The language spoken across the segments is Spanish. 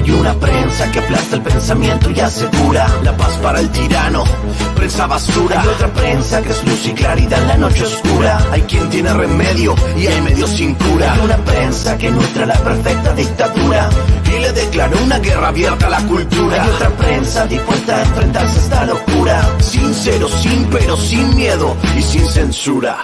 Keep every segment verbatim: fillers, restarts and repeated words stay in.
Hay una prensa que aplasta el pensamiento y asegura la paz para el tirano, prensa basura. Hay otra prensa que es luz y claridad en la noche oscura. Hay quien tiene remedio y hay medio sin cura. Hay una prensa que nutre la perfecta dictadura y le declaró una guerra abierta a la cultura. Hay otra prensa dispuesta a enfrentarse a esta locura, sincero, sin pero, sin miedo y sin censura.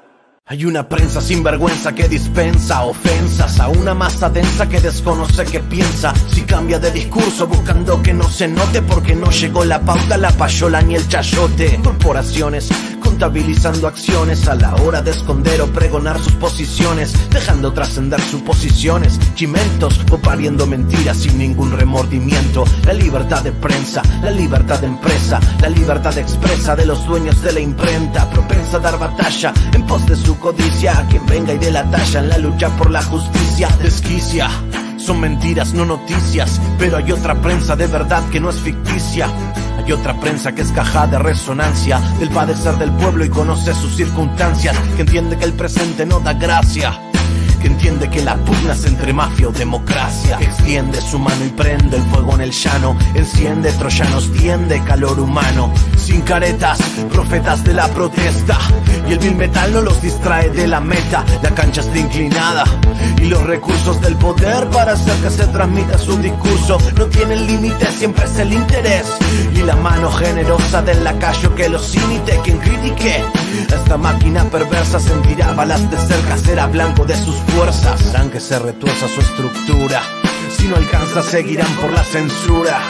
Hay una prensa sin vergüenza que dispensa ofensas a una masa densa que desconoce qué piensa. Si cambia de discurso buscando que no se note, porque no llegó la pauta, la payola ni el chayote. Corporaciones contabilizando acciones a la hora de esconder o pregonar sus posiciones, dejando trascender suposiciones, chimentos o pariendo mentiras sin ningún remordimiento. La libertad de prensa, la libertad de empresa, la libertad expresa de los dueños de la imprenta, propensa a dar batalla en pos de su codicia. A quien venga y dé la talla en la lucha por la justicia desquicia. Son mentiras, no noticias, pero hay otra prensa de verdad que no es ficticia. Hay otra prensa que es caja de resonancia del padecer del pueblo y conoce sus circunstancias, que entiende que el presente no da gracia, que entiende que la pugna es entre mafia o democracia, que extiende su mano y prende el fuego en el llano, enciende troyanos, tiende calor humano, sin caretas, profetas de la protesta, y el vil metal no los distrae de la meta. La cancha está inclinada y los recursos del poder para hacer que se transmita su discurso no tienen límite, siempre es el interés y la mano generosa del lacayo que los imite. Quien critique esta máquina perversa sentirá balas de cerca, será blanco de sus fuerzas, harán que se retuerza su estructura. Si no alcanza seguirán por la censura.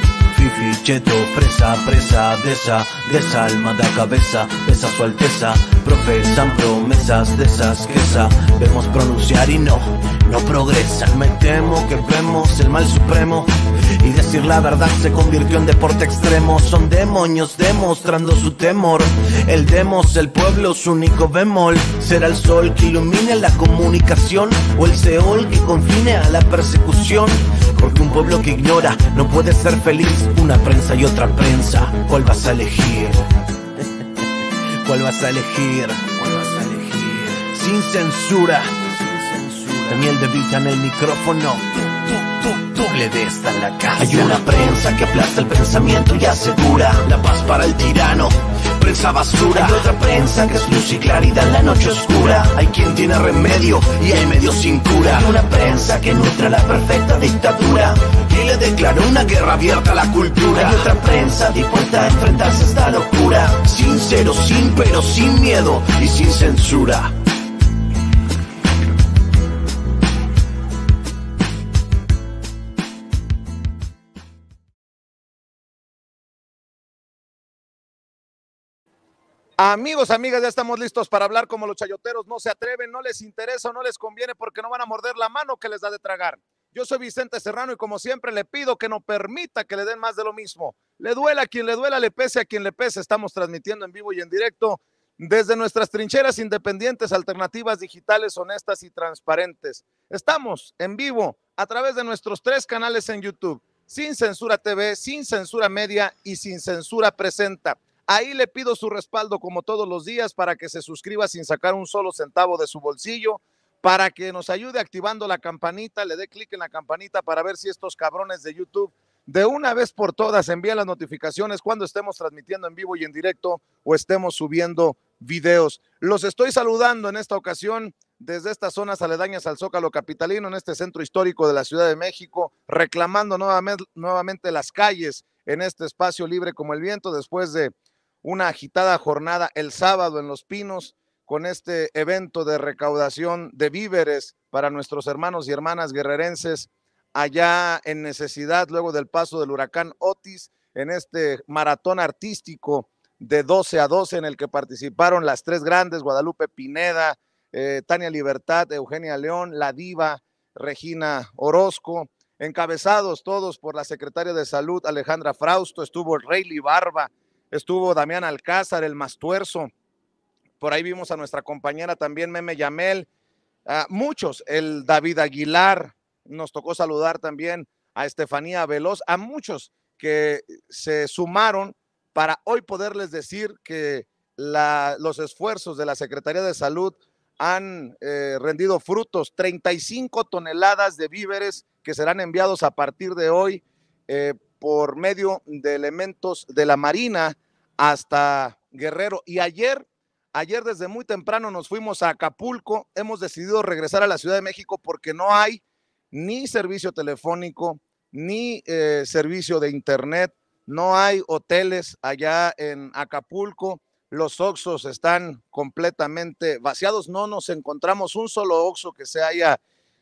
Fifi, cheto, presa, presa de esa desalmada cabeza, esa su alteza, profesan promesas de esas que sabemos pronunciar y no, no progresan. Me temo que vemos el mal supremo y decir la verdad se convirtió en deporte extremo. Son demonios demostrando su temor. El demos, el pueblo, su único bemol. ¿Será el sol que ilumine la comunicación o el Seol que confine a la persecución? Porque un pueblo que ignora no puede ser feliz. Una prensa y otra prensa, ¿cuál vas a elegir? ¿Cuál vas a elegir? ¿Cuál vas a elegir? Sin censura, sin censura. Daniel De Vita en el micrófono. Doble de esta en la casa. Hay una prensa que aplasta el pensamiento y asegura la paz para el tirano, prensa basura. Hay otra prensa que es luz y claridad en la noche oscura. Hay quien tiene remedio y hay medio sin cura. Hay una prensa que nutre la perfecta dictadura y le declaró una guerra abierta a la cultura. Hay otra prensa dispuesta a enfrentarse a esta locura, sincero, sin pero, sin miedo y sin censura. Amigos, amigas, ya estamos listos para hablar como los chayoteros no se atreven, no les interesa o no les conviene porque no van a morder la mano que les da de tragar. Yo soy Vicente Serrano y como siempre le pido que no permita que le den más de lo mismo. Le duela a quien le duela, le pese a quien le pese. Estamos transmitiendo en vivo y en directo desde nuestras trincheras independientes, alternativas digitales, honestas y transparentes. Estamos en vivo a través de nuestros tres canales en YouTube, Sin Censura T V, Sin Censura Media y Sin Censura Presenta. Ahí le pido su respaldo como todos los días para que se suscriba sin sacar un solo centavo de su bolsillo, para que nos ayude activando la campanita, le dé clic en la campanita para ver si estos cabrones de YouTube de una vez por todas envían las notificaciones cuando estemos transmitiendo en vivo y en directo o estemos subiendo videos. Los estoy saludando en esta ocasión desde estas zonas aledañas al Zócalo capitalino, en este centro histórico de la Ciudad de México, reclamando nuevamente, nuevamente las calles en este espacio libre como el viento, después de una agitada jornada el sábado en Los Pinos con este evento de recaudación de víveres para nuestros hermanos y hermanas guerrerenses allá en necesidad luego del paso del huracán Otis, en este maratón artístico de doce a doce en el que participaron las tres grandes, Guadalupe Pineda, eh, Tania Libertad, Eugenia León, la diva Regina Orozco, encabezados todos por la secretaria de Salud Alejandra Frausto, estuvo Rayleigh Barba, estuvo Damián Alcázar, el Mastuerzo, por ahí vimos a nuestra compañera también Meme Yamel, uh, muchos, el David Aguilar, nos tocó saludar también a Estefanía Veloz, a muchos que se sumaron para hoy poderles decir que la, los esfuerzos de la Secretaría de Salud han eh, rendido frutos, treinta y cinco toneladas de víveres que serán enviados a partir de hoy eh, por medio de elementos de la Marina hasta Guerrero. Y ayer, ayer desde muy temprano nos fuimos a Acapulco, hemos decidido regresar a la Ciudad de México porque no hay ni servicio telefónico, ni eh, servicio de internet, no hay hoteles allá en Acapulco, los Oxxos están completamente vaciados, no nos encontramos un solo Oxxo que se haya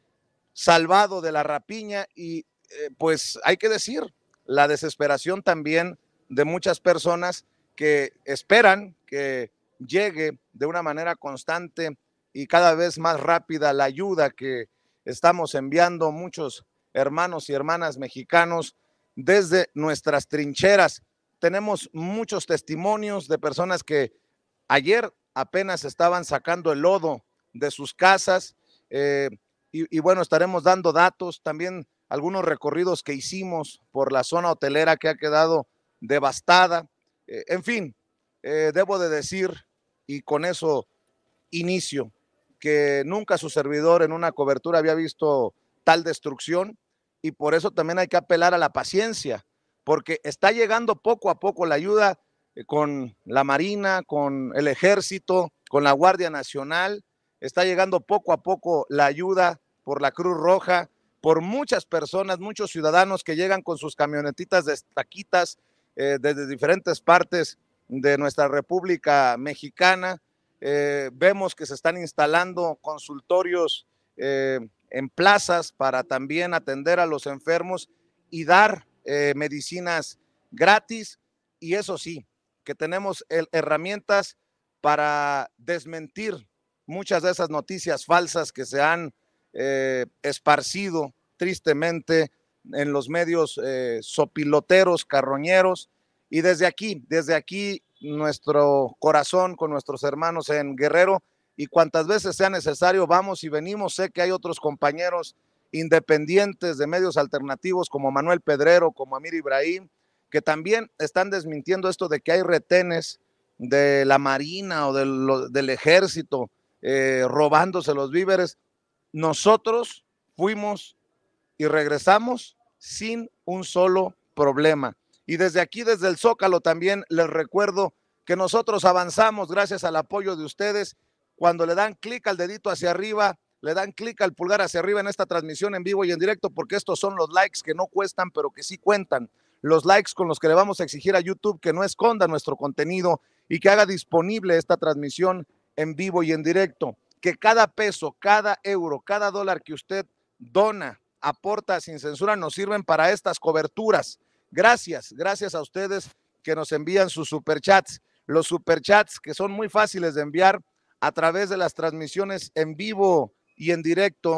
salvado de la rapiña y eh, pues hay que decir, la desesperación también de muchas personas que esperan que llegue de una manera constante y cada vez más rápida la ayuda que estamos enviando muchos hermanos y hermanas mexicanos desde nuestras trincheras. Tenemos muchos testimonios de personas que ayer apenas estaban sacando el lodo de sus casas eh, y, y bueno, estaremos dando datos, también algunos recorridos que hicimos por la zona hotelera que ha quedado devastada. Eh, en fin, eh, debo de decir, y con eso inicio, que nunca su servidor en una cobertura había visto tal destrucción y por eso también hay que apelar a la paciencia, porque está llegando poco a poco la ayuda eh, con la Marina, con el Ejército, con la Guardia Nacional, está llegando poco a poco la ayuda por la Cruz Roja, por muchas personas, muchos ciudadanos que llegan con sus camionetitas de taquitas eh, desde diferentes partes de nuestra República Mexicana. Eh, vemos que se están instalando consultorios eh, en plazas para también atender a los enfermos y dar eh, medicinas gratis, y eso sí, que tenemos el, herramientas para desmentir muchas de esas noticias falsas que se han eh, esparcido tristemente en los medios eh, sopiloteros, carroñeros, y desde aquí, desde aquí nuestro corazón con nuestros hermanos en Guerrero, y cuantas veces sea necesario vamos y venimos. Sé que hay otros compañeros independientes de medios alternativos como Manuel Pedrero, como Amir Ibrahim, que también están desmintiendo esto de que hay retenes de la Marina o de lo, del Ejército eh, robándose los víveres. Nosotros fuimos y regresamos sin un solo problema. Y desde aquí, desde el Zócalo, también les recuerdo que nosotros avanzamos gracias al apoyo de ustedes. Cuando le dan clic al dedito hacia arriba, le dan clic al pulgar hacia arriba en esta transmisión en vivo y en directo, porque estos son los likes que no cuestan, pero que sí cuentan. Los likes con los que le vamos a exigir a YouTube que no esconda nuestro contenido y que haga disponible esta transmisión en vivo y en directo. Que cada peso, cada euro, cada dólar que usted dona, aporta sin censura, nos sirven para estas coberturas. Gracias, gracias a ustedes que nos envían sus superchats. Los superchats que son muy fáciles de enviar a través de las transmisiones en vivo y en directo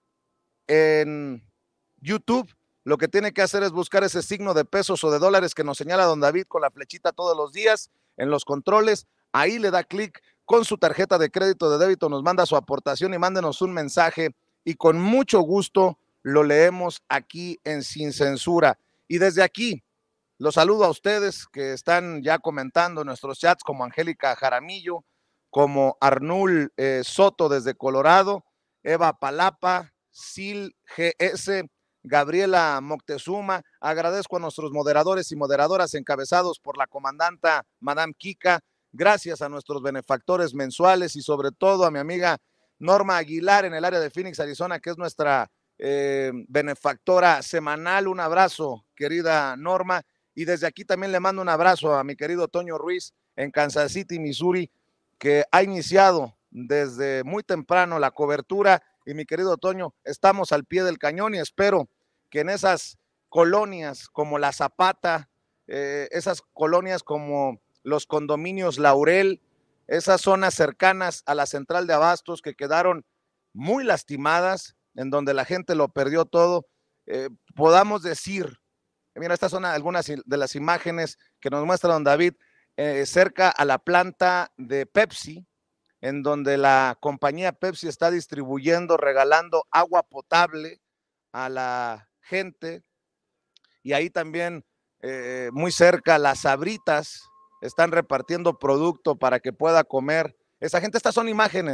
en YouTube. Lo que tiene que hacer es buscar ese signo de pesos o de dólares que nos señala don David con la flechita todos los días en los controles. Ahí le da clic con su tarjeta de crédito, de débito, nos manda su aportación y mándenos un mensaje y con mucho gusto lo leemos aquí en Sin Censura. Y desde aquí los saludo a ustedes que están ya comentando en nuestros chats, como Angélica Jaramillo, como Arnul eh, Soto desde Colorado, Eva Palapa, Sil G S, Gabriela Moctezuma. Agradezco a nuestros moderadores y moderadoras encabezados por la comandanta Madame Kika. Gracias a nuestros benefactores mensuales y sobre todo a mi amiga Norma Aguilar en el área de Phoenix, Arizona, que es nuestra eh, benefactora semanal. Un abrazo, querida Norma. Y desde aquí también le mando un abrazo a mi querido Toño Ruiz en Kansas City, Missouri, que ha iniciado desde muy temprano la cobertura. Y mi querido Toño, estamos al pie del cañón y espero que en esas colonias como La Zapata, eh, esas colonias como los condominios Laurel, esas zonas cercanas a la central de abastos que quedaron muy lastimadas, en donde la gente lo perdió todo, eh, podamos decir, mira, estas son algunas de las imágenes que nos muestra don David, eh, cerca a la planta de Pepsi, en donde la compañía Pepsi está distribuyendo, regalando agua potable a la gente, y ahí también eh, muy cerca las Sabritas están repartiendo producto para que pueda comer esa gente. Estas son imágenes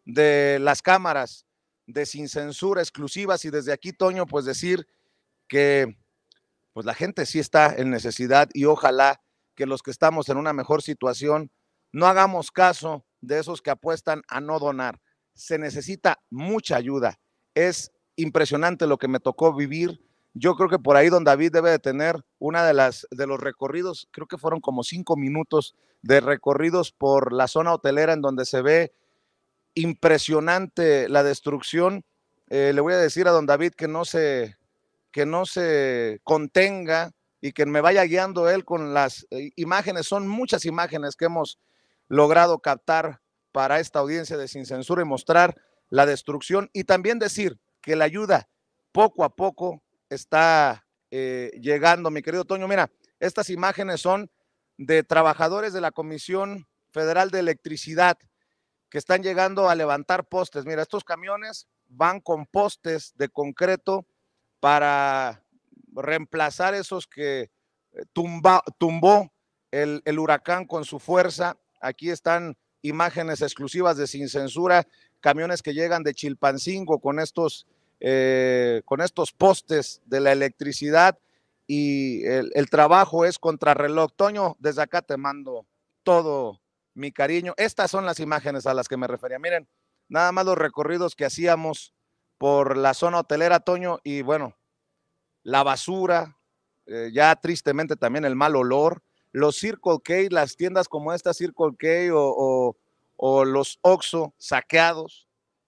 de las cámaras de Sin Censura exclusivas, y desde aquí, Toño, pues decir que pues la gente sí está en necesidad, y ojalá que los que estamos en una mejor situación no hagamos caso de esos que apuestan a no donar. Se necesita mucha ayuda. Es impresionante lo que me tocó vivir. Yo creo que por ahí don David debe de tener una de las de los recorridos, creo que fueron como cinco minutos de recorridos por la zona hotelera, en donde se ve impresionante la destrucción. Eh, le voy a decir a don David que no se que no se contenga y que me vaya guiando él con las eh, imágenes. Son muchas imágenes que hemos logrado captar para esta audiencia de Sin Censura y mostrar la destrucción, y también decir que la ayuda poco a poco está eh, llegando, mi querido Toño. Mira, estas imágenes son de trabajadores de la Comisión Federal de Electricidad que están llegando a levantar postes. Mira, estos camiones van con postes de concreto para reemplazar esos que tumba, tumbó el, el huracán con su fuerza. Aquí están imágenes exclusivas de Sin Censura, camiones que llegan de Chilpancingo con estos, eh, con estos postes de la electricidad, y el, el trabajo es contrarreloj. Toño, desde acá te mando todo mi cariño. Estas son las imágenes a las que me refería. Miren, nada más los recorridos que hacíamos por la zona hotelera, Toño, y bueno, la basura, eh, ya tristemente también el mal olor, los Circle K, las tiendas como esta Circle K o, o, o los Oxxo saqueados.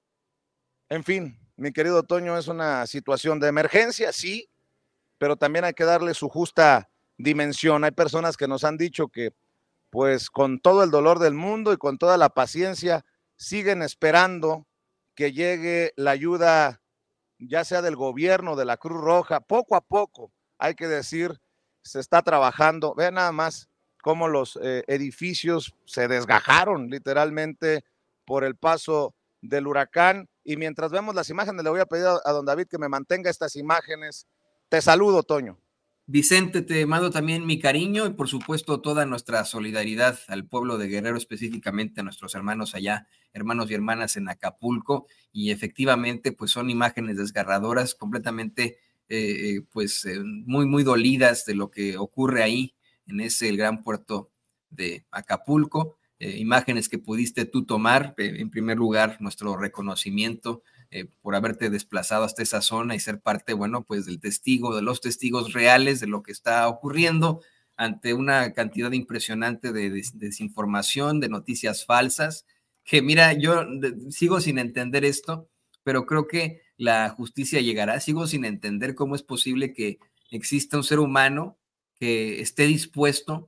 En fin, mi querido Toño, es una situación de emergencia, sí, pero también hay que darle su justa dimensión. Hay personas que nos han dicho que pues con todo el dolor del mundo y con toda la paciencia siguen esperando que llegue la ayuda, ya sea del gobierno, de la Cruz Roja. Poco a poco, hay que decir, se está trabajando. Vean nada más cómo los eh, edificios se desgajaron literalmente por el paso del huracán. Y mientras vemos las imágenes, le voy a pedir a, a don David que me mantenga estas imágenes. Te saludo, Toño. Vicente, te mando también mi cariño y por supuesto toda nuestra solidaridad al pueblo de Guerrero, específicamente a nuestros hermanos allá, hermanos y hermanas en Acapulco, y efectivamente pues son imágenes desgarradoras, completamente eh, pues eh, muy muy dolidas de lo que ocurre ahí en ese el gran puerto de Acapulco, eh, imágenes que pudiste tú tomar. Eh, en primer lugar, nuestro reconocimiento Eh, por haberte desplazado hasta esa zona y ser parte, bueno, pues del testigo, de los testigos reales de lo que está ocurriendo ante una cantidad impresionante de des desinformación, de noticias falsas, que mira, yo de, sigo sin entender esto, pero creo que la justicia llegará. Sigo sin entender cómo es posible que exista un ser humano que esté dispuesto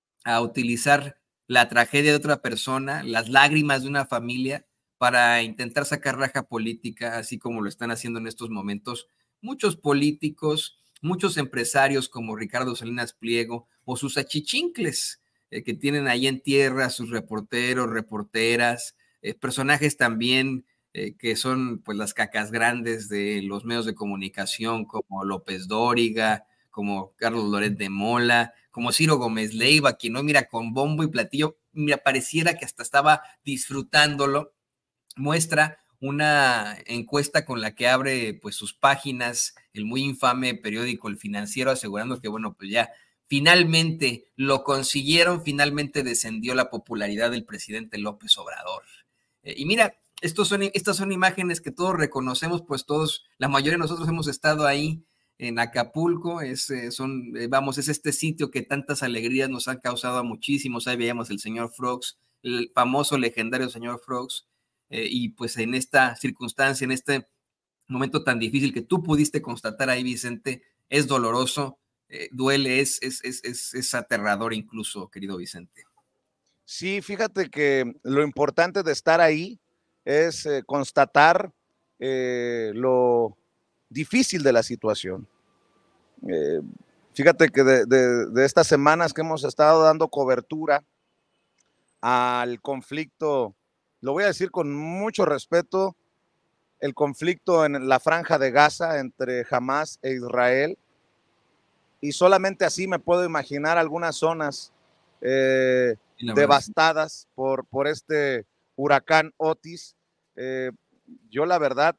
a utilizar la tragedia de otra persona, las lágrimas de una familia, para intentar sacar raja política, así como lo están haciendo en estos momentos muchos políticos, muchos empresarios como Ricardo Salinas Pliego o sus achichincles eh, que tienen ahí en tierra, sus reporteros, reporteras, eh, personajes también eh, que son pues las cacas grandes de los medios de comunicación como López Dóriga, como Carlos Loret de Mola, como Ciro Gómez Leiva, quien no mira con bombo y platillo, mira, pareciera que hasta estaba disfrutándolo. Muestra una encuesta con la que abre pues sus páginas el muy infame periódico El Financiero, asegurando que bueno, pues ya finalmente lo consiguieron, finalmente descendió la popularidad del presidente López Obrador. Eh, y mira, estos son, estas son imágenes que todos reconocemos, pues todos, la mayoría de nosotros hemos estado ahí en Acapulco, es, eh, son, eh, vamos, es este sitio que tantas alegrías nos han causado a muchísimos. Ahí veíamos el señor Frogs, el famoso, legendario señor Frogs. Eh, y pues en esta circunstancia, en este momento tan difícil que tú pudiste constatar ahí, Vicente, es doloroso, eh, duele, es, es, es, es, es aterrador incluso, querido Vicente. Sí, fíjate que lo importante de estar ahí es eh, constatar eh, lo difícil de la situación. Eh, fíjate que de, de, de estas semanas que hemos estado dando cobertura al conflicto, lo voy a decir con mucho respeto, el conflicto en la franja de Gaza entre Hamás e Israel, y solamente así me puedo imaginar algunas zonas eh, devastadas por, por este huracán Otis. Eh, yo la verdad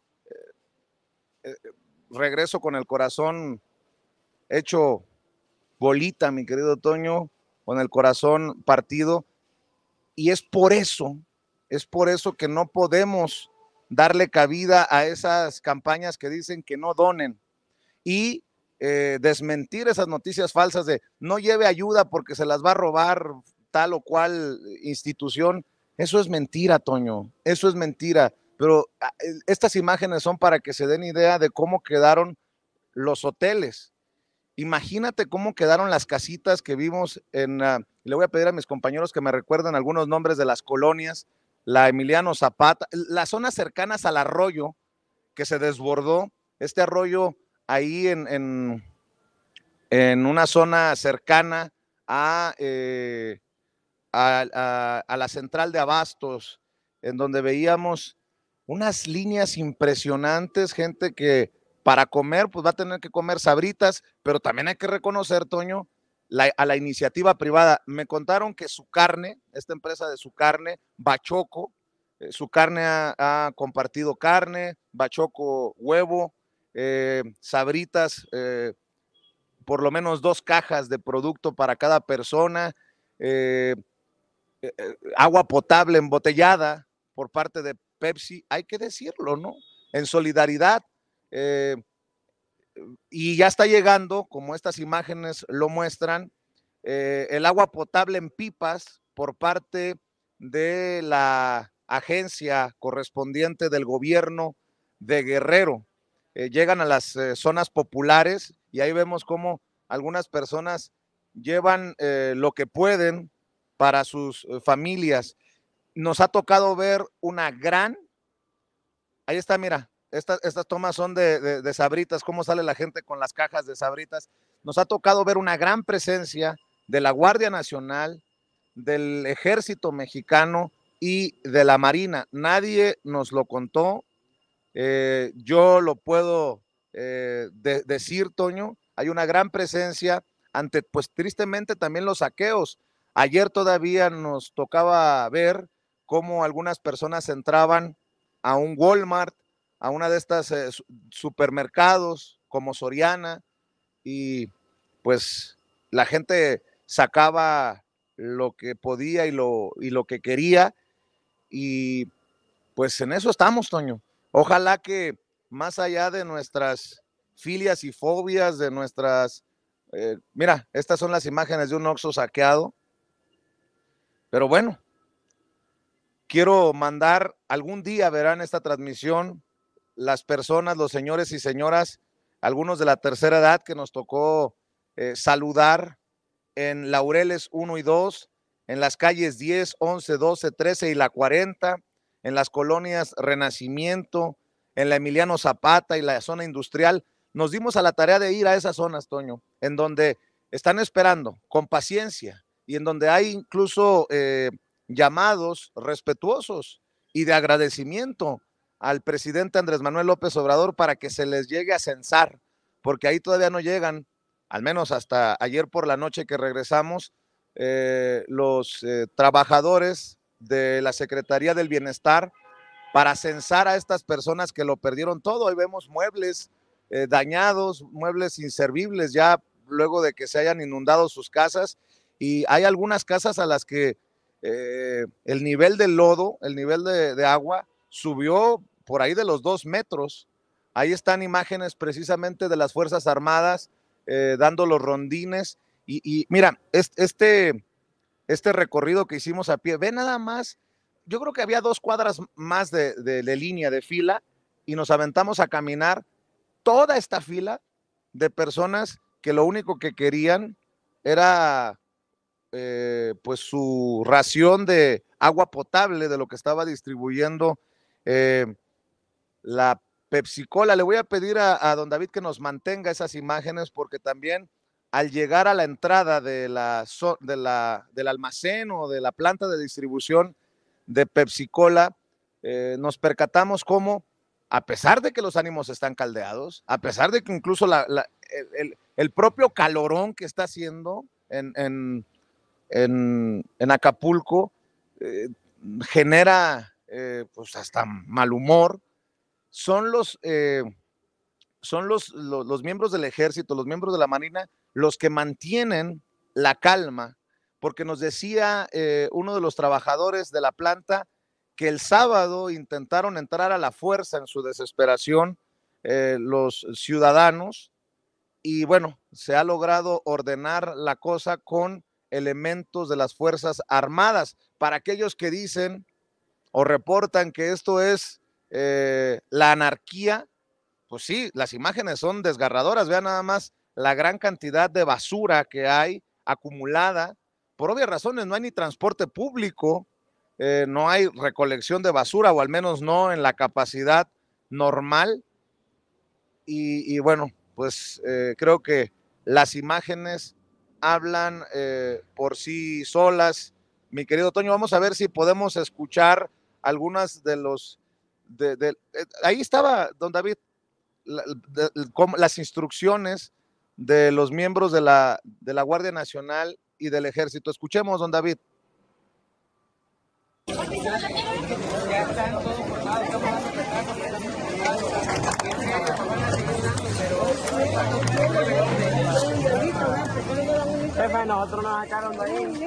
eh, eh, regreso con el corazón hecho bolita, mi querido Toño, con el corazón partido, y es por eso, es por eso que no podemos darle cabida a esas campañas que dicen que no donen y eh, desmentir esas noticias falsas de no lleve ayuda porque se las va a robar tal o cual institución. Eso es mentira, Toño, eso es mentira, pero estas imágenes son para que se den idea de cómo quedaron los hoteles. Imagínate cómo quedaron las casitas que vimos en, uh, le voy a pedir a mis compañeros que me recuerden algunos nombres de las colonias, la Emiliano Zapata, las zonas cercanas al arroyo que se desbordó, este arroyo ahí en, en, en una zona cercana a, eh, a, a, a la central de abastos, en donde veíamos unas líneas impresionantes, gente que para comer, pues va a tener que comer sabritas, pero también hay que reconocer, Toño, la, a la iniciativa privada. Me contaron que su carne, esta empresa de su carne, Bachoco, eh, su carne ha, ha, compartido carne, Bachoco huevo, eh, sabritas, eh, por lo menos dos cajas de producto para cada persona, eh, eh, agua potable embotellada por parte de Pepsi, hay que decirlo, ¿no? En solidaridad. Eh, y ya está llegando, como estas imágenes lo muestran, eh, el agua potable en pipas por parte de la agencia correspondiente del gobierno de Guerrero. Eh, llegan a las eh, zonas populares y ahí vemos cómo algunas personas llevan eh, lo que pueden para sus eh, familias. Nos ha tocado ver una gran, ahí está, mira, Estas, estas tomas son de, de, de sabritas, cómo sale la gente con las cajas de sabritas. Nos ha tocado ver una gran presencia de la Guardia Nacional, del Ejército Mexicano y de la Marina. Nadie nos lo contó. Eh, yo lo puedo eh, de, decir, Toño, hay una gran presencia ante, pues tristemente también los saqueos. Ayer todavía nos tocaba ver cómo algunas personas entraban a un Walmart, a una de estas eh, supermercados como Soriana, y pues la gente sacaba lo que podía y lo, y lo que quería, y pues en eso estamos, Toño. Ojalá que más allá de nuestras filias y fobias, de nuestras, eh, mira, estas son las imágenes de un Oxxo saqueado, pero bueno, quiero mandar, algún día verán esta transmisión, las personas, los señores y señoras, algunos de la tercera edad que nos tocó eh, saludar en Laureles uno y dos, en las calles diez, once, doce, trece y la cuarenta, en las colonias Renacimiento, en la Emiliano Zapata y la zona industrial. Nos dimos a la tarea de ir a esas zonas, Toño, en donde están esperando con paciencia y en donde hay incluso eh, llamados respetuosos y de agradecimiento al presidente Andrés Manuel López Obrador para que se les llegue a censar, porque ahí todavía no llegan, al menos hasta ayer por la noche que regresamos, eh, los eh, trabajadores de la Secretaría del Bienestar para censar a estas personas que lo perdieron todo. Hoy vemos muebles eh, dañados, muebles inservibles ya luego de que se hayan inundado sus casas, y hay algunas casas a las que eh, el nivel del lodo, el nivel de, de agua subió por ahí de los dos metros. Ahí están imágenes precisamente de las Fuerzas Armadas eh, dando los rondines. Y, y mira, este, este recorrido que hicimos a pie, ve nada más, yo creo que había dos cuadras más de, de, de línea, de fila, y nos aventamos a caminar toda esta fila de personas que lo único que querían era eh, pues su ración de agua potable de lo que estaba distribuyendo eh, la Pepsi-Cola. Le voy a pedir a, a don David que nos mantenga esas imágenes, porque también al llegar a la entrada de la, de la, del almacén o de la planta de distribución de Pepsi-Cola, eh, nos percatamos cómo, a pesar de que los ánimos están caldeados, a pesar de que incluso la, la, el, el propio calorón que está haciendo en, en, en, en Acapulco eh, genera eh, pues hasta mal humor, son los, eh, son los, los, los miembros del ejército, los miembros de la Marina, los que mantienen la calma, porque nos decía eh, uno de los trabajadores de la planta que el sábado intentaron entrar a la fuerza en su desesperación eh, los ciudadanos, y bueno, se ha logrado ordenar la cosa con elementos de las Fuerzas Armadas. Para aquellos que dicen o reportan que esto es eh, la anarquía, pues sí, las imágenes son desgarradoras. Vean nada más la gran cantidad de basura que hay acumulada. Por obvias razones no hay ni transporte público, eh, no hay recolección de basura, o al menos no en la capacidad normal. Y, y bueno, pues eh, creo que las imágenes hablan eh, por sí solas. Mi querido Toño, vamos a ver si podemos escuchar algunas de los... De, de, eh, ahí estaba, don David, la, de, de, las instrucciones de los miembros de la, de la Guardia Nacional y del Ejército. Escuchemos, don David. Jefe, nosotros nos sacaron de ahí.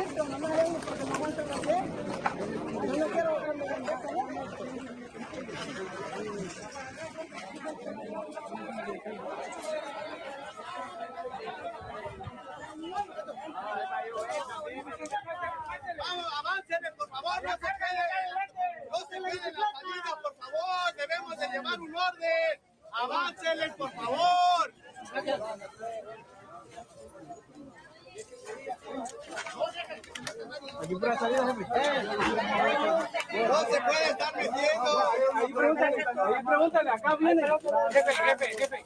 Vamos, aváncenle, por favor, no se queden, no se queden en la salida, por favor, debemos de llevar un orden. Aváncenle, por favor. Aquí por la salida, jefe. No se puede estar metiendo. Ahí pregúntale, ahí pregúntale, acá viene. Jefe, jefe, jefe.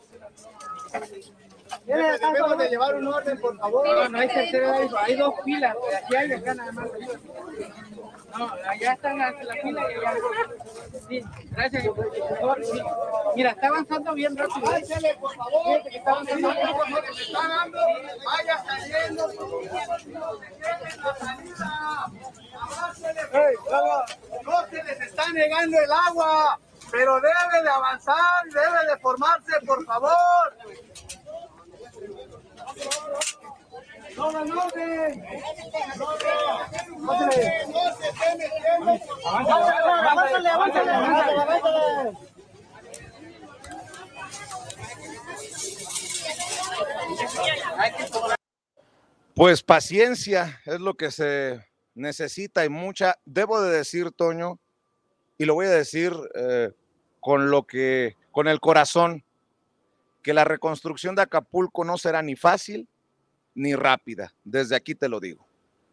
Jefe, debemos de llevar un orden, por favor. No, no hay tercera, hay dos filas. Aquí hay, acá nada más. No, allá están las la filas y allá. Sí, gracias. Por favor, sí. Mira, está avanzando bien rápido. Aváncenle, por favor. Está avanzando bien rápido. Se está dando. Vaya saliendo. No se queden en la salida. Aváncenle, por favor. No se les está negando el agua, pero debe de avanzar, debe de formarse, por favor. No, no, no, no se esté metiendo. Avántale, avántale, avántale. Pues paciencia es lo que se necesita, y mucha. Debo de decir, Toño, y lo voy a decir eh, con lo que, con el corazón, que la reconstrucción de Acapulco no será ni fácil ni rápida. Desde aquí te lo digo.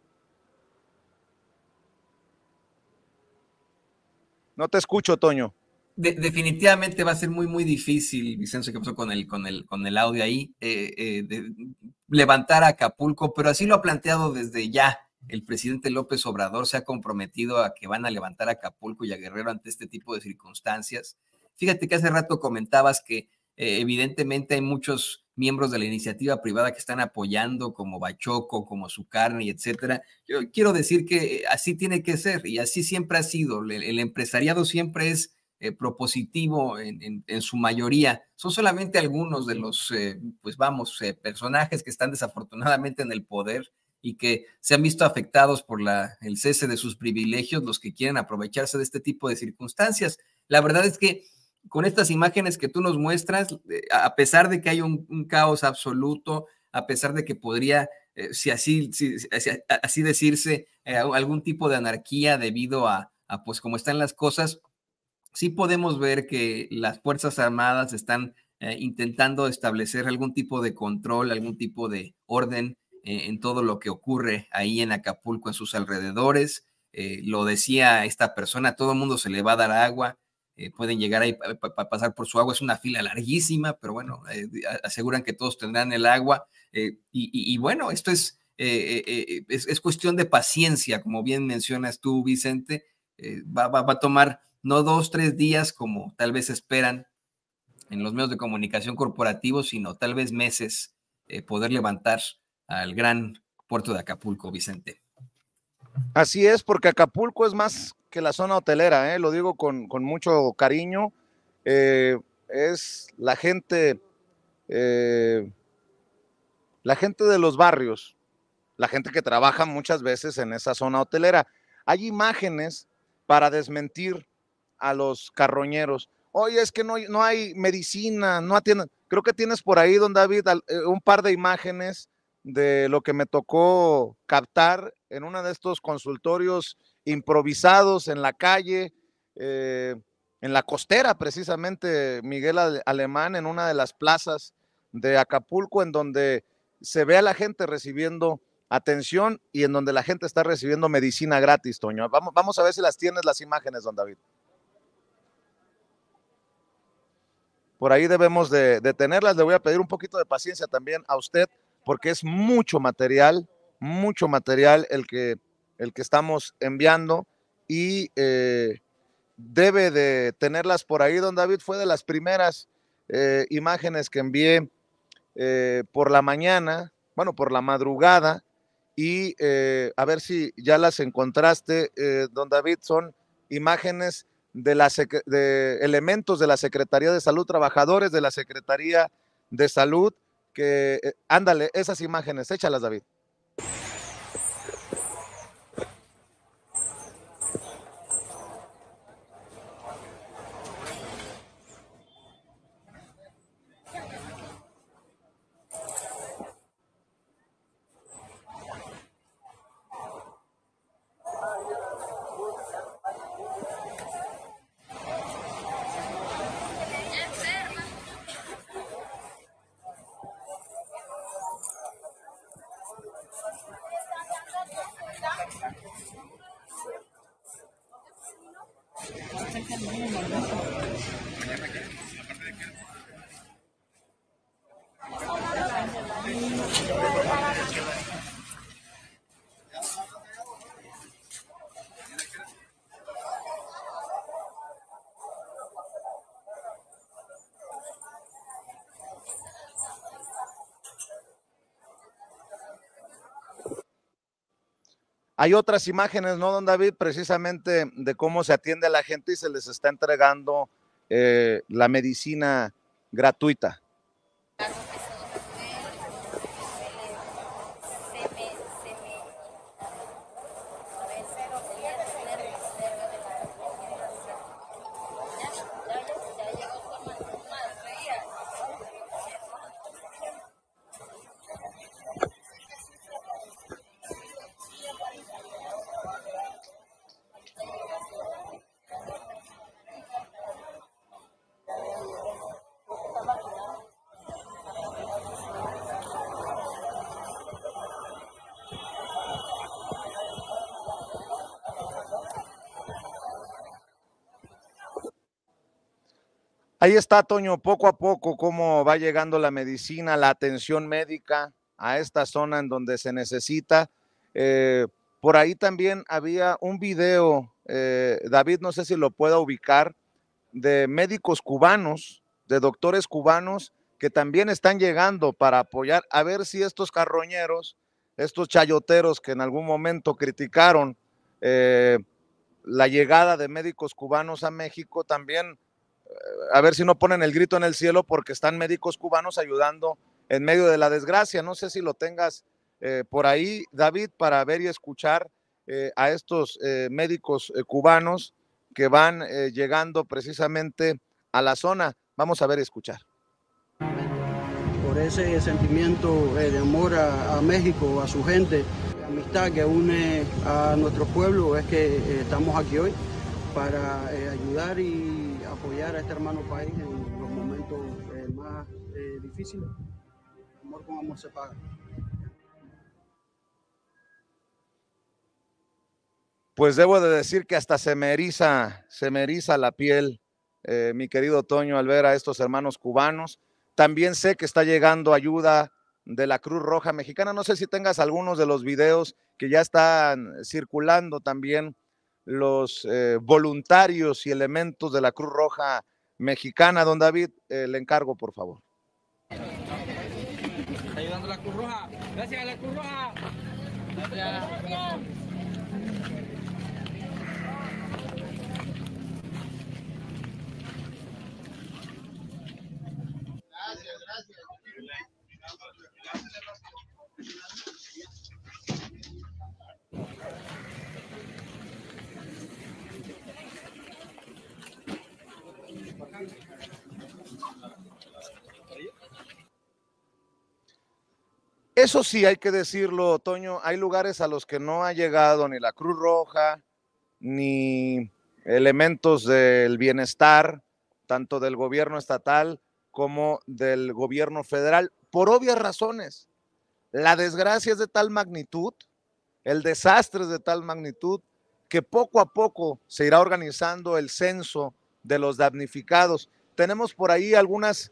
No te escucho, Toño. De, definitivamente va a ser muy, muy difícil, Vicencio, ¿qué pasó con el, con el, con el audio ahí? Eh, eh, de, levantar a Acapulco, pero así lo ha planteado desde ya. El presidente López Obrador se ha comprometido a que van a levantar a Acapulco y a Guerrero ante este tipo de circunstancias. Fíjate que hace rato comentabas que eh, evidentemente hay muchos miembros de la iniciativa privada que están apoyando, como Bachoco, como Zucarni, etcétera. Yo quiero decir que así tiene que ser, y así siempre ha sido. El, el empresariado siempre es eh, propositivo en, en, en su mayoría. Son solamente algunos de los, eh, pues vamos, eh, personajes que están desafortunadamente en el poder y que se han visto afectados por la, el cese de sus privilegios, los que quieren aprovecharse de este tipo de circunstancias. La verdad es que con estas imágenes que tú nos muestras, a pesar de que hay un, un caos absoluto, a pesar de que podría, eh, si así, si, si, así decirse, eh, algún tipo de anarquía debido a, a, pues, cómo están las cosas, sí podemos ver que las Fuerzas Armadas están eh, intentando establecer algún tipo de control, algún tipo de orden eh, en todo lo que ocurre ahí en Acapulco, en sus alrededores. Eh, lo decía esta persona, todo el mundo se le va a dar agua. Eh, pueden llegar ahí para pa, pasar por su agua, es una fila larguísima, pero bueno, eh, aseguran que todos tendrán el agua, eh, y, y, y bueno, esto es, eh, eh, es, es cuestión de paciencia, como bien mencionas tú, Vicente. eh, va, va, va a tomar no dos, tres días como tal vez esperan en los medios de comunicación corporativos, sino tal vez meses, eh, poder levantar al gran puerto de Acapulco, Vicente. Así es, porque Acapulco es más que la zona hotelera, ¿eh? Lo digo con, con mucho cariño, eh, es la gente, eh, la gente de los barrios, la gente que trabaja muchas veces en esa zona hotelera. Hay imágenes para desmentir a los carroñeros. Oye, es que no, no hay medicina, no atienden. Creo que tienes por ahí, don David, un par de imágenes de lo que me tocó captar en uno de estos consultorios improvisados en la calle, eh, en la costera precisamente, Miguel Alemán, en una de las plazas de Acapulco, en donde se ve a la gente recibiendo atención y en donde la gente está recibiendo medicina gratis, Toño. Vamos, vamos a ver si las tienes las imágenes, don David. Por ahí debemos de, de tenerlas. Le voy a pedir un poquito de paciencia también a usted, porque es mucho material, mucho material el que, el que estamos enviando y eh, debe de tenerlas por ahí, don David. Fue de las primeras eh, imágenes que envié eh, por la mañana, bueno, por la madrugada, y eh, a ver si ya las encontraste, eh, don David. Son imágenes de, la de elementos de la Secretaría de Salud, trabajadores de la Secretaría de Salud, que, eh, ándale, esas imágenes, échalas, David. Hay otras imágenes, ¿no, don David? Precisamente de cómo se atiende a la gente y se les está entregando eh, la medicina gratuita. Ahí está, Toño, poco a poco cómo va llegando la medicina, la atención médica a esta zona en donde se necesita. Eh, por ahí también había un video, eh, David, no sé si lo pueda ubicar, de médicos cubanos, de doctores cubanos que también están llegando para apoyar, a ver si estos carroñeros, estos chayoteros que en algún momento criticaron eh, la llegada de médicos cubanos a México, también a ver si no ponen el grito en el cielo porque están médicos cubanos ayudando en medio de la desgracia. No sé si lo tengas eh, por ahí, David, para ver y escuchar eh, a estos eh, médicos eh, cubanos que van eh, llegando precisamente a la zona. Vamos a ver y escuchar. Por ese sentimiento eh, de amor a, a México, a su gente, amistad que une a nuestro pueblo, es que eh, estamos aquí hoy para eh, ayudar y apoyar a este hermano país en los momentos eh, más eh, difíciles. Amor con amor se paga. Pues debo de decir que hasta se me eriza, se me eriza la piel, eh, mi querido Toño, al ver a estos hermanos cubanos. También sé que está llegando ayuda de la Cruz Roja Mexicana. No sé si tengas algunos de los videos que ya están circulando también, los eh, voluntarios y elementos de la Cruz Roja Mexicana. Don David, eh, le encargo, por favor. Está ayudando la Cruz Roja. Gracias a la Cruz Roja. Gracias. Eso sí, hay que decirlo, Toño, hay lugares a los que no ha llegado ni la Cruz Roja, ni elementos del bienestar, tanto del gobierno estatal como del gobierno federal, por obvias razones. La desgracia es de tal magnitud, el desastre es de tal magnitud, que poco a poco se irá organizando el censo de los damnificados. Tenemos por ahí algunas...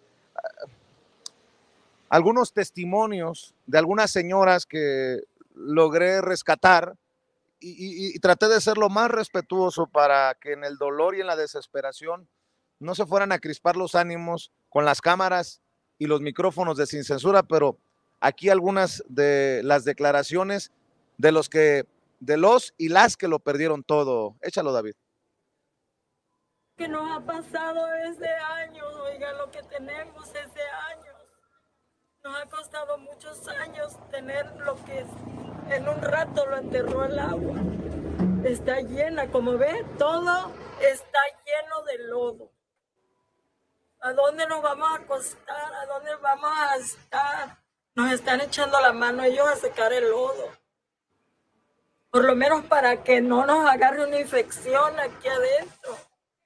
algunos testimonios de algunas señoras que logré rescatar y, y, y traté de ser lo más respetuoso para que en el dolor y en la desesperación no se fueran a crispar los ánimos con las cámaras y los micrófonos de Sin Censura, pero aquí algunas de las declaraciones de los que, de los y las que lo perdieron todo. Échalo, David. Que nos ha pasado ese año, oiga, lo que tenemos ese año. Nos ha costado muchos años tener lo que en un rato lo enterró el agua. Está llena, como ve, todo está lleno de lodo. ¿A dónde nos vamos a acostar? ¿A dónde vamos a estar? Nos están echando la mano ellos a secar el lodo. Por lo menos para que no nos agarre una infección aquí adentro.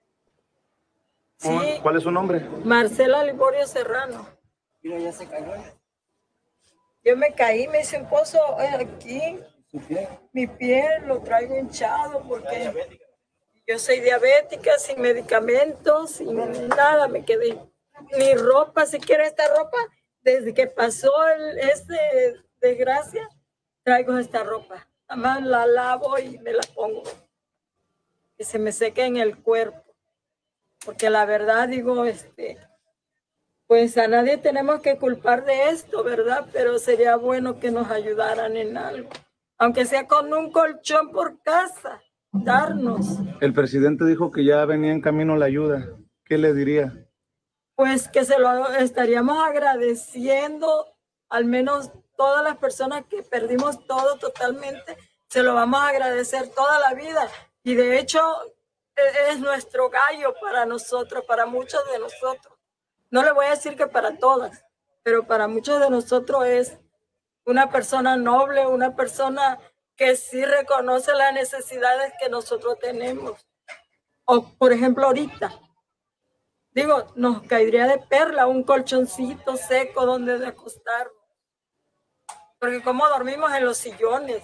Sí. ¿Cuál es su nombre? Marcela Liborio Serrano. Mira, ya se cayó. Yo me caí, me hice un pozo aquí. Mi pie lo traigo hinchado porque yo soy diabética, sin medicamentos, sin nada me quedé. Ni ropa, si quiere esta ropa, desde que pasó el, este desgracia, traigo esta ropa. Nada más la lavo y me la pongo. Que se me seque en el cuerpo. Porque la verdad digo, este... pues a nadie tenemos que culpar de esto, ¿verdad? Pero sería bueno que nos ayudaran en algo. Aunque sea con un colchón por casa, darnos. El presidente dijo que ya venía en camino la ayuda. ¿Qué le diría? Pues que se lo estaríamos agradeciendo, al menos todas las personas que perdimos todo totalmente, se lo vamos a agradecer toda la vida. Y de hecho es nuestro gallo para nosotros, para muchos de nosotros. No le voy a decir que para todas, pero para muchos de nosotros es una persona noble, una persona que sí reconoce las necesidades que nosotros tenemos. O, por ejemplo, ahorita, digo, nos caería de perla un colchoncito seco donde acostarnos. Porque como dormimos en los sillones.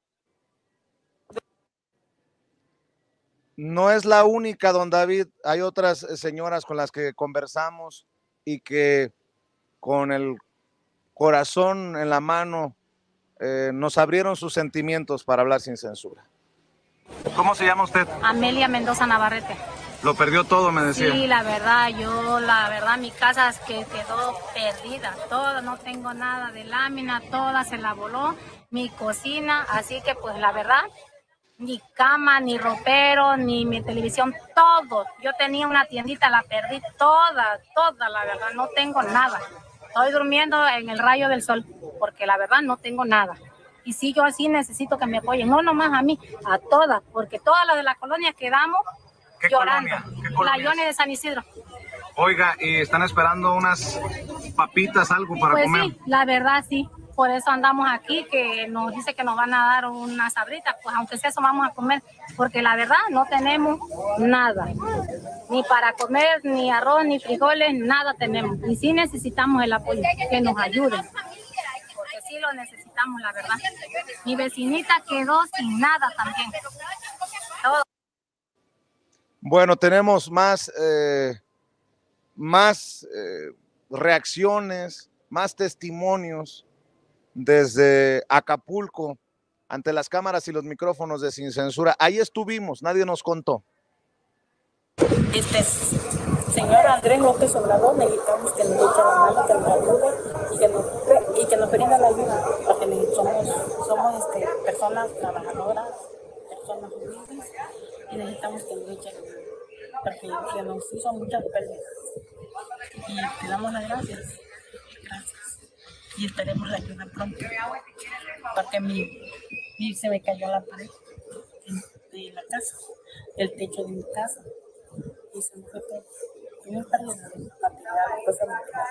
No es la única, don David. Hay otras señoras con las que conversamos y que con el corazón en la mano eh, nos abrieron sus sentimientos para hablar sin censura. ¿Cómo se llama usted? Amelia Mendoza Navarrete. Lo perdió todo, me decía. Sí, la verdad, yo, la verdad, mi casa es que quedó perdida, toda, no tengo nada de lámina, toda se la voló, mi cocina, así que pues la verdad, ni cama, ni ropero, ni mi televisión, todo. Yo tenía una tiendita, la perdí toda, toda, la verdad, no tengo nada. Estoy durmiendo en el rayo del sol, porque la verdad no tengo nada. Y sí, yo así necesito que me apoyen, no nomás a mí, a todas, porque todas las de la colonia quedamos ¿Qué llorando. Colonia? ¿Qué colonia? La Ione de San Isidro. Oiga, ¿y están esperando unas papitas, algo para pues comer? Pues sí, la verdad sí. Por eso andamos aquí, que nos dice que nos van a dar unas sabritas, pues aunque sea eso vamos a comer, porque la verdad no tenemos nada, ni para comer, ni arroz, ni frijoles, nada tenemos, y sí necesitamos el apoyo, que nos ayuden, porque sí lo necesitamos, la verdad. Mi vecinita quedó sin nada también. Todo. Bueno, tenemos más, eh, más eh, reacciones, más testimonios desde Acapulco, ante las cámaras y los micrófonos de Sin Censura. Ahí estuvimos, nadie nos contó. Este señor Andrés López Obrador, necesitamos que nos eche la mano, que nos ayude y que nos, y que nos brinda la ayuda, porque somos, somos este, personas trabajadoras, personas humildes, y necesitamos que nos echen la mano, porque se nos hizo muchas pérdidas. Y te damos las gracias. y esperemos la ayuda pronto, porque mi, mi se me cayó la pared de la casa, el techo de mi casa, y se me fue todo. Y no está bien, cosa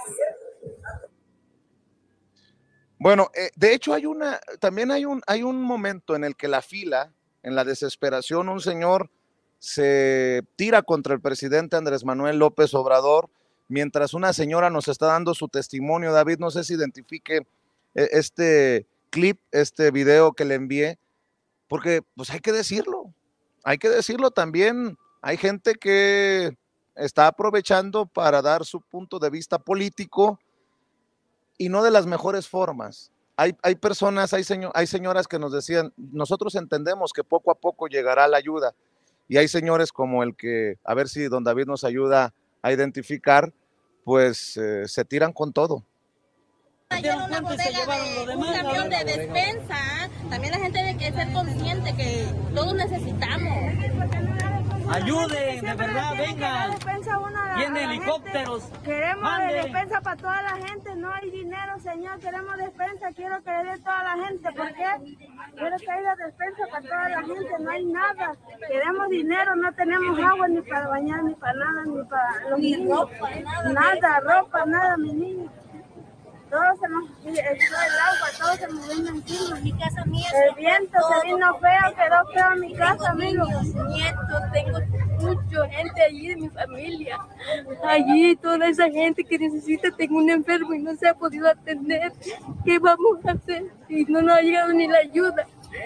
Bueno, eh, de hecho hay una, también hay un, hay un momento en el que la fila, en la desesperación, un señor se tira contra el presidente Andrés Manuel López Obrador, mientras una señora nos está dando su testimonio. David, no sé si identifique este clip, este video que le envié, porque pues hay que decirlo, hay que decirlo también. Hay gente que está aprovechando para dar su punto de vista político y no de las mejores formas. Hay, hay personas, hay, señor, hay señoras que nos decían, nosotros entendemos que poco a poco llegará la ayuda, y hay señores como el que, a ver si don David nos ayuda a identificar, pues eh, se tiran con todo. Ayer una bodega de un camión de despensa, también la gente debe que ser consciente que todos necesitamos. Ayuden, de verdad, vengan. Vienen helicópteros. Queremos Mande. despensa para toda la gente, no hay dinero, señor, queremos despensa, quiero que le dé toda la gente, ¿por qué? Quiero que haya despensa para toda la gente, no hay nada, queremos dinero, no tenemos agua ni para bañar, ni para nada, ni para los niños, nada, ropa, nada, mi niño. Todo se nos echó el agua, todo se nos vino encima. Mi casa mía. El viento se vino feo, quedó feo mi casa, amigo. Tengo nietos, tengo mucha gente allí de mi familia. Allí toda esa gente que necesita, tengo un enfermo y no se ha podido atender. ¿Qué vamos a hacer? Y no nos ha llegado ni la ayuda.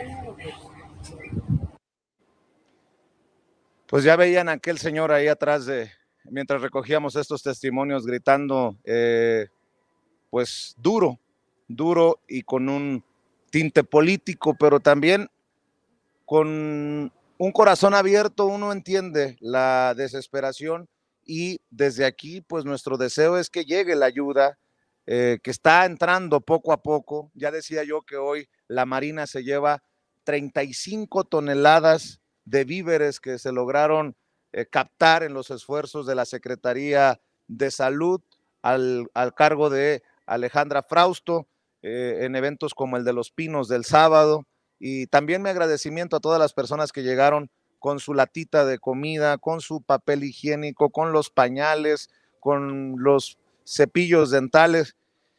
Pues ya veían a aquel señor ahí atrás de, mientras recogíamos estos testimonios, gritando, eh, pues duro, duro y con un tinte político, pero también con un corazón abierto. Uno entiende la desesperación y desde aquí, pues nuestro deseo es que llegue la ayuda, eh, que está entrando poco a poco. Ya decía yo que hoy la Marina se lleva treinta y cinco toneladas de víveres que se lograron eh, captar en los esfuerzos de la Secretaría de Salud al, al cargo de Alejandra Frausto, eh, en eventos como el de Los Pinos del sábado. Y también mi agradecimiento a todas las personas que llegaron con su latita de comida, con su papel higiénico, con los pañales, con los cepillos dentales,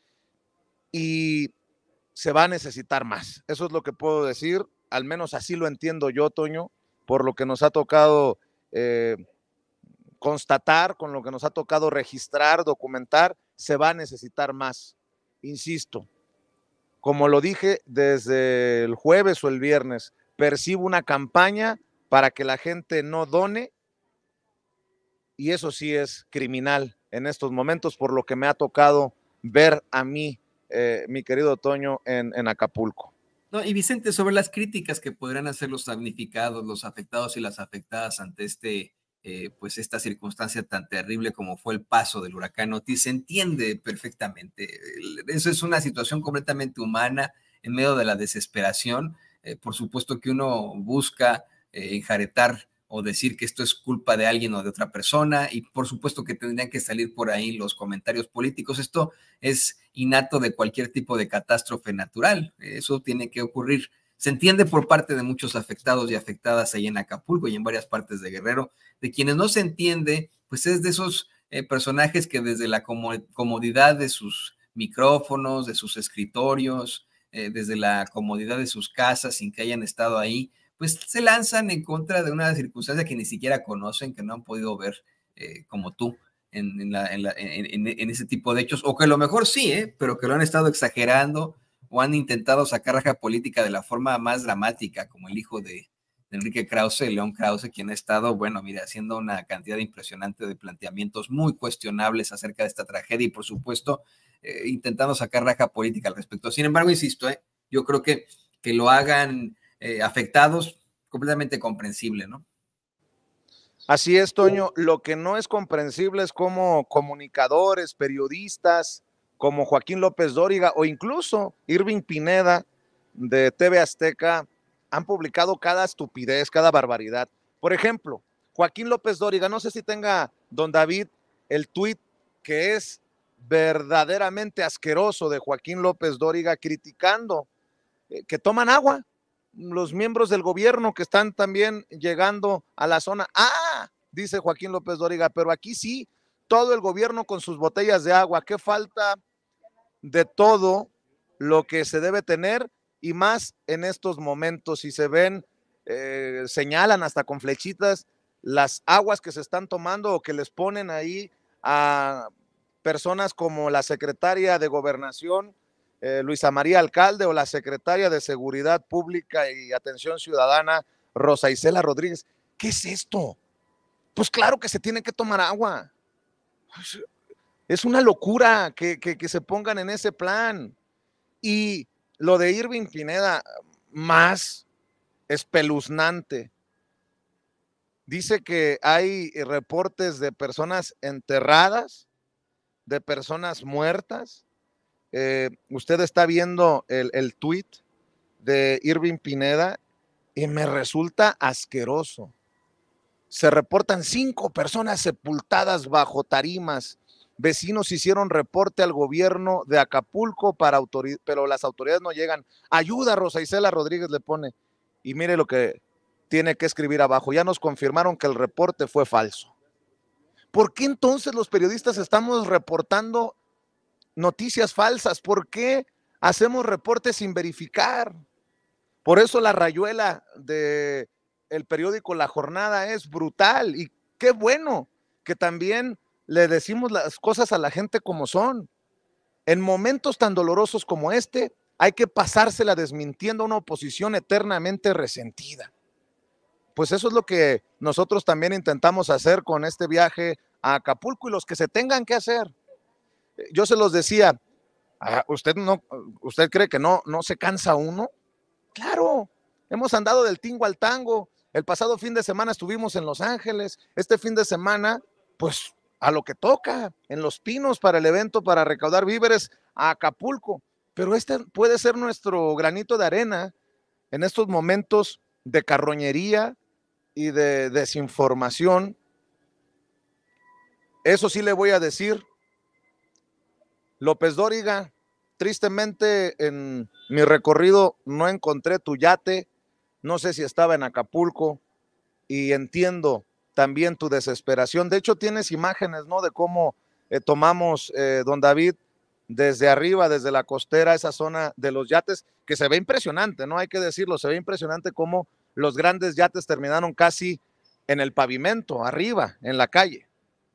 y se va a necesitar más. Eso es lo que puedo decir, al menos así lo entiendo yo, Toño, por lo que nos ha tocado eh, constatar, con lo que nos ha tocado registrar, documentar. Se va a necesitar más, insisto, como lo dije desde el jueves o el viernes, percibo una campaña para que la gente no done, y eso sí es criminal en estos momentos, por lo que me ha tocado ver a mí, eh, mi querido Toño, en, en Acapulco. No, y Vicente, sobre las críticas que podrán hacer los damnificados, los afectados y las afectadas ante este Eh, pues esta circunstancia tan terrible como fue el paso del huracán Otis, se entiende perfectamente. Eso es una situación completamente humana en medio de la desesperación. Eh, por supuesto que uno busca eh, enjaretar o decir que esto es culpa de alguien o de otra persona, y por supuesto que tendrían que salir por ahí los comentarios políticos. Esto es innato de cualquier tipo de catástrofe natural. Eso tiene que ocurrir. Se entiende por parte de muchos afectados y afectadas ahí en Acapulco y en varias partes de Guerrero. De quienes no se entiende, pues es de esos eh, personajes que desde la comodidad de sus micrófonos, de sus escritorios, eh, desde la comodidad de sus casas, sin que hayan estado ahí, pues se lanzan en contra de una circunstancia que ni siquiera conocen, que no han podido ver eh, como tú en, en, la, en, la, en, en ese tipo de hechos, o que a lo mejor sí, eh, pero que lo han estado exagerando o han intentado sacar raja política de la forma más dramática, como el hijo de, de Enrique Krause, León Krause, quien ha estado, bueno, mira, haciendo una cantidad impresionante de planteamientos muy cuestionables acerca de esta tragedia y, por supuesto, eh, intentando sacar raja política al respecto. Sin embargo, insisto, eh, yo creo que, que lo hagan eh, afectados, completamente comprensible, ¿no? Así es, Toño. Lo que no es comprensible es cómo comunicadores, periodistas, como Joaquín López Dóriga o incluso Irving Pineda de T V Azteca han publicado cada estupidez, cada barbaridad. Por ejemplo, Joaquín López Dóriga, no sé si tenga don David el tuit que es verdaderamente asqueroso de Joaquín López Dóriga criticando eh, que toman agua los miembros del gobierno que están también llegando a la zona. Ah, dice Joaquín López Dóriga, pero aquí sí, todo el gobierno con sus botellas de agua. Qué falta de todo lo que se debe tener y más en estos momentos. Y se ven, eh, señalan hasta con flechitas las aguas que se están tomando o que les ponen ahí a personas como la secretaria de Gobernación, eh, Luisa María Alcalde, o la secretaria de Seguridad Pública y Atención Ciudadana, Rosa Isela Rodríguez. ¿Qué es esto? Pues claro que se tiene que tomar agua. Es una locura que, que, que se pongan en ese plan. Y lo de Irving Pineda, más espeluznante. Dice que hay reportes de personas enterradas, de personas muertas. Eh, usted está viendo el, el tuit de Irving Pineda y me resulta asqueroso. Se reportan cinco personas sepultadas bajo tarimas. Vecinos hicieron reporte al gobierno de Acapulco, para autoridad, pero las autoridades no llegan. Ayuda, Rosa Isela Rodríguez le pone. Y mire lo que tiene que escribir abajo. Ya nos confirmaron que el reporte fue falso. ¿Por qué entonces los periodistas estamos reportando noticias falsas? ¿Por qué hacemos reportes sin verificar? Por eso la rayuela de el periódico La Jornada es brutal, y qué bueno que también le decimos las cosas a la gente como son. En momentos tan dolorosos como este, hay que pasársela desmintiendo a una oposición eternamente resentida. Pues eso es lo que nosotros también intentamos hacer con este viaje a Acapulco y los que se tengan que hacer. Yo se los decía, ¿usted no, usted cree que no, no se cansa uno? Claro, hemos andado del tingo al tango. El pasado fin de semana estuvimos en Los Ángeles. Este fin de semana, pues a lo que toca, en Los Pinos para el evento para recaudar víveres a Acapulco. Pero este puede ser nuestro granito de arena en estos momentos de carroñería y de desinformación. Eso sí le voy a decir, López Dóriga, tristemente en mi recorrido no encontré tu yate, no sé si estaba en Acapulco, y entiendo también tu desesperación. De hecho, tienes imágenes, ¿no?, de cómo eh, tomamos, eh, don David, desde arriba, desde la costera, esa zona de los yates, que se ve impresionante, ¿no? Hay que decirlo, se ve impresionante cómo los grandes yates terminaron casi en el pavimento, arriba, en la calle.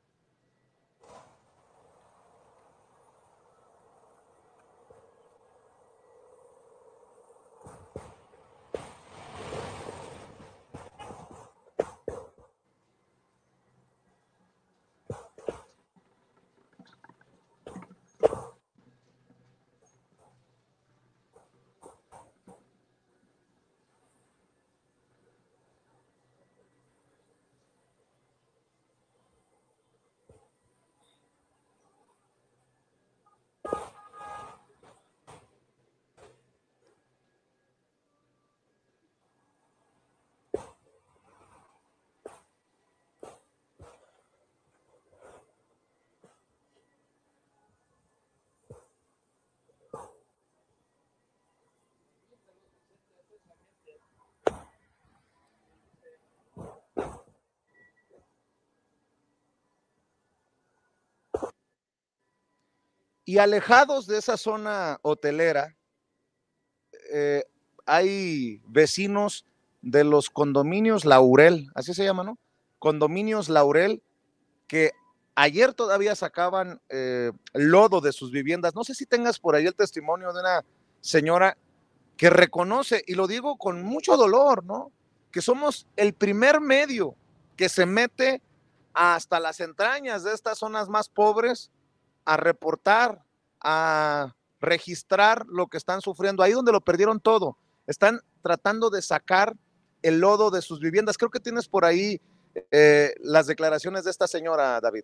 Y alejados de esa zona hotelera, eh, hay vecinos de los condominios Laurel, así se llama, ¿no? Condominios Laurel, que ayer todavía sacaban eh, lodo de sus viviendas. No sé si tengas por ahí el testimonio de una señora que reconoce, y lo digo con mucho dolor, ¿no?, que somos el primer medio que se mete hasta las entrañas de estas zonas más pobres a reportar, a registrar lo que están sufriendo, ahí donde lo perdieron todo. Están tratando de sacar el lodo de sus viviendas. Creo que tienes por ahí eh, las declaraciones de esta señora, David.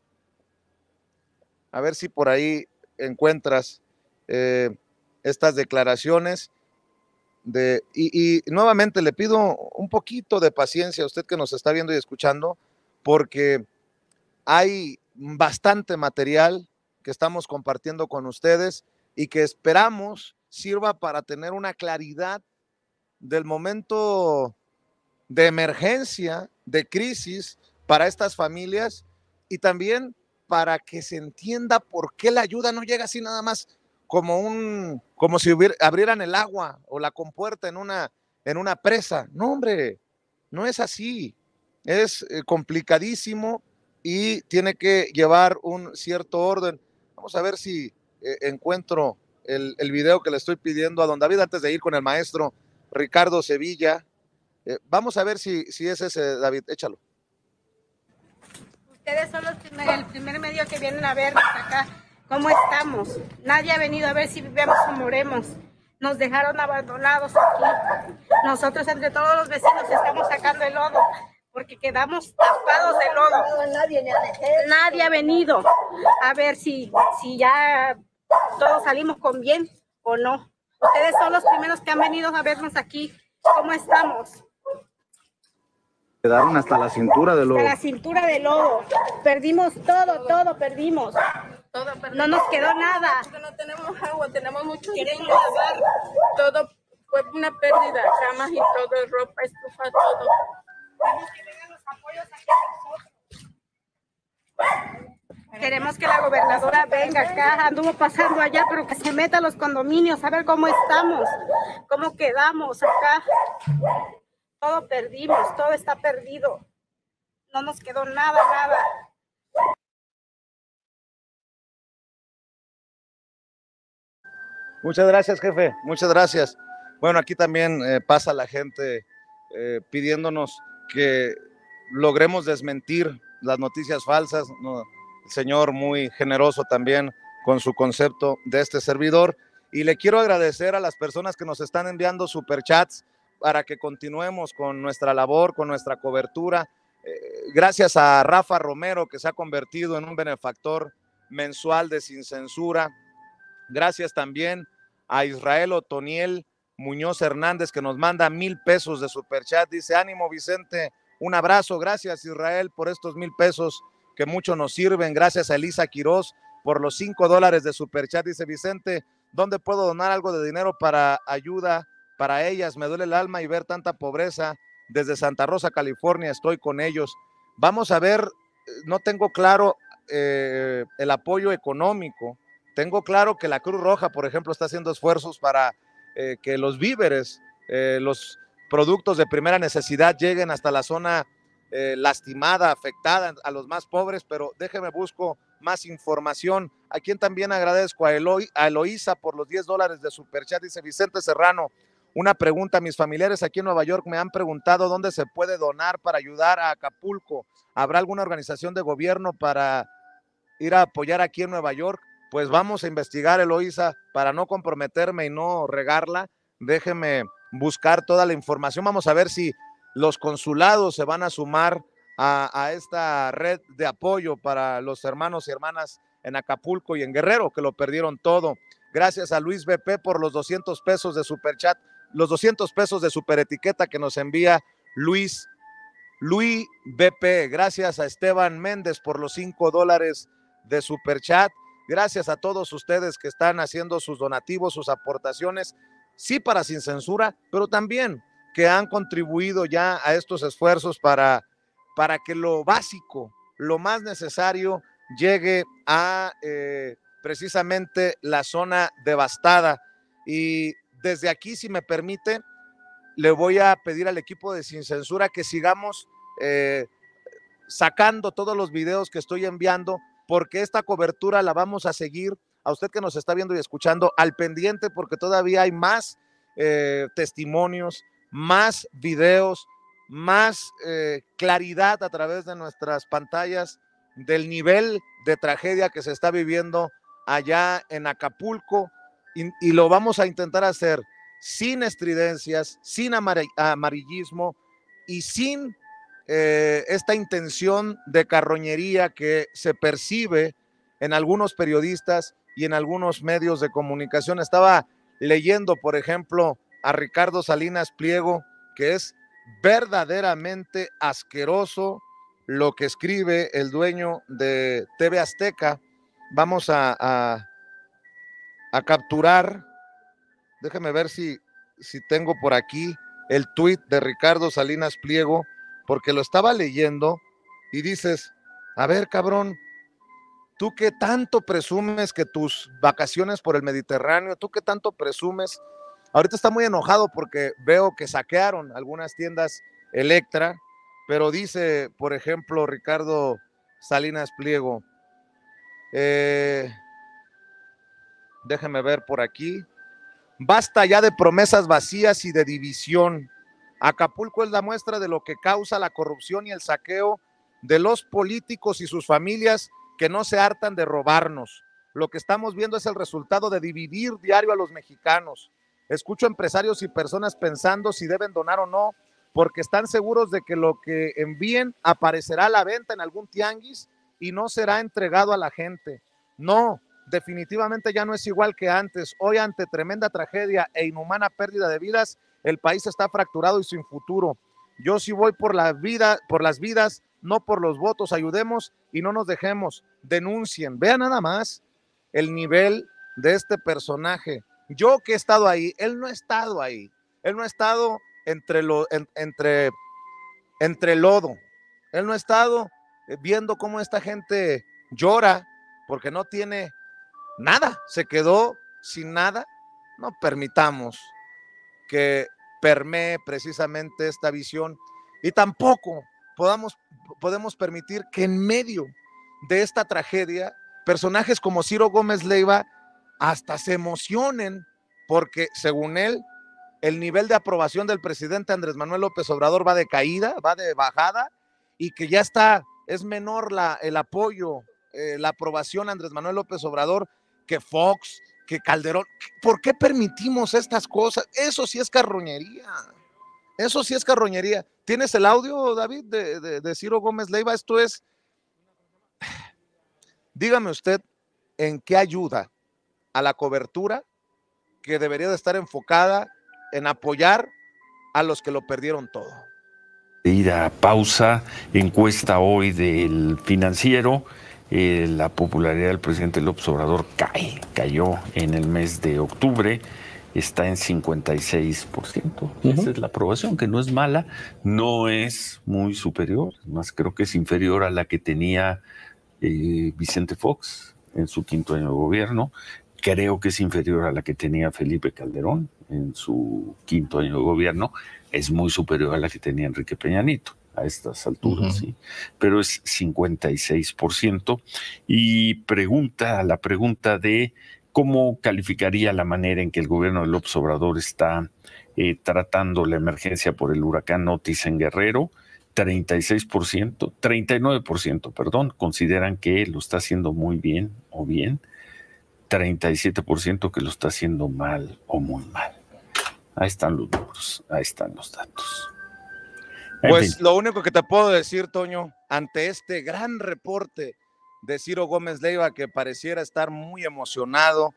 A ver si por ahí encuentras eh, estas declaraciones. De, y, y nuevamente le pido un poquito de paciencia a usted que nos está viendo y escuchando, porque hay bastante material que estamos compartiendo con ustedes y que esperamos sirva para tener una claridad del momento de emergencia, de crisis para estas familias y también para que se entienda por qué la ayuda no llega así nada más como un, como si hubiera, abrieran el agua o la compuerta en una, en una presa. No, hombre, no es así. Es eh, complicadísimo y tiene que llevar un cierto orden. Vamos a ver si eh, encuentro el, el video que le estoy pidiendo a don David antes de ir con el maestro Ricardo Sevilla. Eh, vamos a ver si, si es ese, David, échalo. Ustedes son los primer, el primer medio que vienen a vernos acá, cómo estamos. Nadie ha venido a ver si vivimos o moremos. Nos dejaron abandonados aquí. Nosotros entre todos los vecinos estamos sacando el lodo, porque quedamos tapados de lodo. Nadie ha venido a ver si, si ya todos salimos con bien o no. Ustedes son los primeros que han venido a vernos aquí, cómo estamos. Quedaron hasta la cintura de lodo. Hasta la cintura de lodo. Perdimos todo, todo perdimos. Todo perdimos. No nos quedó nada. Porque no tenemos agua, tenemos mucho queremos lavar. Todo fue una pérdida, camas y todo, ropa, estufa, todo. Queremos que vengan los apoyos aquí a nosotros. Queremos que la gobernadora venga acá, anduvo pasando allá, pero que se meta a los condominios a ver cómo estamos, cómo quedamos acá. Todo perdimos, todo está perdido. No nos quedó nada, nada. Muchas gracias, jefe. Muchas gracias. Bueno, aquí también eh, pasa la gente eh, pidiéndonos que logremos desmentir las noticias falsas. No, el señor muy generoso también con su concepto de este servidor. Y le quiero agradecer a las personas que nos están enviando superchats para que continuemos con nuestra labor, con nuestra cobertura. Eh, gracias a Rafa Romero, que se ha convertido en un benefactor mensual de Sin Censura. Gracias también a Israel Otoniel Muñoz Hernández, que nos manda mil pesos de superchat. Dice, ánimo Vicente, un abrazo. Gracias Israel por estos mil pesos que mucho nos sirven. Gracias a Elisa Quiroz por los cinco dólares de superchat. Dice, Vicente, ¿dónde puedo donar algo de dinero para ayuda para ellas? Me duele el alma y ver tanta pobreza. Desde Santa Rosa, California, estoy con ellos. Vamos a ver, no tengo claro eh, el apoyo económico. Tengo claro que la Cruz Roja, por ejemplo, está haciendo esfuerzos para eh, que los víveres, eh, los productos de primera necesidad lleguen hasta la zona eh, lastimada, afectada, a los más pobres, pero déjeme busco más información. A quien también agradezco, a, Eloy, a Eloísa por los diez dólares de superchat. Dice Vicente Serrano, una pregunta, mis familiares aquí en Nueva York me han preguntado dónde se puede donar para ayudar a Acapulco. ¿Habrá alguna organización de gobierno para ir a apoyar aquí en Nueva York? Pues vamos a investigar, Eloísa, para no comprometerme y no regarla. Déjeme buscar toda la información. Vamos a ver si los consulados se van a sumar a, a esta red de apoyo para los hermanos y hermanas en Acapulco y en Guerrero, que lo perdieron todo. Gracias a Luis B P por los doscientos pesos de superchat, los doscientos pesos de superetiqueta que nos envía Luis, Luis B P. Gracias a Esteban Méndez por los cinco dólares de superchat. Gracias a todos ustedes que están haciendo sus donativos, sus aportaciones, sí para Sin Censura, pero también que han contribuido ya a estos esfuerzos para, para que lo básico, lo más necesario, llegue a eh, precisamente la zona devastada. Y desde aquí, si me permite, le voy a pedir al equipo de Sin Censura que sigamos eh, sacando todos los videos que estoy enviando, porque esta cobertura la vamos a seguir. A usted que nos está viendo y escuchando, al pendiente, porque todavía hay más eh, testimonios, más videos, más eh, claridad a través de nuestras pantallas del nivel de tragedia que se está viviendo allá en Acapulco, y, y lo vamos a intentar hacer sin estridencias, sin amar amarillismo y sin eh, esta intención de carroñería que se percibe en algunos periodistas y en algunos medios de comunicación. Estaba leyendo, por ejemplo, a Ricardo Salinas Pliego, que es verdaderamente asqueroso lo que escribe el dueño de T V Azteca, vamos a, a, a capturar, déjame ver si, si tengo por aquí el tuit de Ricardo Salinas Pliego, porque lo estaba leyendo y dices, a ver, cabrón, tú que tanto presumes que tus vacaciones por el Mediterráneo, tú que tanto presumes, ahorita está muy enojado porque veo que saquearon algunas tiendas Electra, pero dice, por ejemplo, Ricardo Salinas Pliego, eh, déjeme ver por aquí, basta ya de promesas vacías y de división. Acapulco es la muestra de lo que causa la corrupción y el saqueo de los políticos y sus familias que no se hartan de robarnos. Lo que estamos viendo es el resultado de dividir diario a los mexicanos. Escucho empresarios y personas pensando si deben donar o no, porque están seguros de que lo que envíen aparecerá a la venta en algún tianguis y no será entregado a la gente. No, definitivamente ya no es igual que antes. Hoy, ante tremenda tragedia e inhumana pérdida de vidas, el país está fracturado y sin futuro. Yo sí voy por la vida, por las vidas, no por los votos. Ayudemos y no nos dejemos. Denuncien. Vean nada más el nivel de este personaje. Yo que he estado ahí, él no ha estado ahí. Él no ha estado entre lo, en, entre, entre lodo. Él no ha estado viendo cómo esta gente llora porque no tiene nada. Se quedó sin nada. No permitamos que permee precisamente esta visión y tampoco podamos, podemos permitir que en medio de esta tragedia personajes como Ciro Gómez Leiva hasta se emocionen porque según él el nivel de aprobación del presidente Andrés Manuel López Obrador va de caída, va de bajada y que ya está, es menor la, el apoyo, eh, la aprobación a Andrés Manuel López Obrador que Fox, que Calderón. ¿Por qué permitimos estas cosas? Eso sí es carroñería. Eso sí es carroñería. ¿Tienes el audio, David, de, de, de Ciro Gómez Leiva? Esto es, dígame usted, ¿en qué ayuda a la cobertura que debería de estar enfocada en apoyar a los que lo perdieron todo? Ir a pausa, encuesta hoy del Financiero. Eh, la popularidad del presidente López Obrador cae, cayó en el mes de octubre, está en cincuenta y seis por ciento. Uh-huh. Esa es la aprobación, que no es mala, no es muy superior, más creo que es inferior a la que tenía eh, Vicente Fox en su quinto año de gobierno, creo que es inferior a la que tenía Felipe Calderón en su quinto año de gobierno, es muy superior a la que tenía Enrique Peña Nieto a estas alturas, uh-huh. sí, pero es cincuenta y seis por ciento. Y pregunta, la pregunta de cómo calificaría la manera en que el gobierno de López Obrador está eh, tratando la emergencia por el huracán Otis en Guerrero. Treinta y seis por ciento, treinta y nueve por ciento, perdón, consideran que lo está haciendo muy bien o bien, treinta y siete por ciento que lo está haciendo mal o muy mal. Ahí están los números, ahí están los datos. Pues lo único que te puedo decir, Toño, ante este gran reporte de Ciro Gómez Leiva, que pareciera estar muy emocionado,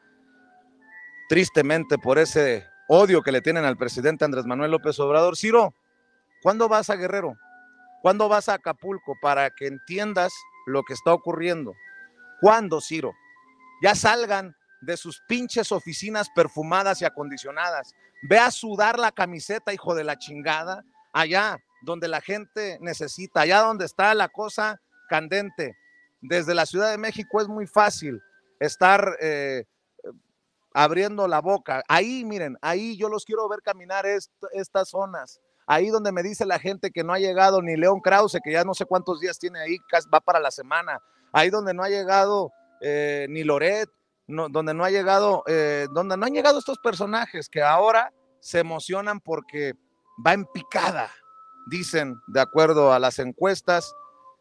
tristemente por ese odio que le tienen al presidente Andrés Manuel López Obrador. Ciro, ¿cuándo vas a Guerrero? ¿Cuándo vas a Acapulco para que entiendas lo que está ocurriendo? ¿Cuándo, Ciro? Ya salgan de sus pinches oficinas perfumadas y acondicionadas. Ve a sudar la camiseta, hijo de la chingada, allá donde la gente necesita, allá donde está la cosa candente. Desde la Ciudad de México es muy fácil estar eh, abriendo la boca. Ahí, miren, ahí yo los quiero ver caminar est estas zonas. Ahí donde me dice la gente que no ha llegado ni León Krause, que ya no sé cuántos días tiene ahí, va para la semana. Ahí donde no ha llegado eh, ni Loret, no, donde no ha llegado, eh, donde no han llegado estos personajes que ahora se emocionan porque va en picada. Dicen, de acuerdo a las encuestas,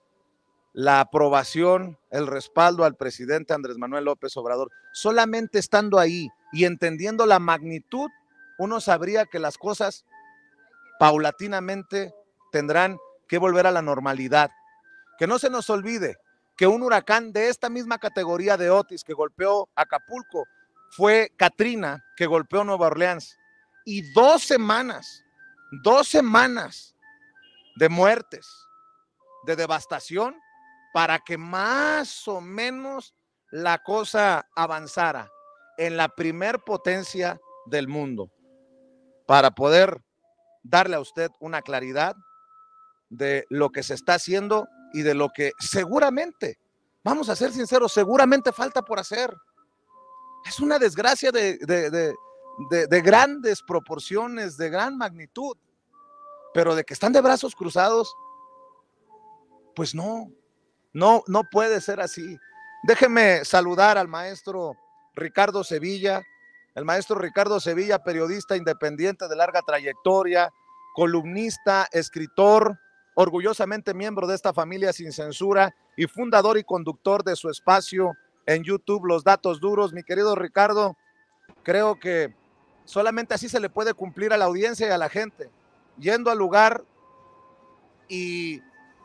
la aprobación, el respaldo al presidente Andrés Manuel López Obrador. Solamente estando ahí y entendiendo la magnitud, uno sabría que las cosas paulatinamente tendrán que volver a la normalidad. Que no se nos olvide que un huracán de esta misma categoría de Otis que golpeó Acapulco fue Katrina, que golpeó Nueva Orleans. Y dos semanas, dos semanas de muertes, de devastación, para que más o menos la cosa avanzara en la primer potencia del mundo para poder darle a usted una claridad de lo que se está haciendo y de lo que seguramente, vamos a ser sinceros, seguramente falta por hacer. Es una desgracia de, de, de, de, de grandes proporciones, de gran magnitud, pero de que están de brazos cruzados, pues no, no, no puede ser así. Déjeme saludar al maestro Ricardo Sevilla, el maestro Ricardo Sevilla, periodista independiente de larga trayectoria, columnista, escritor, orgullosamente miembro de esta familia sin censura y fundador y conductor de su espacio en YouTube, Los Datos Duros. Mi querido Ricardo, creo que solamente así se le puede cumplir a la audiencia y a la gente, yendo al lugar y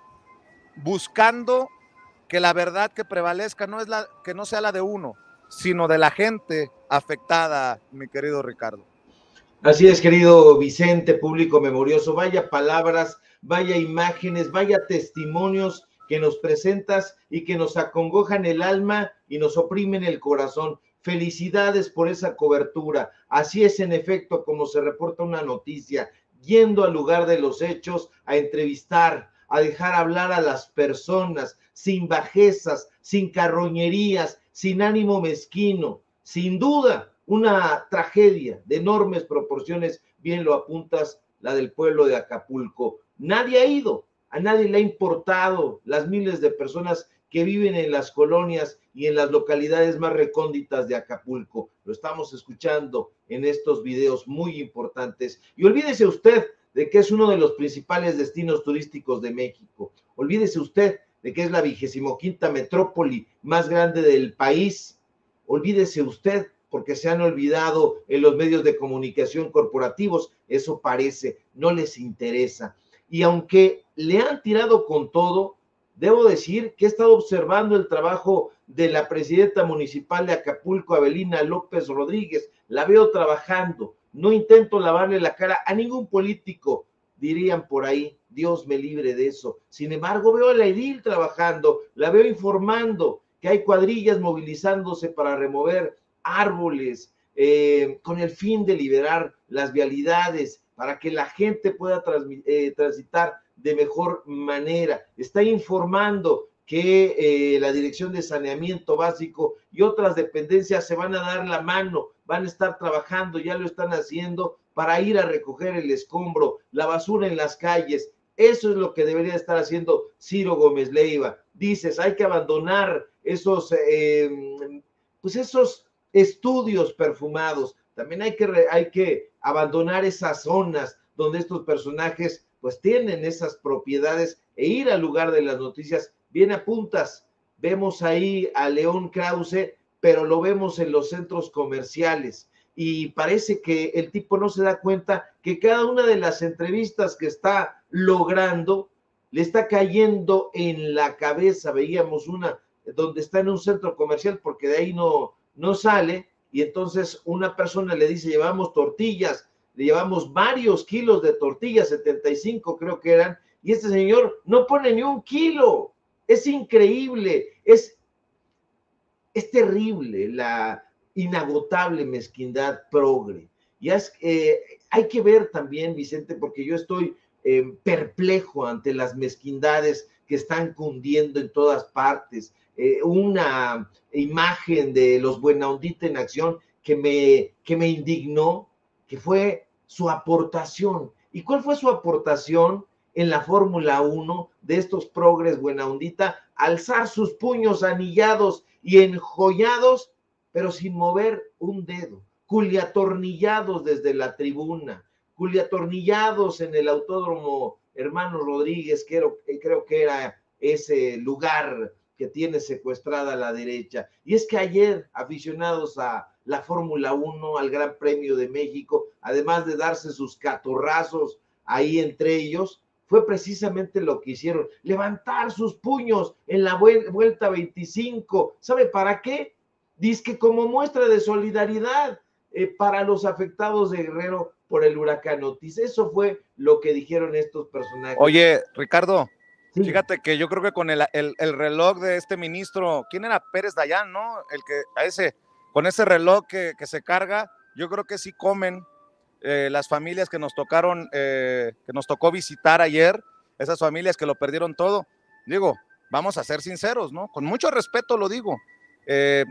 buscando que la verdad que prevalezca no es la que no sea la de uno, sino de la gente afectada, mi querido Ricardo. Así es, querido Vicente, público memorioso, vaya palabras, vaya imágenes, vaya testimonios que nos presentas y que nos acongojan el alma y nos oprimen el corazón. Felicidades por esa cobertura. Así es, en efecto, como se reporta una noticia, yendo al lugar de los hechos a entrevistar, a dejar hablar a las personas, sin bajezas, sin carroñerías, sin ánimo mezquino. Sin duda, una tragedia de enormes proporciones, bien lo apuntas, la del pueblo de Acapulco. Nadie ha ido, a nadie le ha importado las miles de personas que viven en las colonias y en las localidades más recónditas de Acapulco. Lo estamos escuchando en estos videos muy importantes. Y olvídese usted de que es uno de los principales destinos turísticos de México. Olvídese usted de que es la vigésimo quinta metrópoli más grande del país. Olvídese usted, porque se han olvidado en los medios de comunicación corporativos, eso parece, no les interesa. Y aunque le han tirado con todo, debo decir que he estado observando el trabajo de la presidenta municipal de Acapulco, Avelina López Rodríguez. La veo trabajando, no intento lavarle la cara a ningún político, dirían por ahí, Dios me libre de eso. Sin embargo, veo a la edil trabajando, la veo informando que hay cuadrillas movilizándose para remover árboles, eh, con el fin de liberar las vialidades para que la gente pueda eh, transitar de mejor manera. Está informando que eh, la Dirección de Saneamiento Básico y otras dependencias se van a dar la mano, van a estar trabajando, ya lo están haciendo, para ir a recoger el escombro, la basura en las calles. Eso es lo que debería estar haciendo Ciro Gómez Leiva. Dices, hay que abandonar esos, eh, pues esos estudios perfumados. También hay que, hay que abandonar esas zonas donde estos personajes pues tienen esas propiedades e ir al lugar de las noticias. Bien apuntas, vemos ahí a León Krause, pero lo vemos en los centros comerciales y parece que el tipo no se da cuenta que cada una de las entrevistas que está logrando le está cayendo en la cabeza. Veíamos una donde está en un centro comercial porque de ahí no, no sale, y entonces una persona le dice, llevamos tortillas, le llevamos varios kilos de tortillas, setenta y cinco creo que eran, y este señor no pone ni un kilo. Es increíble, es, es terrible la inagotable mezquindad progre. Y es, eh, hay que ver también, Vicente, porque yo estoy eh, perplejo ante las mezquindades que están cundiendo en todas partes. Eh, una imagen de los Buena Ondita en acción que me, que me indignó, que fue su aportación. ¿Y cuál fue su aportación en la Fórmula uno de estos progres Buena Ondita? Alzar sus puños anillados y enjollados, pero sin mover un dedo, culiatornillados desde la tribuna, culiatornillados en el Autódromo Hermano Rodríguez, que creo, creo que era ese lugar que tiene secuestrada a la derecha. Y es que ayer, aficionados a la Fórmula uno, al Gran Premio de México, además de darse sus catorrazos ahí entre ellos, fue precisamente lo que hicieron, levantar sus puños en la vuelta veinticinco. ¿Sabe para qué? Dizque como muestra de solidaridad eh, para los afectados de Guerrero por el huracán Otis. Eso fue lo que dijeron estos personajes. Oye, Ricardo, Sí. Fíjate que yo creo que con el, el, el reloj de este ministro, ¿quién era? Pérez Dayán, ¿no? El que, a ese, con ese reloj que, que se carga, yo creo que sí comen eh, las familias que nos tocaron, eh, que nos tocó visitar ayer, esas familias que lo perdieron todo. Digo, vamos a ser sinceros, ¿no? Con mucho respeto lo digo, eh,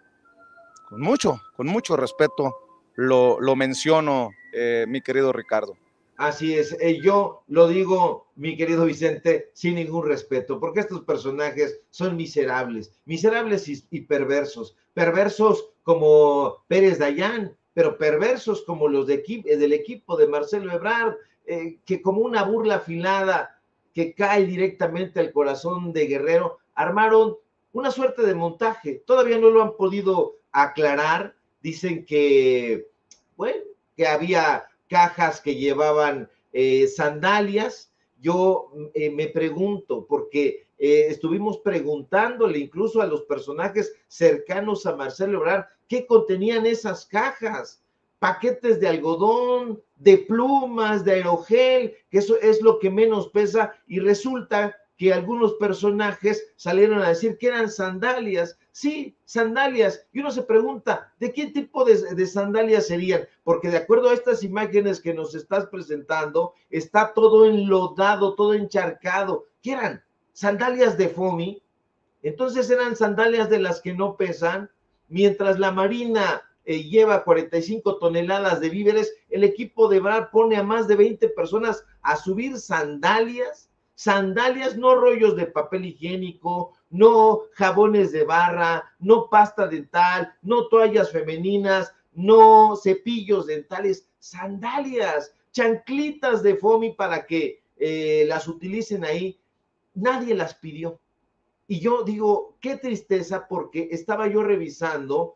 con mucho, con mucho respeto lo, lo menciono, eh, mi querido Ricardo. Así es, eh, yo lo digo, mi querido Vicente, sin ningún respeto, porque estos personajes son miserables, miserables y, y perversos, perversos como Pérez Dayán, pero perversos como los de equi del equipo de Marcelo Ebrard, eh, que como una burla afilada que cae directamente al corazón de Guerrero, armaron una suerte de montaje, todavía no lo han podido aclarar, dicen que, bueno, que había cajas que llevaban eh, sandalias. Yo eh, me pregunto, porque eh, estuvimos preguntándole incluso a los personajes cercanos a Marcelo Ebrard, ¿qué contenían esas cajas? Paquetes de algodón, de plumas, de aerogel, que eso es lo que menos pesa, y resulta que algunos personajes salieron a decir que eran sandalias. Sí, sandalias. Y uno se pregunta, ¿de qué tipo de, de sandalias serían? Porque de acuerdo a estas imágenes que nos estás presentando, está todo enlodado, todo encharcado. ¿Qué eran? ¿Sandalias de foamy? Entonces eran sandalias de las que no pesan. Mientras la Marina eh, lleva cuarenta y cinco toneladas de víveres, el equipo de Ebrard pone a más de veinte personas a subir sandalias. Sandalias, no rollos de papel higiénico, no jabones de barra, no pasta dental, no toallas femeninas, no cepillos dentales, sandalias, chanclitas de foamy para que eh, las utilicen ahí. Nadie las pidió. Y yo digo, qué tristeza, porque estaba yo revisando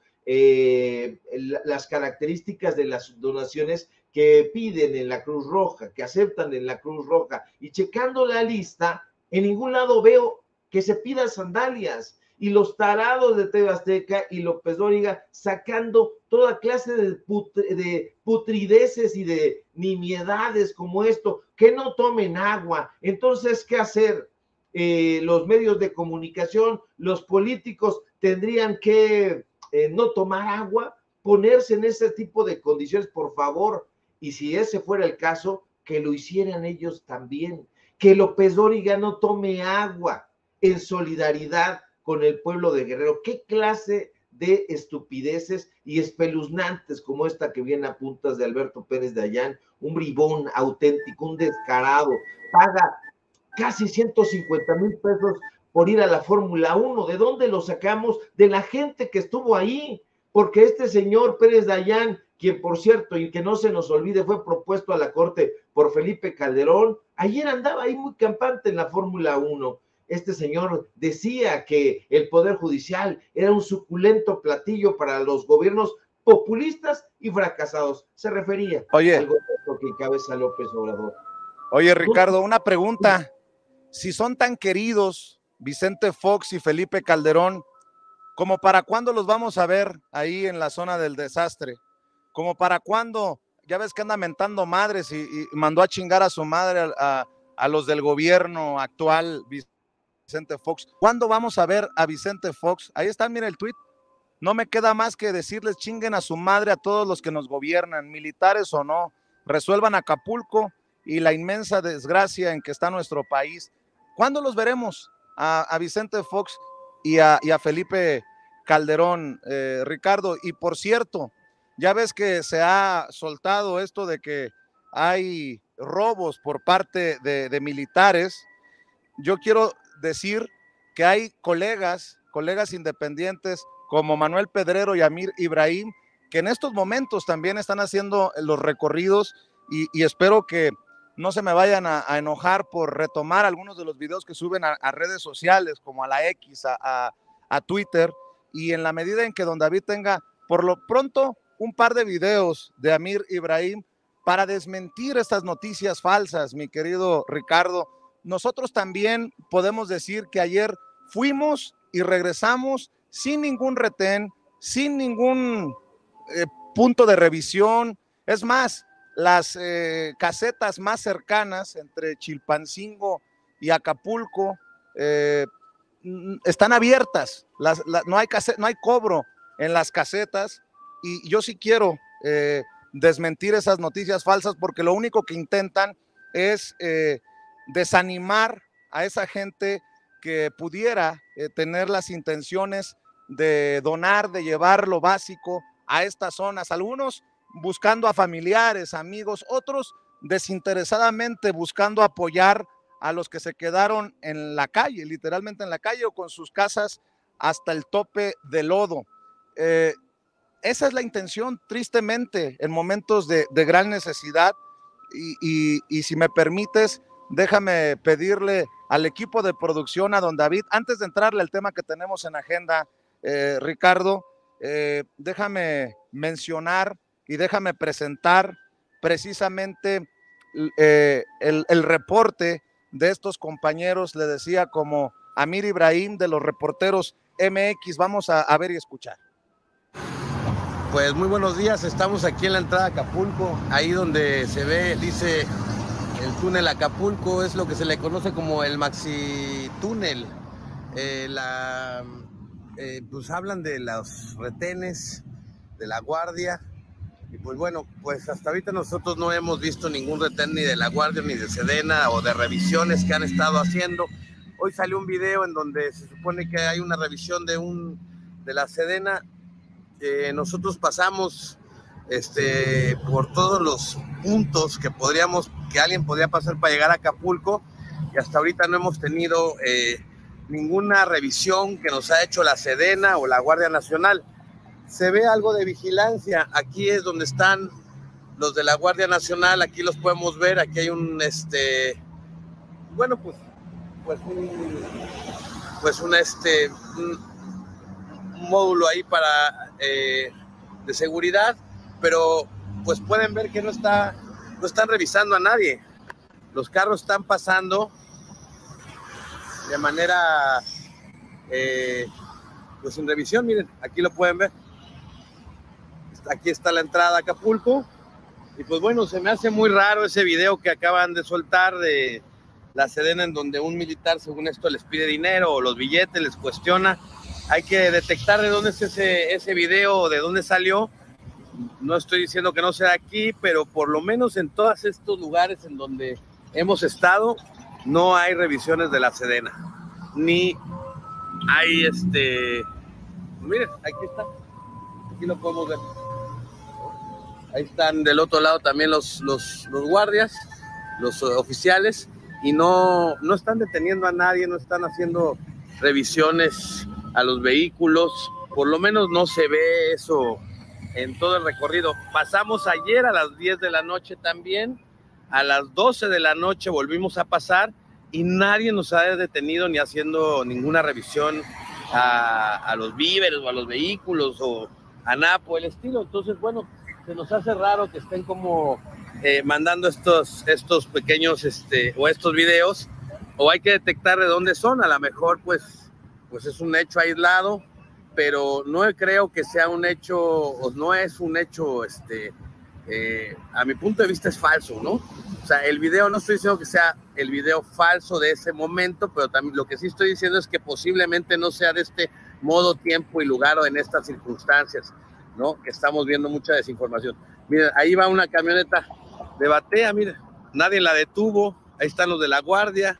eh, las características de las donaciones que piden en la Cruz Roja, que aceptan en la Cruz Roja, y checando la lista, en ningún lado veo que se pida sandalias, y los tarados de T V Azteca y López Dóriga sacando toda clase de, putri, de putrideces y de nimiedades como esto, que no tomen agua. Entonces, ¿qué hacer? Eh, los medios de comunicación, los políticos tendrían que eh, no tomar agua, ponerse en ese tipo de condiciones, por favor. Y si ese fuera el caso, que lo hicieran ellos también, que López Dóriga no tome agua en solidaridad con el pueblo de Guerrero. ¿Qué clase de estupideces y espeluznantes como esta que viene a puntas de Alberto Pérez Dayán, un bribón auténtico, un descarado, paga casi ciento cincuenta mil pesos por ir a la Fórmula uno? ¿De dónde lo sacamos? De la gente que estuvo ahí, porque este señor Pérez Dayán, quien por cierto, y que no se nos olvide, fue propuesto a la corte por Felipe Calderón, ayer andaba ahí muy campante en la Fórmula uno. Este señor decía que el Poder Judicial era un suculento platillo para los gobiernos populistas y fracasados. Se refería Oye, al gobierno que encabeza López Obrador. Oye, Ricardo, una pregunta. Si son tan queridos Vicente Fox y Felipe Calderón, ¿como para cuándo los vamos a ver ahí en la zona del desastre? ¿Como para cuándo? Ya ves que anda mentando madres y, y mandó a chingar a su madre a, a, a los del gobierno actual, Vicente Fox. ¿Cuándo vamos a ver a Vicente Fox? Ahí está, mira el tuit. No me queda más que decirles, chinguen a su madre a todos los que nos gobiernan, militares o no, resuelvan Acapulco y la inmensa desgracia en que está nuestro país. ¿Cuándo los veremos a, a Vicente Fox y a, y a Felipe Calderón, eh, Ricardo? Y por cierto, ya ves que se ha soltado esto de que hay robos por parte de, de militares. Yo quiero decir que hay colegas, colegas independientes como Manuel Pedrero y Amir Ibrahim, que en estos momentos también están haciendo los recorridos y, y espero que no se me vayan a, a enojar por retomar algunos de los videos que suben a, a redes sociales, como a la X, a, a, a Twitter, y en la medida en que don David tenga, por lo pronto, un par de videos de Amir Ibrahim para desmentir estas noticias falsas, mi querido Ricardo. Nosotros también podemos decir que ayer fuimos y regresamos sin ningún retén, sin ningún eh, punto de revisión. Es más, las eh, casetas más cercanas entre Chilpancingo y Acapulco eh, están abiertas, las, la, no, hay case, no hay cobro en las casetas, y yo sí quiero eh, desmentir esas noticias falsas, porque lo único que intentan es eh, desanimar a esa gente que pudiera eh, tener las intenciones de donar, de llevar lo básico a estas zonas, algunos buscando a familiares, amigos, otros desinteresadamente buscando apoyar a los que se quedaron en la calle, literalmente en la calle, o con sus casas hasta el tope de lodo. Eh, esa es la intención, tristemente, en momentos de, de gran necesidad, y, y, y si me permites, déjame pedirle al equipo de producción, a don David, antes de entrarle al tema que tenemos en agenda, eh, Ricardo, eh, déjame mencionar y déjame presentar precisamente eh, el, el reporte de estos compañeros, le decía, como Amir Ibrahim, de los reporteros M X. Vamos a, a ver y escuchar. Pues muy buenos días, estamos aquí en la entrada a Acapulco, ahí donde se ve, dice el túnel Acapulco, es lo que se le conoce como el maxi túnel. Eh, la, eh, pues hablan de los retenes, de la guardia, y pues bueno, pues hasta ahorita nosotros no hemos visto ningún retén ni de la guardia, ni de Sedena, o de revisiones que han estado haciendo. Hoy salió un video en donde se supone que hay una revisión de, un, de la Sedena. Eh, nosotros pasamos este, por todos los puntos que podríamos, que alguien podría pasar para llegar a Acapulco, y hasta ahorita no hemos tenido eh, ninguna revisión que nos ha hecho la Sedena o la Guardia Nacional. Se ve algo de vigilancia, aquí es donde están los de la Guardia Nacional, aquí los podemos ver, aquí hay un, este, bueno, pues, pues un, pues un, este, un, un módulo ahí para eh, de seguridad, pero pues pueden ver que no está, no están revisando a nadie. Los carros están pasando de manera eh, pues sin revisión. Miren, aquí lo pueden ver. Aquí está la entrada a Acapulco, y pues bueno, se me hace muy raro ese video que acaban de soltar de la Sedena, en donde un militar, según esto, les pide dinero o los billetes, les cuestiona. Hay que detectar de dónde es ese, ese video, de dónde salió. No estoy diciendo que no sea aquí, pero por lo menos en todos estos lugares en donde hemos estado, no hay revisiones de la Sedena, ni hay este, miren, aquí está, aquí lo podemos ver. Ahí están del otro lado también los, los, los guardias, los oficiales, y no, no están deteniendo a nadie, no están haciendo revisiones a los vehículos, por lo menos no se ve eso en todo el recorrido. Pasamos ayer a las diez de la noche también, a las doce de la noche volvimos a pasar, y nadie nos ha detenido ni haciendo ninguna revisión a, a los víveres o a los vehículos o a nada por el estilo. Entonces, bueno, se nos hace raro que estén como eh, mandando estos, estos pequeños este, o estos videos, o hay que detectar de dónde son. A lo mejor pues, pues es un hecho aislado, pero no creo que sea un hecho, o no es un hecho, este, eh, a mi punto de vista es falso, ¿no? O sea, el video, no estoy diciendo que sea el video falso de ese momento, pero también lo que sí estoy diciendo es que posiblemente no sea de este modo, tiempo y lugar, o en estas circunstancias, ¿no? Que estamos viendo mucha desinformación. Miren, ahí va una camioneta de Batea, miren, nadie la detuvo, ahí están los de la guardia,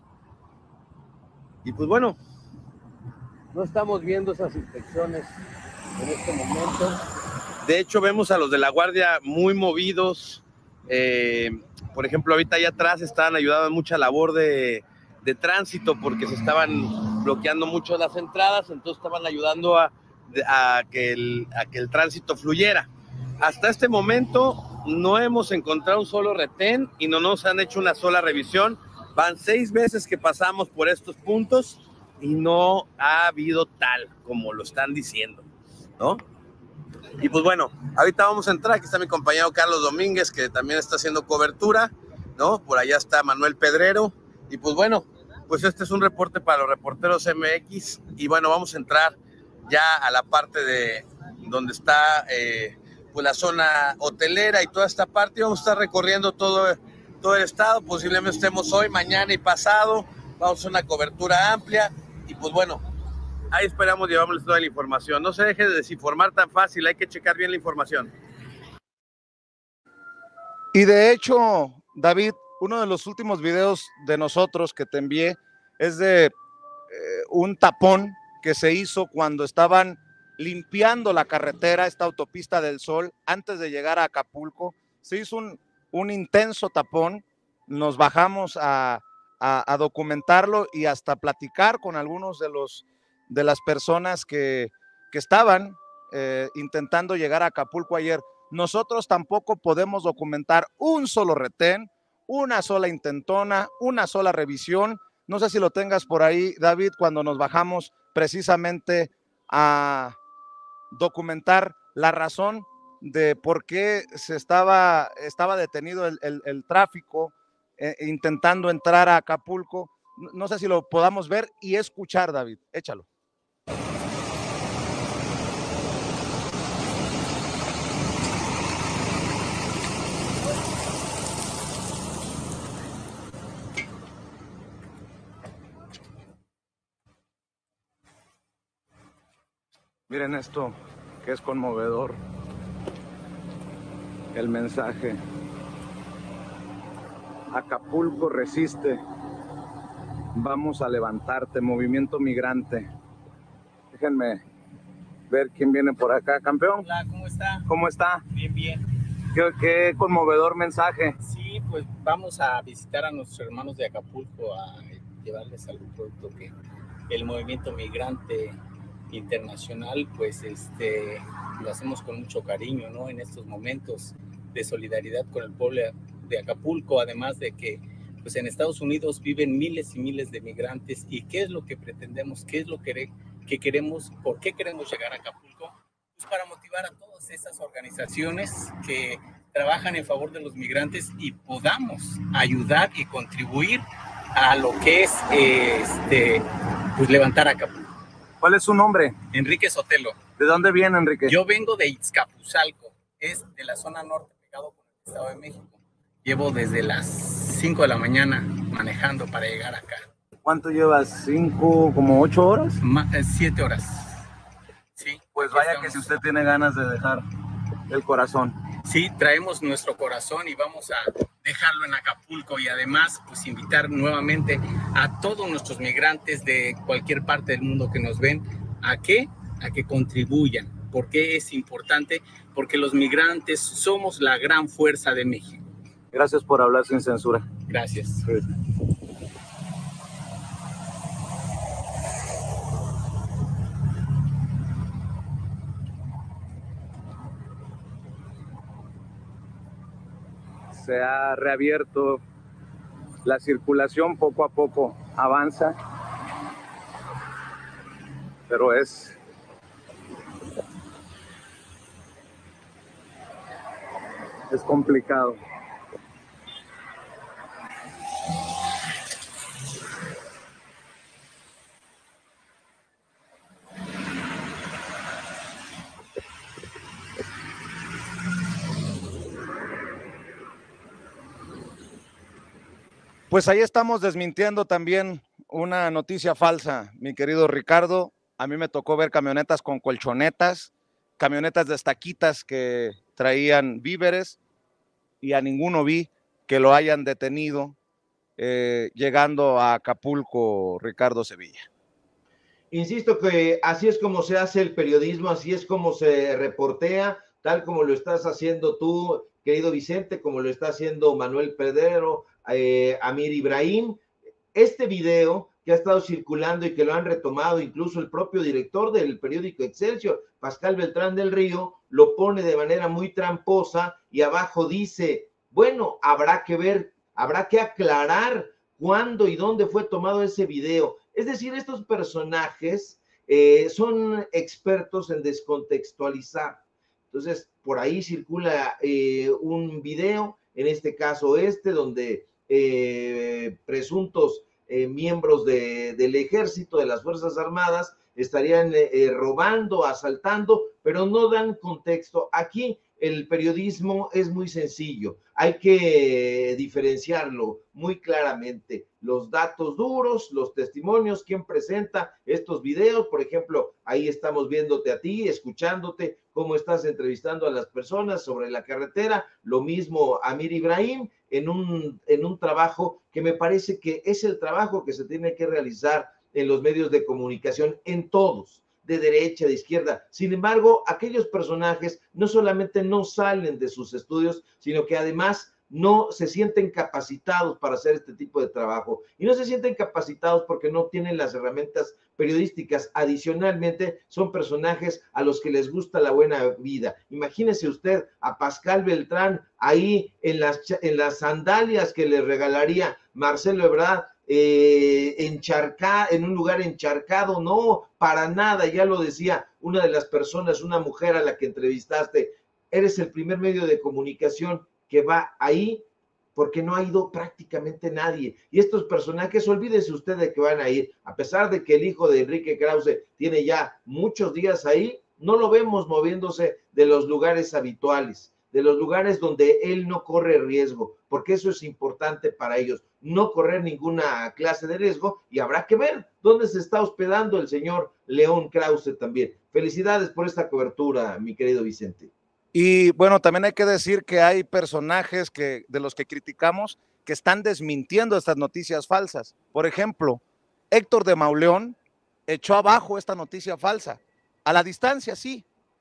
y pues bueno, no estamos viendo esas inspecciones en este momento. De hecho, vemos a los de la guardia muy movidos. Eh, por ejemplo, ahorita allá atrás estaban ayudando en mucha labor de, de tránsito, porque se estaban bloqueando mucho las entradas, entonces estaban ayudando a, a, que el, a que el tránsito fluyera. Hasta este momento no hemos encontrado un solo retén y no nos han hecho una sola revisión. Van seis veces que pasamos por estos puntos y no ha habido tal como lo están diciendo, ¿no? Y pues bueno, ahorita vamos a entrar. Aquí está mi compañero Carlos Domínguez, que también está haciendo cobertura, ¿no? Por allá está Manuel Pedrero. Y pues bueno, pues este es un reporte para los reporteros M X. Y bueno, vamos a entrar ya a la parte de donde está eh, pues la zona hotelera y toda esta parte. Y vamos a estar recorriendo todo, todo el estado. Posiblemente estemos hoy, mañana y pasado. vamos a hacer una cobertura amplia y pues bueno, ahí esperamos llevarles toda la información. No se deje de desinformar tan fácil, hay que checar bien la información. Y de hecho, David, uno de los últimos videos de nosotros que te envié es de eh, un tapón que se hizo cuando estaban limpiando la carretera, esta autopista del Sol, antes de llegar a Acapulco. Se hizo un, un intenso tapón, nos bajamos a, a, a documentarlo y hasta platicar con algunos de, los, de las personas que, que estaban eh, intentando llegar a Acapulco ayer. Nosotros tampoco podemos documentar un solo retén, una sola intentona, una sola revisión. No sé si lo tengas por ahí, David, cuando nos bajamos precisamente a documentar la razón de por qué se estaba, estaba detenido el, el, el tráfico eh, intentando entrar a Acapulco. No sé si lo podamos ver y escuchar, David. Échalo. Miren esto, que es conmovedor. El mensaje. Acapulco resiste. Vamos a levantarte, movimiento migrante. Déjenme ver quién viene por acá. Campeón. Hola, ¿cómo está? ¿Cómo está? Bien, bien. Qué, qué conmovedor mensaje. Sí, pues vamos a visitar a nuestros hermanos de Acapulco, a llevarles algún producto que el movimiento migrante internacional, pues este, lo hacemos con mucho cariño, ¿no? En estos momentos de solidaridad con el pueblo de Acapulco, además de que pues en Estados Unidos viven miles y miles de migrantes. ¿Y qué es lo que pretendemos? ¿Qué es lo que, que queremos? ¿Por qué queremos llegar a Acapulco? Pues para motivar a todas esas organizaciones que trabajan en favor de los migrantes y podamos ayudar y contribuir a lo que es este, pues levantar Acapulco. ¿Cuál es su nombre? Enrique Sotelo. ¿De dónde viene, Enrique? Yo vengo de Izcapuzalco, es de la zona norte, pegado con el Estado de México. Llevo desde las cinco de la mañana manejando para llegar acá. ¿Cuánto llevas? ¿Cinco, como ocho horas? Ma eh, siete horas. Sí. Pues vaya estamos. Que si usted tiene ganas de dejar el corazón. Sí, traemos nuestro corazón y vamos a dejarlo en Acapulco y además pues invitar nuevamente a todos nuestros migrantes de cualquier parte del mundo que nos ven a que, a que contribuyan. ¿Por qué es importante? Porque los migrantes somos la gran fuerza de México. Gracias por hablar sin censura. Gracias. Sí. Se ha reabierto la circulación, poco a poco avanza, pero es es complicado. Pues ahí estamos desmintiendo también una noticia falsa, mi querido Ricardo. A mí me tocó ver camionetas con colchonetas, camionetas de estaquitas que traían víveres y a ninguno vi que lo hayan detenido eh, llegando a Acapulco, Ricardo Sevilla. Insisto que así es como se hace el periodismo, así es como se reportea, tal como lo estás haciendo tú, querido Vicente, como lo está haciendo Manuel Pedrero, eh, Amir Ibrahim. Este video que ha estado circulando y que lo han retomado, incluso el propio director del periódico Excelsior, Pascal Beltrán del Río, lo pone de manera muy tramposa y abajo dice, bueno, habrá que ver, habrá que aclarar cuándo y dónde fue tomado ese video. Es decir, estos personajes eh, son expertos en descontextualizar. Entonces, por ahí circula eh, un video, en este caso este, donde eh, presuntos eh, miembros de, del ejército, de las Fuerzas Armadas, estarían eh, robando, asaltando, pero no dan contexto. Aquí el periodismo es muy sencillo, hay que diferenciarlo muy claramente, los datos duros, los testimonios, quién presenta estos videos, por ejemplo, ahí estamos viéndote a ti, escuchándote, cómo estás entrevistando a las personas sobre la carretera, lo mismo Amir Ibrahim, en un, en un trabajo que me parece que es el trabajo que se tiene que realizar en los medios de comunicación, en todos, de derecha, de izquierda. Sin embargo, aquellos personajes no solamente no salen de sus estudios, sino que además no se sienten capacitados para hacer este tipo de trabajo. Y no se sienten capacitados porque no tienen las herramientas periodísticas. Adicionalmente, son personajes a los que les gusta la buena vida. Imagínese usted a Pascal Beltrán ahí en las, en las sandalias que le regalaría Marcelo Ebrard, Eh, encharcado, en un lugar encharcado, no, para nada, ya lo decía una de las personas, una mujer a la que entrevistaste, eres el primer medio de comunicación que va ahí porque no ha ido prácticamente nadie, y estos personajes, olvídese usted de que van a ir, a pesar de que el hijo de Enrique Krause tiene ya muchos días ahí, no lo vemos moviéndose de los lugares habituales, de los lugares donde él no corre riesgo, porque eso es importante para ellos, no correr ninguna clase de riesgo, y habrá que ver dónde se está hospedando el señor León Krause también. Felicidades por esta cobertura, mi querido Vicente. Y bueno, también hay que decir que hay personajes que, de los que criticamos que están desmintiendo estas noticias falsas. Por ejemplo, Héctor de Mauleón echó abajo esta noticia falsa, a la distancia, sí,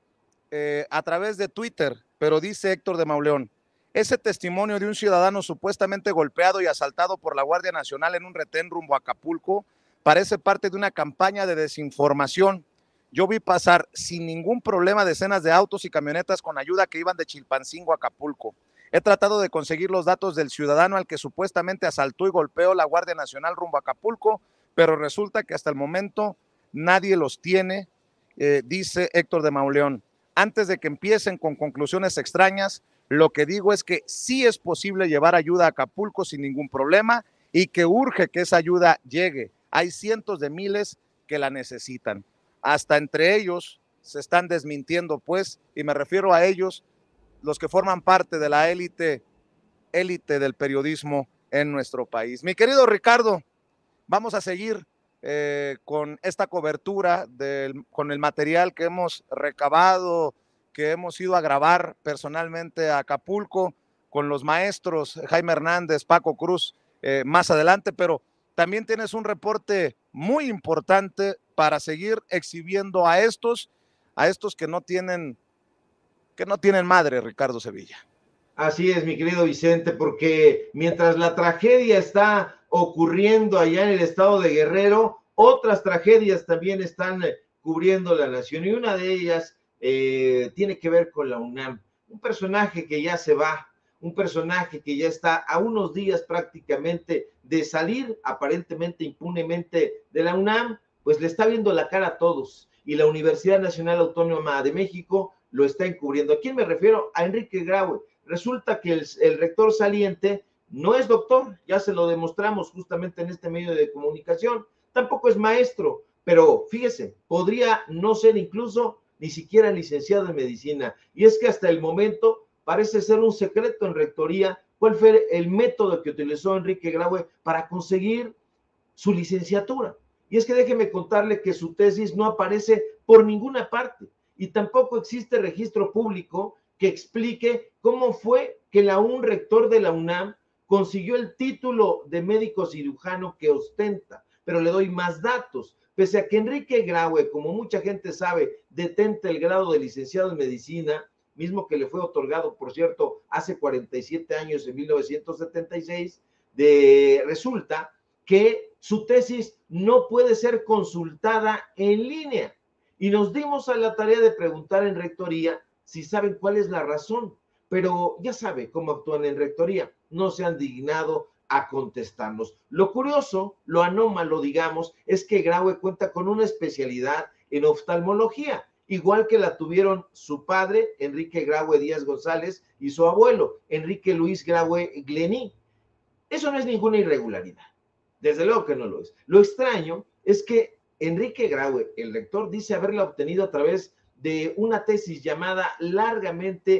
eh, a través de Twitter, pero dice Héctor de Mauleón: ese testimonio de un ciudadano supuestamente golpeado y asaltado por la Guardia Nacional en un retén rumbo a Acapulco parece parte de una campaña de desinformación. Yo vi pasar sin ningún problema decenas de autos y camionetas con ayuda que iban de Chilpancingo a Acapulco. He tratado de conseguir los datos del ciudadano al que supuestamente asaltó y golpeó la Guardia Nacional rumbo a Acapulco, pero resulta que hasta el momento nadie los tiene, eh, dice Héctor de Mauleón. Antes de que empiecen con conclusiones extrañas, lo que digo es que sí es posible llevar ayuda a Acapulco sin ningún problema y que urge que esa ayuda llegue. Hay cientos de miles que la necesitan. Hasta entre ellos se están desmintiendo, pues, y me refiero a ellos, los que forman parte de la élite, élite del periodismo en nuestro país. Mi querido Ricardo, vamos a seguir eh, con esta cobertura, del, con el material que hemos recabado, que hemos ido a grabar personalmente a Acapulco con los maestros Jaime Hernández, Paco Cruz, eh, más adelante, pero también tienes un reporte muy importante para seguir exhibiendo a estos, a estos que no tienen, que no tienen madre, Ricardo Sevilla. Así es, mi querido Vicente, porque mientras la tragedia está ocurriendo allá en el estado de Guerrero, otras tragedias también están cubriendo la nación, y una de ellas eh, tiene que ver con la UNAM, un personaje que ya se va, un personaje que ya está a unos días prácticamente de salir aparentemente impunemente de la UNAM, pues le está viendo la cara a todos, y la Universidad Nacional Autónoma de México lo está encubriendo. ¿A quién me refiero? A Enrique Graue. Resulta que el, el rector saliente no es doctor, ya se lo demostramos justamente en este medio de comunicación, tampoco es maestro, pero fíjese, podría no ser incluso ni siquiera licenciado en medicina, y es que hasta el momento parece ser un secreto en rectoría cuál fue el método que utilizó Enrique Graue para conseguir su licenciatura. Y es que déjeme contarle que su tesis no aparece por ninguna parte, y tampoco existe registro público que explique cómo fue que la, un rector de la UNAM consiguió el título de médico cirujano que ostenta. Pero le doy más datos. Pese a que Enrique Graue, como mucha gente sabe, detenta el grado de licenciado en medicina, mismo que le fue otorgado, por cierto, hace cuarenta y siete años, en mil novecientos setenta y seis, de, resulta que su tesis no puede ser consultada en línea. Y nos dimos a la tarea de preguntar en rectoría si saben cuál es la razón, pero ya sabe cómo actúan en rectoría, no se han dignado a contestarnos. Lo curioso, lo anómalo, digamos, es que Graue cuenta con una especialidad en oftalmología, igual que la tuvieron su padre, Enrique Graue Díaz González, y su abuelo, Enrique Luis Graue Glenny. Eso no es ninguna irregularidad, desde luego que no lo es. Lo extraño es que Enrique Graue, el rector, dice haberla obtenido a través de una tesis llamada largamente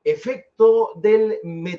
efecto del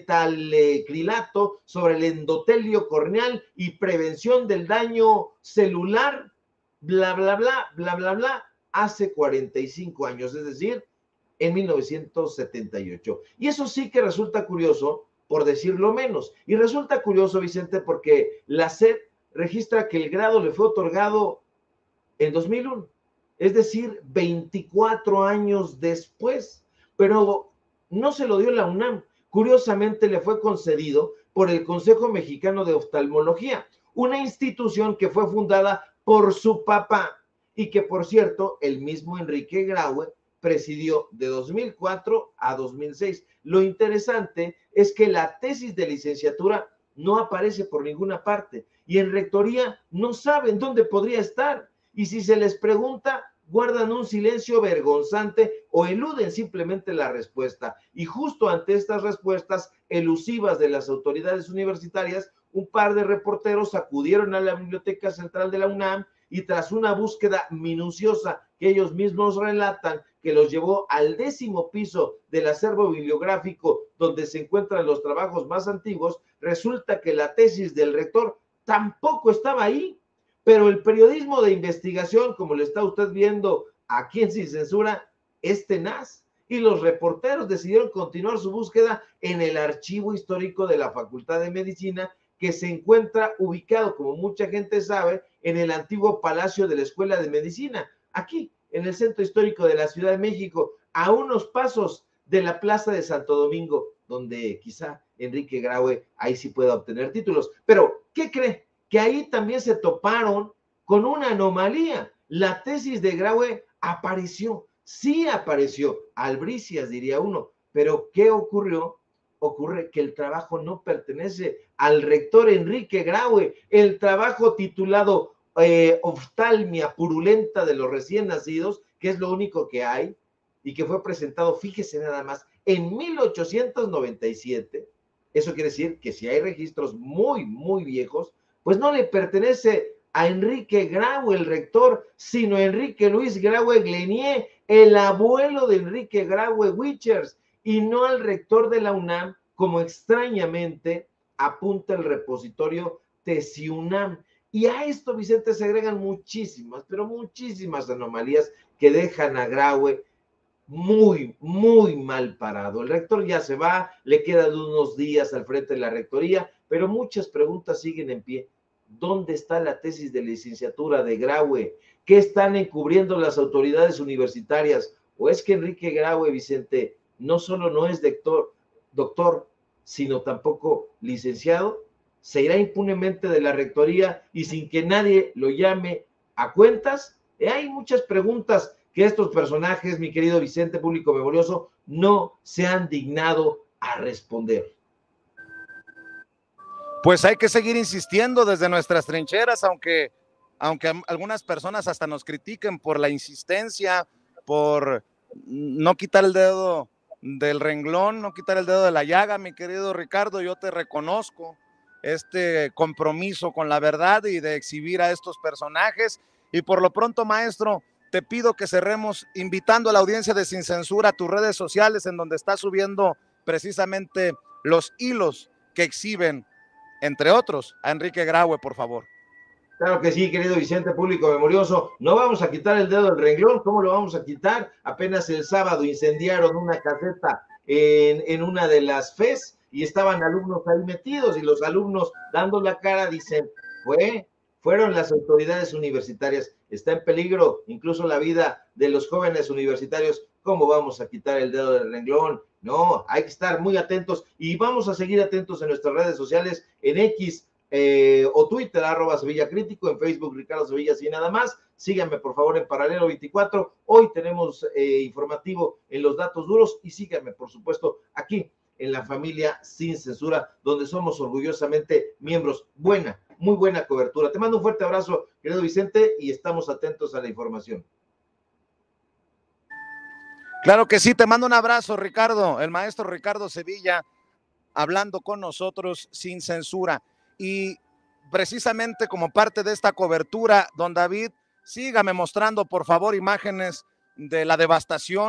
metacrilato sobre el endotelio corneal y prevención del daño celular, bla, bla, bla, bla, bla, bla, hace cuarenta y cinco años, es decir, en mil novecientos setenta y ocho. Y eso sí que resulta curioso, por decirlo menos. Y resulta curioso, Vicente, porque la S E P registra que el grado le fue otorgado en dos mil uno, es decir, veinticuatro años después, pero no se lo dio la UNAM. Curiosamente le fue concedido por el Consejo Mexicano de Oftalmología, una institución que fue fundada por su papá y que, por cierto, el mismo Enrique Graue presidió de dos mil cuatro a dos mil seis. Lo interesante es que la tesis de licenciatura no aparece por ninguna parte y en rectoría no saben dónde podría estar. Y si se les pregunta, guardan un silencio vergonzante o eluden simplemente la respuesta. Y justo ante estas respuestas elusivas de las autoridades universitarias, un par de reporteros acudieron a la Biblioteca Central de la UNAM y tras una búsqueda minuciosa que ellos mismos relatan, que los llevó al décimo piso del acervo bibliográfico donde se encuentran los trabajos más antiguos, resulta que la tesis del rector tampoco estaba ahí. Pero el periodismo de investigación, como lo está usted viendo aquí en Sin Censura, es tenaz. Y los reporteros decidieron continuar su búsqueda en el archivo histórico de la Facultad de Medicina, que se encuentra ubicado, como mucha gente sabe, en el antiguo Palacio de la Escuela de Medicina, aquí, en el centro histórico de la Ciudad de México, a unos pasos de la Plaza de Santo Domingo, donde quizá Enrique Graue ahí sí pueda obtener títulos. Pero, ¿qué cree? Que ahí también se toparon con una anomalía. La tesis de Graue apareció, sí apareció, albricias diría uno, pero ¿qué ocurrió? Ocurre que el trabajo no pertenece al rector Enrique Graue, el trabajo titulado eh, Oftalmia Purulenta de los Recién Nacidos, que es lo único que hay, y que fue presentado, fíjese nada más, en mil ochocientos noventa y siete, eso quiere decir que si hay registros muy, muy viejos, pues no le pertenece a Enrique Graue, el rector, sino a Enrique Luis Graue Glenier, el abuelo de Enrique Graue Wichers, y no al rector de la UNAM, como extrañamente apunta el repositorio TESIUNAM. Y a esto, Vicente, se agregan muchísimas, pero muchísimas anomalías que dejan a Graue muy, muy mal parado. El rector ya se va, le quedan unos días al frente de la rectoría, pero muchas preguntas siguen en pie. ¿Dónde está la tesis de licenciatura de Graue? ¿Qué están encubriendo las autoridades universitarias? ¿O es que Enrique Graue, Vicente, no solo no es doctor, doctor, sino tampoco licenciado? ¿Se irá impunemente de la rectoría y sin que nadie lo llame a cuentas? Eh, hay muchas preguntas que estos personajes, mi querido Vicente, público memorioso, no se han dignado a responder. Pues hay que seguir insistiendo desde nuestras trincheras, aunque, aunque algunas personas hasta nos critiquen por la insistencia, por no quitar el dedo del renglón, no quitar el dedo de la llaga, mi querido Ricardo. Yo te reconozco este compromiso con la verdad y de exhibir a estos personajes, y por lo pronto, maestro, te pido que cerremos invitando a la audiencia de Sin Censura a tus redes sociales, en donde estás subiendo precisamente los hilos que exhiben, entre otros, a Enrique Graue, por favor. Claro que sí, querido Vicente, público memorioso. No vamos a quitar el dedo del renglón. ¿Cómo lo vamos a quitar? Apenas el sábado incendiaron una caseta en, en una de las F E S y estaban alumnos ahí metidos, y los alumnos dando la cara dicen, fue, fueron las autoridades universitarias. Está en peligro incluso la vida de los jóvenes universitarios. ¿Cómo vamos a quitar el dedo del renglón? No, hay que estar muy atentos, y vamos a seguir atentos en nuestras redes sociales, en X eh, o Twitter, arroba Sevilla Crítico, en Facebook, Ricardo Sevilla, así nada más. Síganme, por favor, en Paralelo veinticuatro. Hoy tenemos eh, informativo en los datos duros, y síganme, por supuesto, aquí en la familia Sin Censura, donde somos orgullosamente miembros. Buena, muy buena cobertura. Te mando un fuerte abrazo, querido Vicente, y estamos atentos a la información. Claro que sí, te mando un abrazo, Ricardo, el maestro Ricardo Sevilla, hablando con nosotros sin censura. Y precisamente como parte de esta cobertura, don David, sígame mostrando, por favor, imágenes de la devastación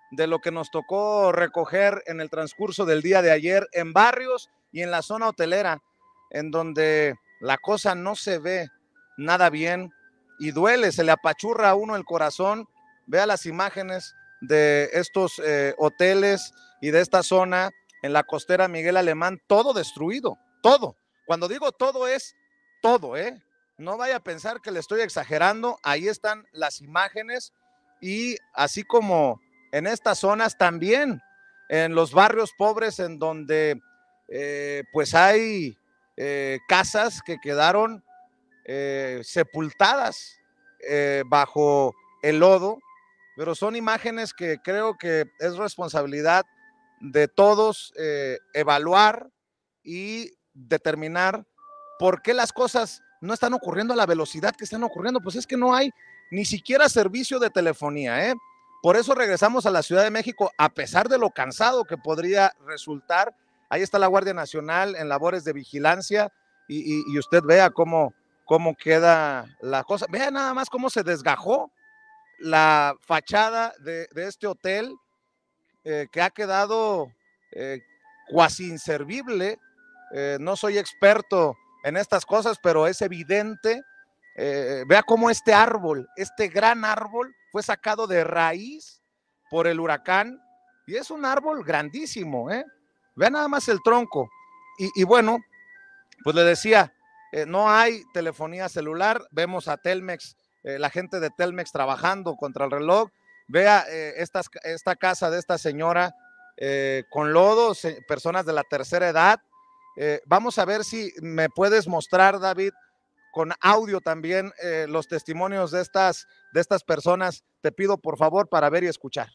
de lo que nos tocó recoger en el transcurso del día de ayer en barrios y en la zona hotelera, en donde la cosa no se ve nada bien y duele, se le apachurra a uno el corazón. Vea las imágenes de estos eh, hoteles y de esta zona en la costera Miguel Alemán, todo destruido, todo. Cuando digo todo es todo, ¿eh? No vaya a pensar que le estoy exagerando, ahí están las imágenes y así como en estas zonas también, en los barrios pobres en donde eh, pues hay eh, casas que quedaron eh, sepultadas eh, bajo el lodo, pero son imágenes que creo que es responsabilidad de todos eh, evaluar y determinar por qué las cosas no están ocurriendo a la velocidad que están ocurriendo. Pues es que no hay ni siquiera servicio de telefonía, ¿eh? Por eso regresamos a la Ciudad de México, a pesar de lo cansado que podría resultar. Ahí está la Guardia Nacional en labores de vigilancia y, y, y usted vea cómo, cómo queda la cosa. Vea nada más cómo se desgajó la fachada de, de este hotel, eh, que ha quedado eh, cuasi inservible. Eh, no soy experto en estas cosas, pero es evidente. Eh, vea cómo este árbol, este gran árbol, fue sacado de raíz por el huracán y es un árbol grandísimo, ¿eh? Vea nada más el tronco. Y, y bueno, pues le decía, eh, no hay telefonía celular. Vemos a Telmex, eh, la gente de Telmex trabajando contra el reloj. Vea eh, estas, esta casa de esta señora eh, con lodo, se, personas de la tercera edad. Eh, vamos a ver si me puedes mostrar, David, con audio también eh, los testimonios de estas, de estas personas. Te pido por favor para ver y escuchar.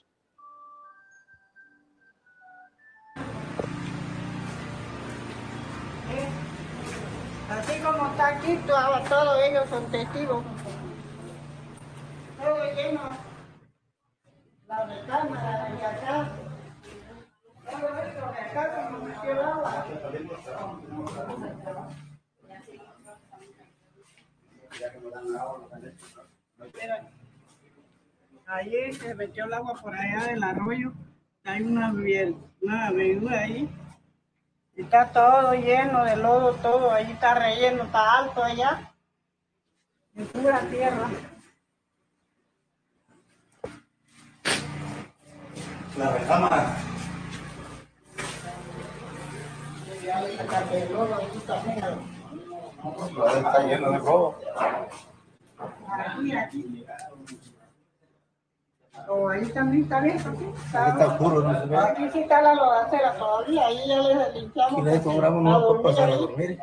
Así como está aquí, todo, todos ellos son testigos. Todo lleno. La recámara de acá. Todo esto de acá como metió el agua. Ayer se metió el agua por allá del arroyo. Hay una, una avenida ahí. Está todo lleno de lodo, todo. Ahí está relleno, está alto allá. En pura tierra. La recámara. Está lleno de lodo. Aquí, aquí. O ahí también está bien, aquí está, está oscuro, no se ve. Aquí sí está la lodacera todavía, ahí ya les limpiamos. Y le cobramos más por pasar a dormir.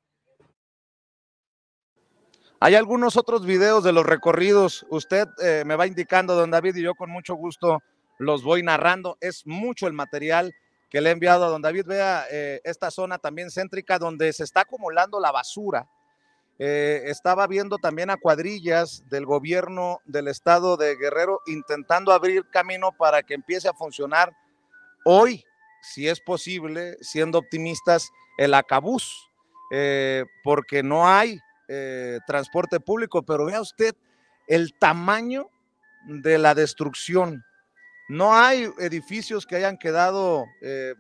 Hay algunos otros videos de los recorridos. Usted eh, me va indicando, don David, y yo con mucho gusto los voy narrando. Es mucho el material que le he enviado a don David. Vea eh, esta zona también céntrica donde se está acumulando la basura. Eh, estaba viendo también a cuadrillas del gobierno del estado de Guerrero intentando abrir camino para que empiece a funcionar hoy, si es posible, siendo optimistas, el Acabús, eh, porque no hay eh, transporte público. Pero vea usted el tamaño de la destrucción. No hay edificios que hayan quedado eh,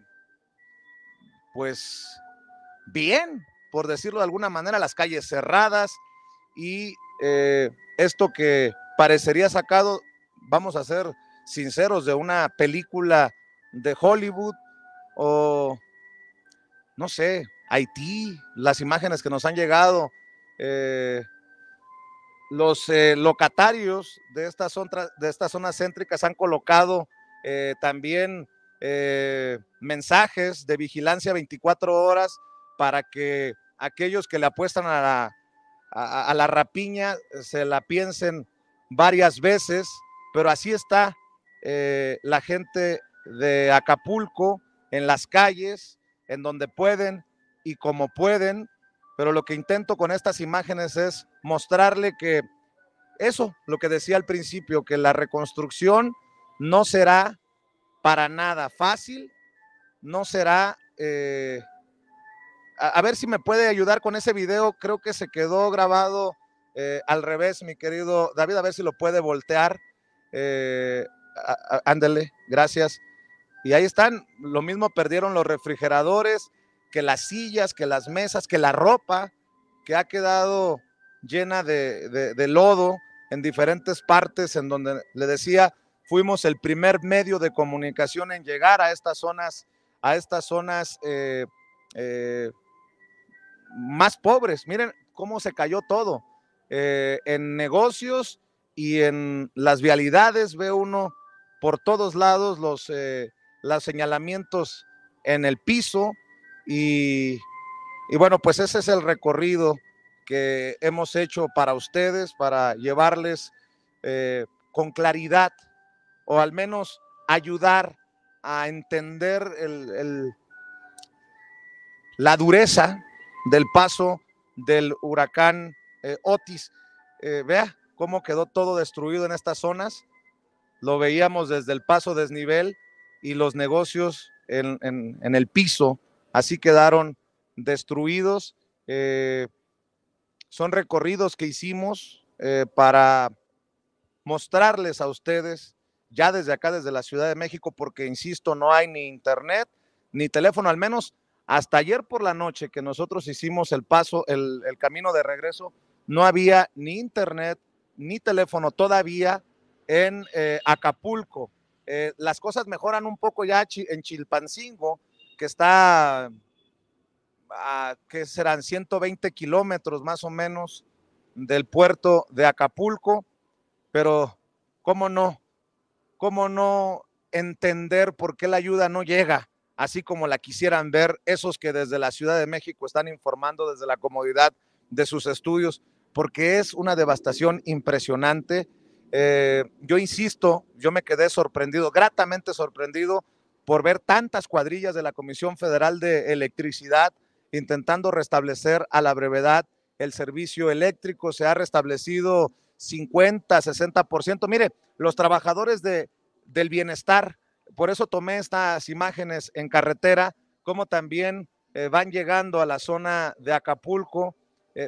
pues bien, por decirlo de alguna manera, las calles cerradas y eh, esto que parecería sacado, vamos a ser sinceros, de una película de Hollywood o no sé, Haití, las imágenes que nos han llegado, eh, los eh, locatarios de estas zonas, de estas zonas céntricas han colocado eh, también eh, mensajes de vigilancia veinticuatro horas para que aquellos que le apuestan a la, a, a la rapiña se la piensen varias veces, pero así está eh, la gente de Acapulco en las calles, en donde pueden y como pueden, pero lo que intento con estas imágenes es mostrarle que eso, lo que decía al principio, que la reconstrucción no será para nada fácil, no será... Eh, A, a ver si me puede ayudar con ese video, creo que se quedó grabado eh, al revés, mi querido David, a ver si lo puede voltear. Eh, ándale, gracias. Y ahí están, lo mismo perdieron los refrigeradores, que las sillas, que las mesas, que la ropa, que ha quedado llena de, de, de lodo en diferentes partes, en donde le decía, fuimos el primer medio de comunicación en llegar a estas zonas, a estas zonas eh, eh, más pobres. Miren cómo se cayó todo, eh, en negocios y en las vialidades, ve uno por todos lados los, eh, los señalamientos en el piso, y, y bueno, pues ese es el recorrido que hemos hecho para ustedes, para llevarles eh, con claridad, o al menos ayudar a entender el, el, la dureza del paso del huracán eh, Otis. Eh, vea cómo quedó todo destruido en estas zonas. Lo veíamos desde el paso desnivel y los negocios en, en, en el piso, así quedaron destruidos. Eh, son recorridos que hicimos eh, para mostrarles a ustedes, ya desde acá, desde la Ciudad de México, porque insisto, no hay ni internet, ni teléfono, al menos hasta ayer por la noche que nosotros hicimos el paso, el, el camino de regreso, no había ni internet, ni teléfono todavía en eh, Acapulco. Eh, las cosas mejoran un poco ya en Chilpancingo, que está a, que serán ciento veinte kilómetros más o menos del puerto de Acapulco, pero cómo no, cómo no entender por qué la ayuda no llega así como la quisieran ver esos que desde la Ciudad de México están informando desde la comodidad de sus estudios, porque es una devastación impresionante. Eh, yo insisto, yo me quedé sorprendido, gratamente sorprendido, por ver tantas cuadrillas de la Comisión Federal de Electricidad intentando restablecer a la brevedad el servicio eléctrico. Se ha restablecido cincuenta, sesenta por ciento. Mire, los trabajadores de, del bienestar, por eso tomé estas imágenes en carretera, como también eh, van llegando a la zona de Acapulco. Eh,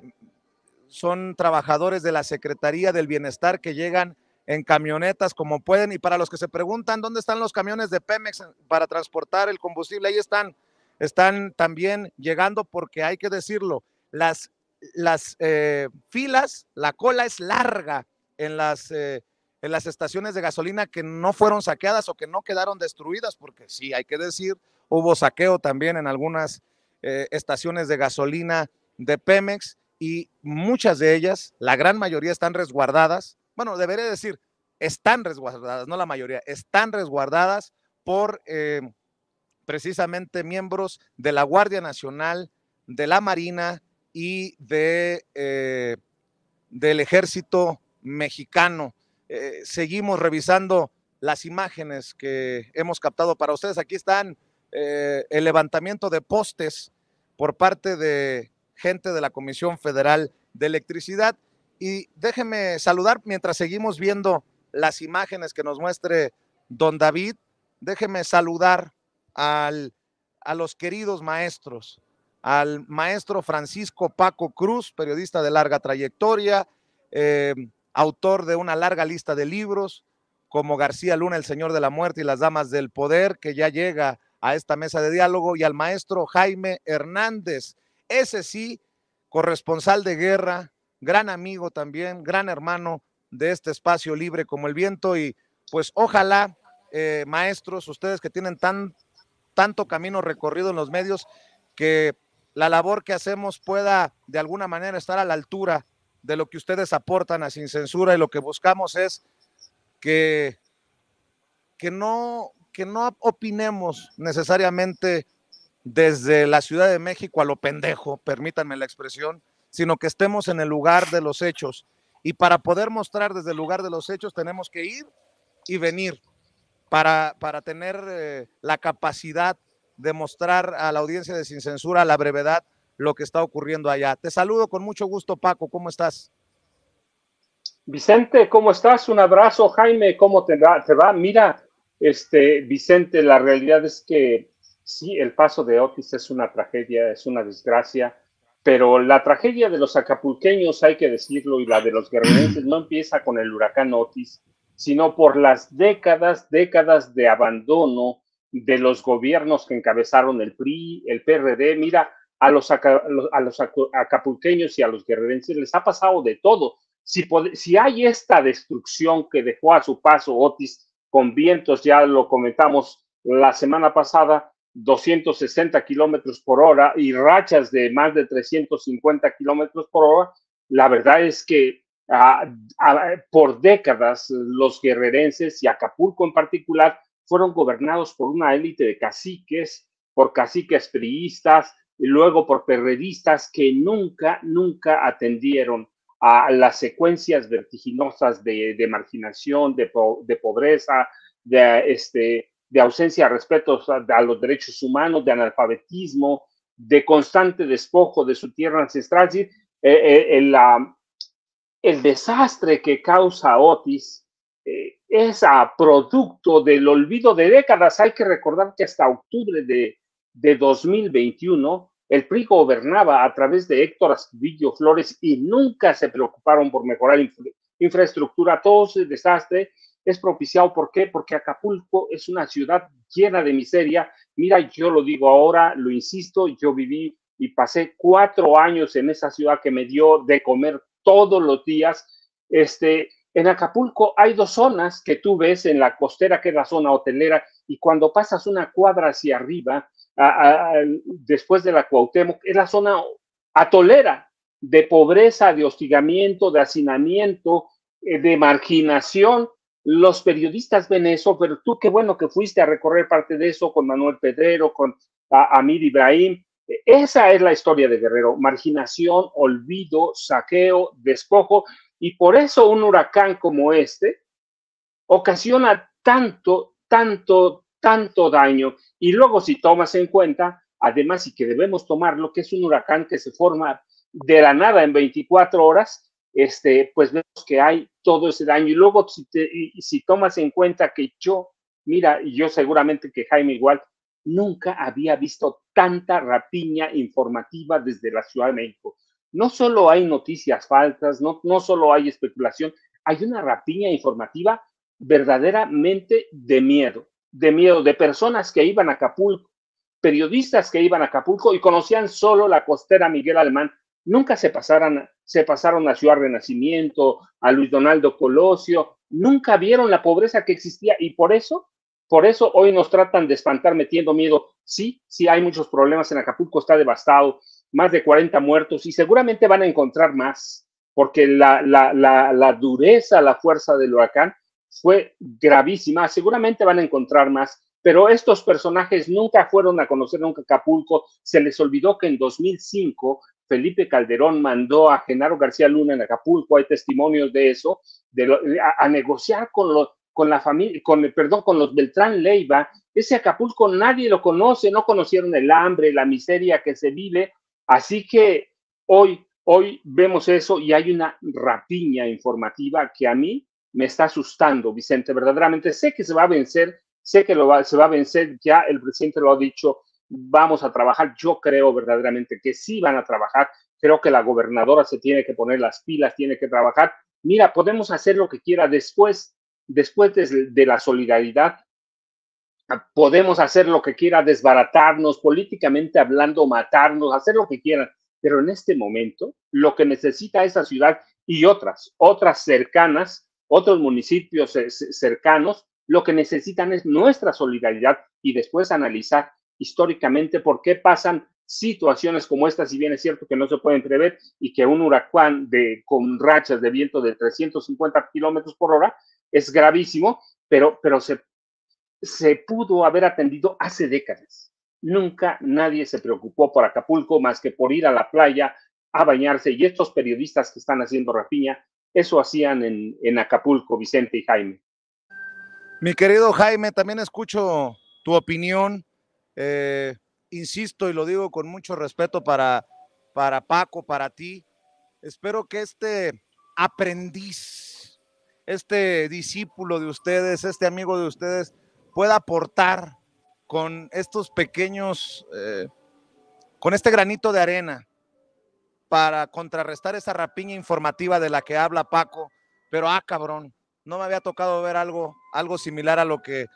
son trabajadores de la Secretaría del Bienestar que llegan en camionetas como pueden, y para los que se preguntan dónde están los camiones de Pemex para transportar el combustible, ahí están, están también llegando, porque hay que decirlo, las, las eh, filas, la cola es larga en las, eh, en las estaciones de gasolina que no fueron saqueadas o que no quedaron destruidas, porque sí, hay que decir, hubo saqueo también en algunas eh, estaciones de gasolina de Pemex, y muchas de ellas, la gran mayoría, están resguardadas. Bueno, debería decir, están resguardadas, no la mayoría, están resguardadas por eh, precisamente miembros de la Guardia Nacional, de la Marina y de, eh, del Ejército Mexicano. Eh, seguimos revisando las imágenes que hemos captado para ustedes. Aquí están eh, el levantamiento de postes por parte de gente de la Comisión Federal de Electricidad. Y déjeme saludar mientras seguimos viendo las imágenes que nos muestre don David. Déjeme saludar al, a los queridos maestros, al maestro Francisco Paco Cruz, periodista de larga trayectoria, eh, autor de una larga lista de libros, como García Luna, El Señor de la Muerte y las Damas del Poder, que ya llega a esta mesa de diálogo, y al maestro Jaime Hernández, ese sí, corresponsal de guerra, gran amigo también, gran hermano de este espacio libre como el viento. Y pues ojalá, eh, maestros, ustedes que tienen tan, tanto camino recorrido en los medios, que la labor que hacemos pueda de alguna manera estar a la altura de lo que ustedes aportan a Sin Censura, y lo que buscamos es que, que, no, que no opinemos necesariamente desde la Ciudad de México a lo pendejo, permítanme la expresión, sino que estemos en el lugar de los hechos. Y para poder mostrar desde el lugar de los hechos tenemos que ir y venir para, para tener eh, la capacidad de mostrar a la audiencia de Sin Censura a la brevedad lo que está ocurriendo allá. Te saludo con mucho gusto, Paco, ¿cómo estás? Vicente, ¿cómo estás? Un abrazo. Jaime, ¿cómo te va? ¿Te va? Mira, este, Vicente, la realidad es que sí, el paso de Otis es una tragedia, es una desgracia, pero la tragedia de los acapulqueños, hay que decirlo, y la de los guerrerenses no empieza con el huracán Otis, sino por las décadas, décadas de abandono de los gobiernos que encabezaron el P R I, el P R D. Mira, a los, aca, a los acapulqueños y a los guerrerenses les ha pasado de todo. Si, si hay esta destrucción que dejó a su paso Otis con vientos, ya lo comentamos la semana pasada, doscientos sesenta kilómetros por hora y rachas de más de trescientos cincuenta kilómetros por hora, la verdad es que uh, uh, por décadas los guerrerenses y Acapulco en particular fueron gobernados por una élite de caciques, por caciques priistas y luego por perredistas que nunca, nunca atendieron a las secuencias vertiginosas de, de marginación, de, po, de pobreza, de, este, de ausencia de respeto a, a los derechos humanos, de analfabetismo, de constante despojo de su tierra ancestral. ¿Sí? Eh, eh, el, uh, el desastre que causa Otis eh, es a producto del olvido de décadas. Hay que recordar que hasta octubre de, de dos mil veintiuno el P R I gobernaba a través de Héctor Astudillo Flores y nunca se preocuparon por mejorar infra infraestructura. Todo ese desastre es propiciado, ¿por qué? Porque Acapulco es una ciudad llena de miseria. Mira, yo lo digo ahora, lo insisto, yo viví y pasé cuatro años en esa ciudad que me dio de comer todos los días. Este, en Acapulco hay dos zonas que tú ves en la costera, que es la zona hotelera, y cuando pasas una cuadra hacia arriba, A, a, a, después de la Cuauhtémoc, es la zona atolera de pobreza, de hostigamiento, de hacinamiento, eh, de marginación. Los periodistas ven eso, pero tú qué bueno que fuiste a recorrer parte de eso con Manuel Pedrero, con a, Amir Ibrahim. Esa es la historia de Guerrero: marginación, olvido, saqueo, despojo, y por eso un huracán como este ocasiona tanto, tanto, tanto daño. Y luego, si tomas en cuenta, además, y que debemos tomarlo, que es un huracán que se forma de la nada en veinticuatro horas, este, pues vemos que hay todo ese daño. Y luego, si, te, y, si tomas en cuenta que yo, mira, y yo seguramente que Jaime igual, nunca había visto tanta rapiña informativa desde la Ciudad de México. No solo hay noticias falsas, no, no solo hay especulación, hay una rapiña informativa verdaderamente de miedo. de miedo, de personas que iban a Acapulco, periodistas que iban a Acapulco y conocían solo la costera Miguel Alemán, nunca se, pasaran, se pasaron a Ciudad Renacimiento, a Luis Donaldo Colosio, nunca vieron la pobreza que existía, y por eso, por eso hoy nos tratan de espantar metiendo miedo. Sí, sí hay muchos problemas en Acapulco, está devastado, más de cuarenta muertos, y seguramente van a encontrar más, porque la, la, la, la dureza, la fuerza del huracán fue gravísima. Seguramente van a encontrar más, pero estos personajes nunca fueron a conocer nunca Acapulco. Se les olvidó que en dos mil cinco Felipe Calderón mandó a Genaro García Luna en Acapulco, hay testimonios de eso, de lo, a, a negociar con, lo, con la familia, con, perdón, con los Beltrán Leiva. Ese Acapulco nadie lo conoce, no conocieron el hambre, la miseria que se vive, así que hoy, hoy vemos eso y hay una rapiña informativa que a mí me está asustando, Vicente. Verdaderamente sé que se va a vencer, sé que lo va, se va a vencer, ya el presidente lo ha dicho, vamos a trabajar. Yo creo verdaderamente que sí van a trabajar, creo que la gobernadora se tiene que poner las pilas, tiene que trabajar. Mira, podemos hacer lo que quiera después, después de, de la solidaridad, podemos hacer lo que quiera, desbaratarnos, políticamente hablando, matarnos, hacer lo que quieran, pero en este momento lo que necesita esa ciudad y otras, otras cercanas, otros municipios cercanos, lo que necesitan es nuestra solidaridad y después analizar históricamente por qué pasan situaciones como esta, si bien es cierto que no se pueden prever y que un huracán de, con rachas de viento de trescientos cincuenta kilómetros por hora es gravísimo, pero, pero se, se pudo haber atendido hace décadas. Nunca nadie se preocupó por Acapulco más que por ir a la playa a bañarse, y estos periodistas que están haciendo rapiña, eso hacían en, en Acapulco, Vicente y Jaime. Mi querido Jaime, también escucho tu opinión. Eh, insisto y lo digo con mucho respeto para, para Paco, para ti. Espero que este aprendiz, este discípulo de ustedes, este amigo de ustedes, pueda aportar con estos pequeños, eh, con este granito de arena para contrarrestar esa rapiña informativa de la que habla Paco. Pero ah, cabrón, no me había tocado ver algo, algo similar a lo que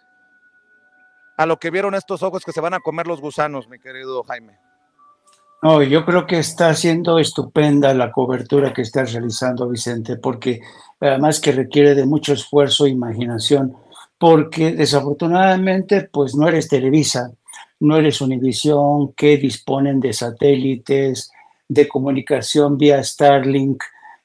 a lo que vieron estos ojos que se van a comer los gusanos, mi querido Jaime. No, yo creo que está siendo estupenda la cobertura que estás realizando, Vicente, porque además que requiere de mucho esfuerzo e imaginación, porque desafortunadamente pues no eres Televisa, no eres Univisión, que disponen de satélites, de comunicación vía Starlink.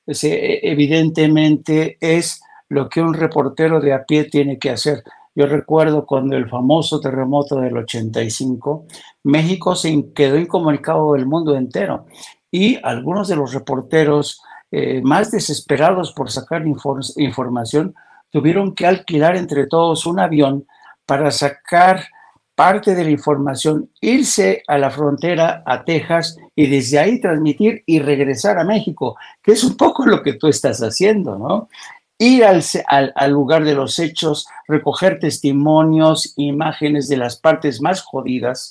Evidentemente es lo que un reportero de a pie tiene que hacer. Yo recuerdo cuando el famoso terremoto del ochenta y cinco, México se quedó incomunicado del mundo entero y algunos de los reporteros eh, más desesperados por sacar infor información tuvieron que alquilar entre todos un avión para sacar parte de la información, irse a la frontera a Texas y desde ahí transmitir y regresar a México, que es un poco lo que tú estás haciendo, ¿no? Ir al, al, al lugar de los hechos, recoger testimonios, imágenes de las partes más jodidas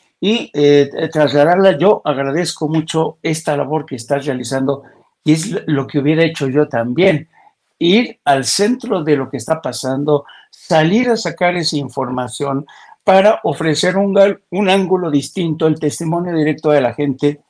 y eh, trasladarla. Yo agradezco mucho esta labor que estás realizando y es lo que hubiera hecho yo también. Ir al centro de lo que está pasando, salir a sacar esa información para ofrecer un, un ángulo distinto, el testimonio directo de la gente.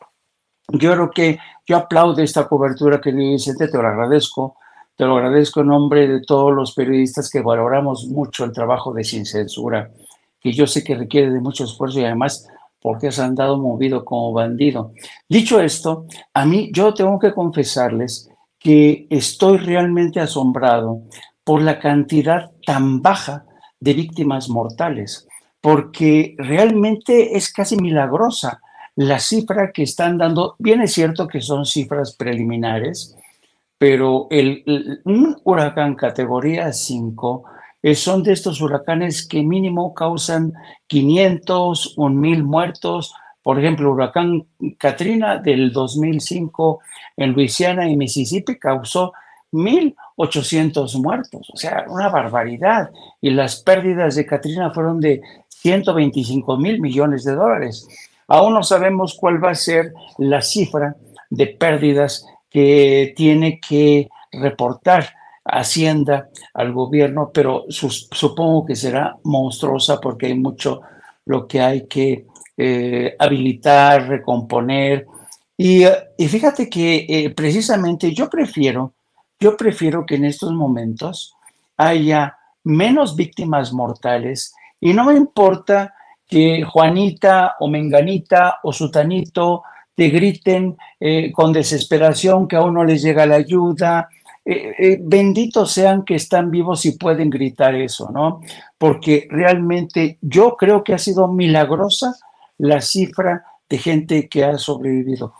Yo creo que yo aplaudo esta cobertura, querido Vicente, te lo agradezco. Te lo agradezco en nombre de todos los periodistas que valoramos mucho el trabajo de Sin Censura, que yo sé que requiere de mucho esfuerzo y además porque has andado movido como bandido. Dicho esto, a mí yo tengo que confesarles que estoy realmente asombrado por la cantidad tan baja de víctimas mortales, porque realmente es casi milagrosa la cifra que están dando. Bien es cierto que son cifras preliminares, pero el, el, un huracán categoría cinco eh, son de estos huracanes que mínimo causan quinientos, mil muertos. Por ejemplo, el huracán Katrina del dos mil cinco en Luisiana y Mississippi causó mil ochocientos muertos, o sea, una barbaridad. Y las pérdidas de Katrina fueron de ciento veinticinco mil millones de dólares. Aún no sabemos cuál va a ser la cifra de pérdidas que tiene que reportar Hacienda al gobierno, pero sus, supongo que será monstruosa porque hay mucho lo que hay que eh, habilitar, recomponer. Y, y fíjate que eh, precisamente yo prefiero, yo prefiero que en estos momentos haya menos víctimas mortales y no me importa que Juanita o Menganita o Sutanito te griten eh, con desesperación que aún no les llega la ayuda. Eh, eh, benditos sean que están vivos y pueden gritar eso, ¿no? Porque realmente yo creo que ha sido milagrosa la cifra de gente que ha sobrevivido.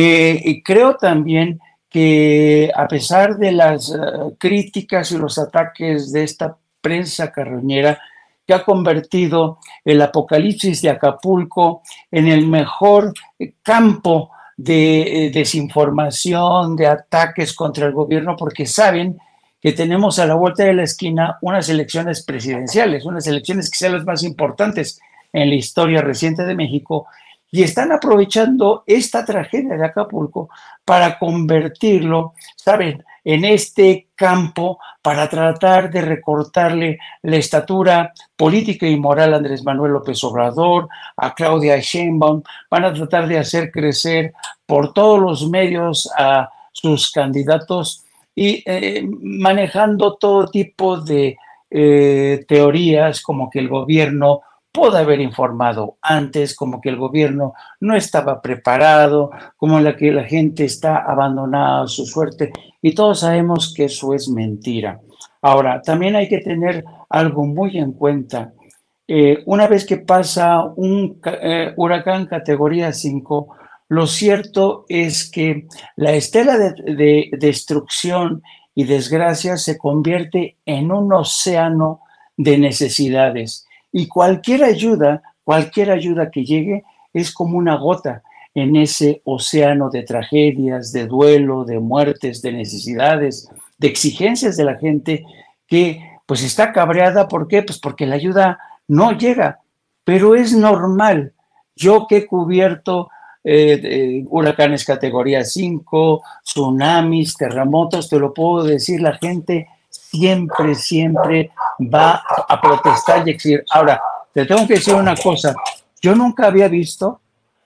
Me, creo también que a pesar de las uh, críticas y los ataques de esta prensa carroñera, que ha convertido el apocalipsis de Acapulco en el mejor campo de eh, desinformación, de ataques contra el gobierno, porque saben que tenemos a la vuelta de la esquina unas elecciones presidenciales, unas elecciones que sean las más importantes en la historia reciente de México, y están aprovechando esta tragedia de Acapulco para convertirlo, ¿saben?, en este campo para tratar de recortarle la estatura política y moral a Andrés Manuel López Obrador, a Claudia Sheinbaum. Van a tratar de hacer crecer por todos los medios a sus candidatos y eh, manejando todo tipo de eh, teorías como que el gobierno pudo haber informado antes, como que el gobierno no estaba preparado, como la que la gente está abandonada a su suerte, y todos sabemos que eso es mentira. Ahora, también hay que tener algo muy en cuenta. Eh, una vez que pasa un eh, huracán categoría cinco, lo cierto es que la estela de, de destrucción y desgracia se convierte en un océano de necesidades. Y cualquier ayuda, cualquier ayuda que llegue es como una gota en ese océano de tragedias, de duelo, de muertes, de necesidades, de exigencias de la gente que pues está cabreada. ¿Por qué? Pues porque la ayuda no llega, pero es normal. Yo que he cubierto eh, eh, huracanes categoría cinco, tsunamis, terremotos, te lo puedo decir, la gente siempre, siempre va a protestar y exigir. Ahora, te tengo que decir una cosa, yo nunca había visto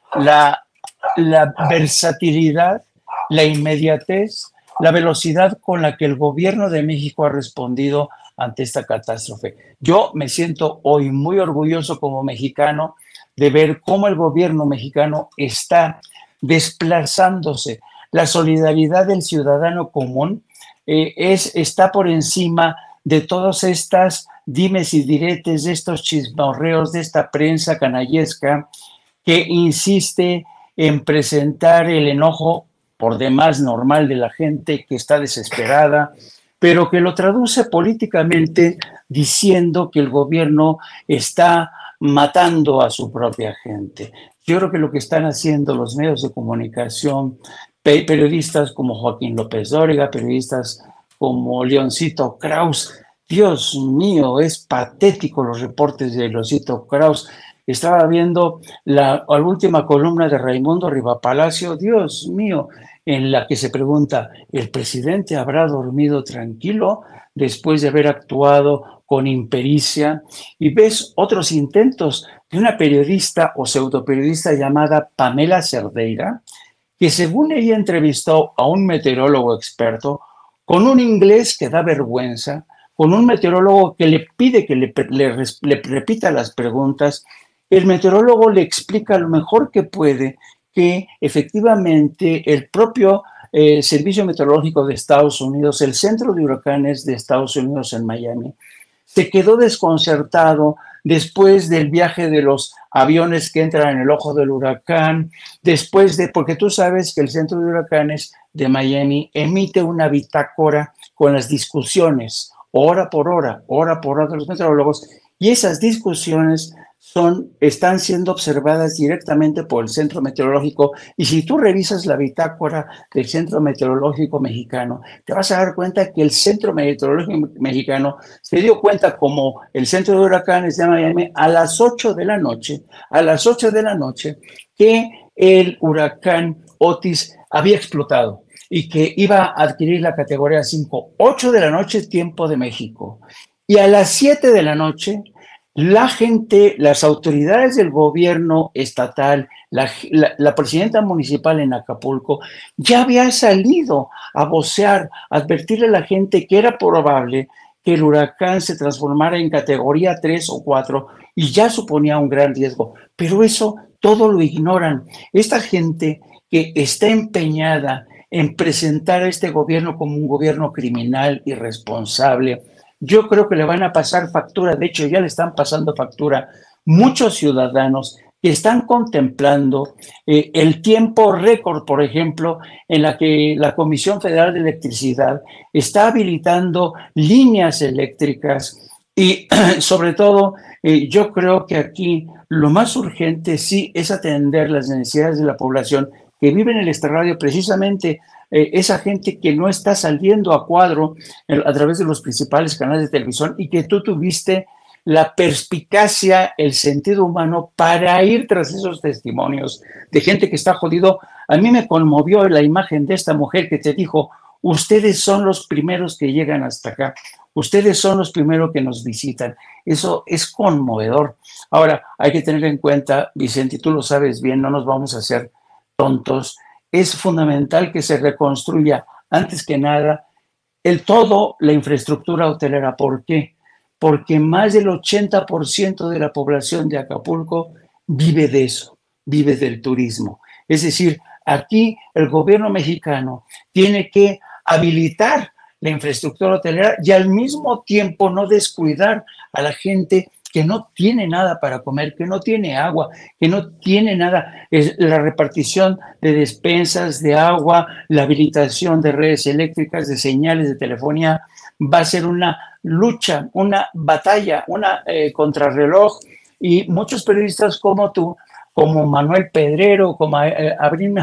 la, la versatilidad, la inmediatez, la velocidad con la que el gobierno de México ha respondido ante esta catástrofe. Yo me siento hoy muy orgulloso como mexicano de ver cómo el gobierno mexicano está desplazándose. La solidaridad del ciudadano común eh, es, está por encima de todas estas dimes y diretes, de estos chismorreos, de esta prensa canallesca que insiste en presentar el enojo por demás normal de la gente que está desesperada, pero que lo traduce políticamente diciendo que el gobierno está matando a su propia gente. Yo creo que lo que están haciendo los medios de comunicación, periodistas como Joaquín López Dóriga, periodistas como Leoncito Krauss, Dios mío, es patético los reportes de Leoncito Krauss. Estaba viendo la, la última columna de Raimundo Rivapalacio, Dios mío, en la que se pregunta, ¿el presidente habrá dormido tranquilo después de haber actuado con impericia? Y ves otros intentos de una periodista o pseudoperiodista llamada Pamela Cerdeira, que según ella entrevistó a un meteorólogo experto con un inglés que da vergüenza, con un meteorólogo que le pide que le, le, le repita las preguntas. El meteorólogo le explica lo mejor que puede que efectivamente el propio eh, Servicio Meteorológico de Estados Unidos, el Centro de Huracanes de Estados Unidos en Miami, se quedó desconcertado después del viaje de los aviones que entran en el ojo del huracán, después de, porque tú sabes que el Centro de Huracanes de Miami emite una bitácora con las discusiones, hora por hora, hora por hora de los meteorólogos, y esas discusiones son, están siendo observadas directamente por el Centro Meteorológico, y si tú revisas la bitácora del Centro Meteorológico Mexicano, te vas a dar cuenta que el Centro Meteorológico Mexicano se dio cuenta, como el Centro de Huracanes de Miami, a las ocho de la noche, a las ocho de la noche, que el huracán Otis había explotado y que iba a adquirir la categoría cinco, ocho de la noche, tiempo de México. Y a las siete de la noche, la gente, las autoridades del gobierno estatal, la, la, la presidenta municipal en Acapulco, ya había salido a vocear, a advertirle a la gente que era probable que el huracán se transformara en categoría tres o cuatro y ya suponía un gran riesgo. Pero eso todo lo ignoran. Esta gente que está empeñada en presentar a este gobierno como un gobierno criminal, irresponsable, yo creo que le van a pasar factura, de hecho ya le están pasando factura muchos ciudadanos que están contemplando eh, el tiempo récord, por ejemplo, en la que la Comisión Federal de Electricidad está habilitando líneas eléctricas y sobre todo eh, yo creo que aquí lo más urgente sí es atender las necesidades de la población que vive en el extrarradio, precisamente Eh, esa gente que no está saliendo a cuadro eh, a través de los principales canales de televisión, y que tú tuviste la perspicacia, el sentido humano para ir tras esos testimonios de gente que está jodido. A mí me conmovió la imagen de esta mujer que te dijo, ustedes son los primeros que llegan hasta acá, ustedes son los primeros que nos visitan. Eso es conmovedor. Ahora, hay que tener en cuenta, Vicente, y tú lo sabes bien, no nos vamos a hacer tontos. Es fundamental que se reconstruya, antes que nada, el todo, la infraestructura hotelera. ¿Por qué? Porque más del ochenta por ciento de la población de Acapulco vive de eso, vive del turismo. Es decir, aquí el gobierno mexicano tiene que habilitar la infraestructura hotelera y al mismo tiempo no descuidar a la gente que no tiene nada para comer, que no tiene agua, que no tiene nada. Es la repartición de despensas de agua, la habilitación de redes eléctricas, de señales de telefonía, va a ser una lucha, una batalla, una eh, contrarreloj, y muchos periodistas como tú, como Manuel Pedrero, como eh, Abrim,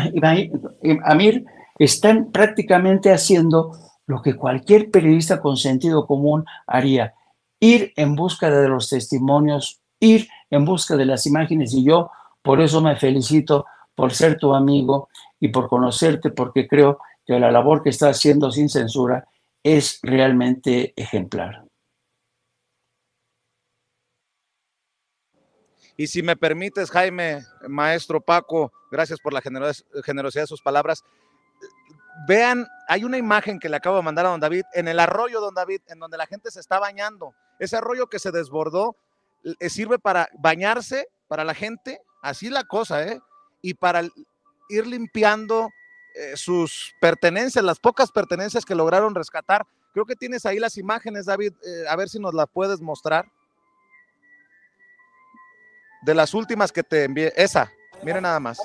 Amir, están prácticamente haciendo lo que cualquier periodista con sentido común haría: ir en busca de los testimonios, ir en busca de las imágenes. Y yo por eso me felicito por ser tu amigo y por conocerte, porque creo que la labor que estás haciendo sin censura es realmente ejemplar. Y si me permites, Jaime, maestro Paco, gracias por la generos generosidad de sus palabras. Vean, hay una imagen que le acabo de mandar a don David, en el arroyo, don David, en donde la gente se está bañando. Ese arroyo que se desbordó eh, sirve para bañarse, para la gente, así la cosa, ¿eh? Y para ir limpiando eh, sus pertenencias, las pocas pertenencias que lograron rescatar. Creo que tienes ahí las imágenes, David, eh, a ver si nos las puedes mostrar. De las últimas que te envié, esa, miren nada más.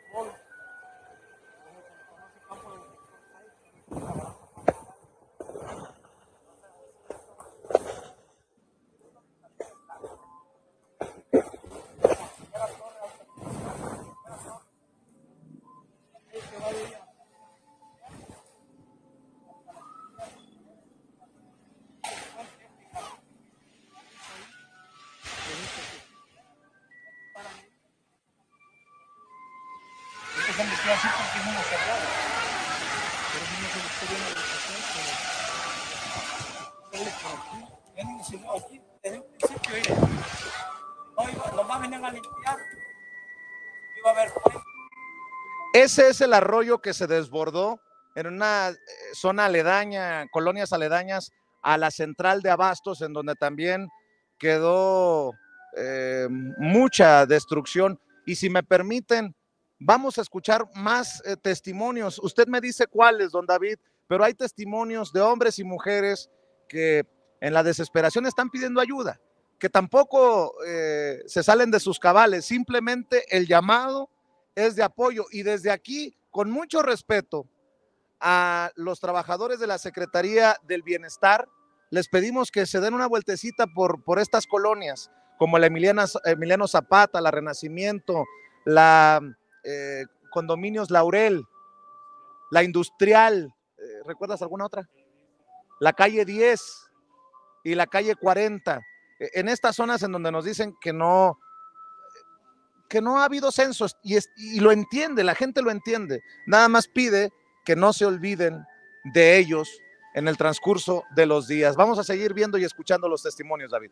Ese es el arroyo que se desbordó en una zona aledaña, colonias aledañas a la central de abastos, en donde también quedó eh, mucha destrucción. Y si me permiten, vamos a escuchar más eh, testimonios. Usted me dice cuáles, don David, pero hay testimonios de hombres y mujeres que en la desesperación están pidiendo ayuda, que tampoco eh, se salen de sus cabales, simplemente el llamado es de apoyo. Y desde aquí, con mucho respeto a los trabajadores de la Secretaría del Bienestar, les pedimos que se den una vueltecita por, por estas colonias, como la Emiliana, Emiliano Zapata, la Renacimiento, la eh, Condominios Laurel, la Industrial, eh, ¿recuerdas alguna otra? La calle diez y la calle cuarenta, eh, en estas zonas en donde nos dicen que no, que no ha habido censos, y, es, y lo entiende, la gente lo entiende, nada más pide que no se olviden de ellos en el transcurso de los días. Vamos a seguir viendo y escuchando los testimonios, David.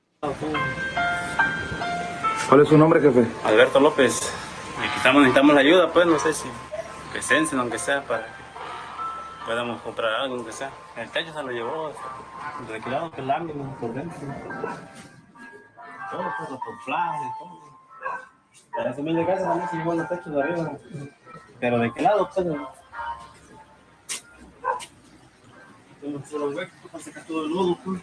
¿Cuál es su nombre, jefe? Alberto López. Necesitamos, necesitamos la ayuda, pues, no sé si que censen, aunque sea, para que podamos comprar algo, aunque sea. El techo se lo llevó, retirado que el lámina por dentro. Todo, todo, por flash, todo. Para ese mil de casa también se llevó los techos de arriba. Pero ¿de qué lado, pues? Tenemos solo huecos para sacar todo el lodo, pues.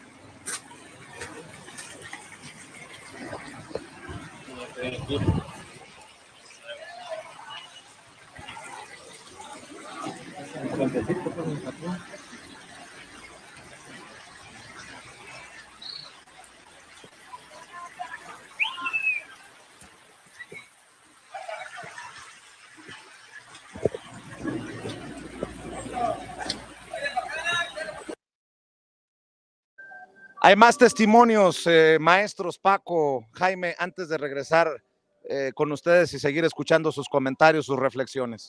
Hay más testimonios, eh, maestros Paco, Jaime, antes de regresar eh, con ustedes y seguir escuchando sus comentarios, sus reflexiones.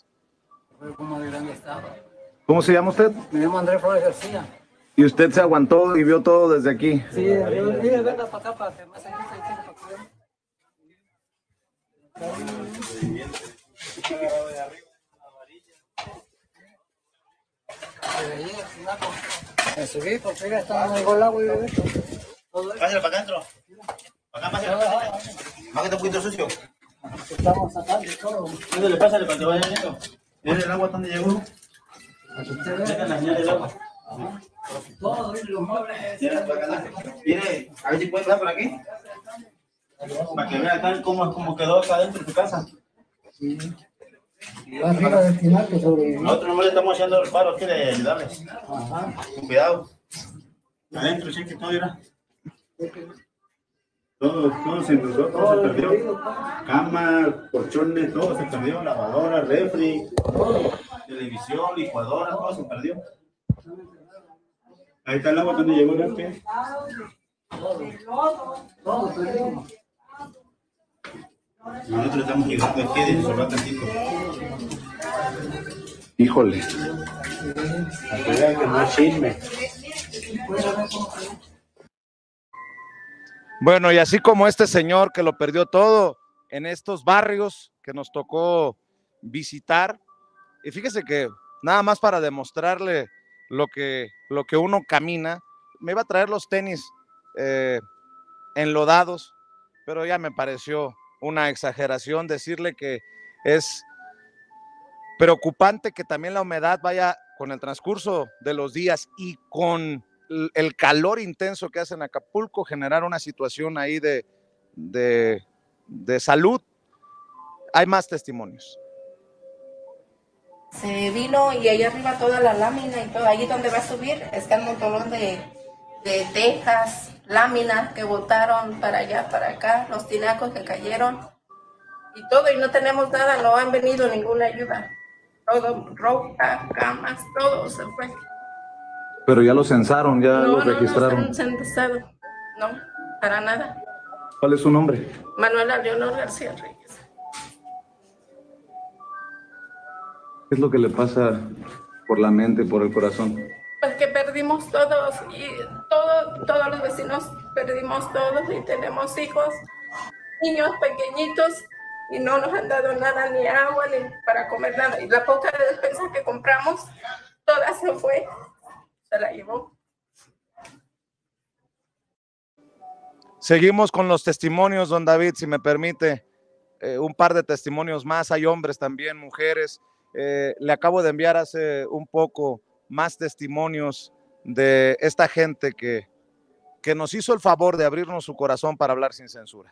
¿Cómo se llama usted? Me llamo Andrés Flores García. ¿Y usted se aguantó y vio todo desde aquí? Sí, mire, venga para acá para que más gente se entienda para que me subí porque ya estaba en el agua y de esto. Pásale para acá adentro. Para acá, pásale. Bájate un poquito sucio. Estamos sacando todo. Pásale, pásale para que vaya lento. Mira el agua donde llegó. Deja la señal del agua. Todo, los muebles. Mire, a ver si puede pasar por aquí. Para que vea acá cómo, cómo quedó acá dentro de tu casa. Sí. Arriba del final que sobrevivió. Nosotros no le estamos haciendo el paro, quiere ayudarles. Ajá. Con cuidado. Adentro, sí, que todo era. Todo, todo se entró, todo se perdió. Cama, colchones, todo se perdió. Lavadora, refri, televisión, licuadora, todo se perdió. Ahí está el agua donde llegó el refri. Todo perdió. Nosotros estamos llegando aquí de sobrar tantito. Híjole. Vean que no es chisme. Bueno, y así como este señor que lo perdió todo en estos barrios que nos tocó visitar, y fíjese que nada más para demostrarle lo que, lo que uno camina, me iba a traer los tenis eh, enlodados, pero ya me pareció una exageración decirle que es preocupante que también la humedad vaya con el transcurso de los días y con el calor intenso que hace en Acapulco, generar una situación ahí de, de, de salud. Hay más testimonios. Se vino y ahí arriba toda la lámina y todo, ahí donde va a subir está un montón de, de tejas, láminas que botaron para allá, para acá, los tinacos que cayeron y todo, y no tenemos nada, no han venido ninguna ayuda. Todo, ropa, camas, todo se fue. Pero ya lo censaron, ya no, lo no, registraron. No, no, censado. No, para nada. ¿Cuál es su nombre? Manuela Leonor García Reyes. ¿Qué es lo que le pasa por la mente, por el corazón? Pues que perdimos todos, y todo, todos los vecinos perdimos todos, y tenemos hijos, niños pequeñitos, y no nos han dado nada, ni agua, ni para comer nada. Y la poca despensa que compramos, toda se fue, se la llevó. Seguimos con los testimonios, don David, si me permite, eh, un par de testimonios más. Hay hombres también, mujeres. Eh, le acabo de enviar hace un poco más testimonios de esta gente que, que nos hizo el favor de abrirnos su corazón para hablar sin censura.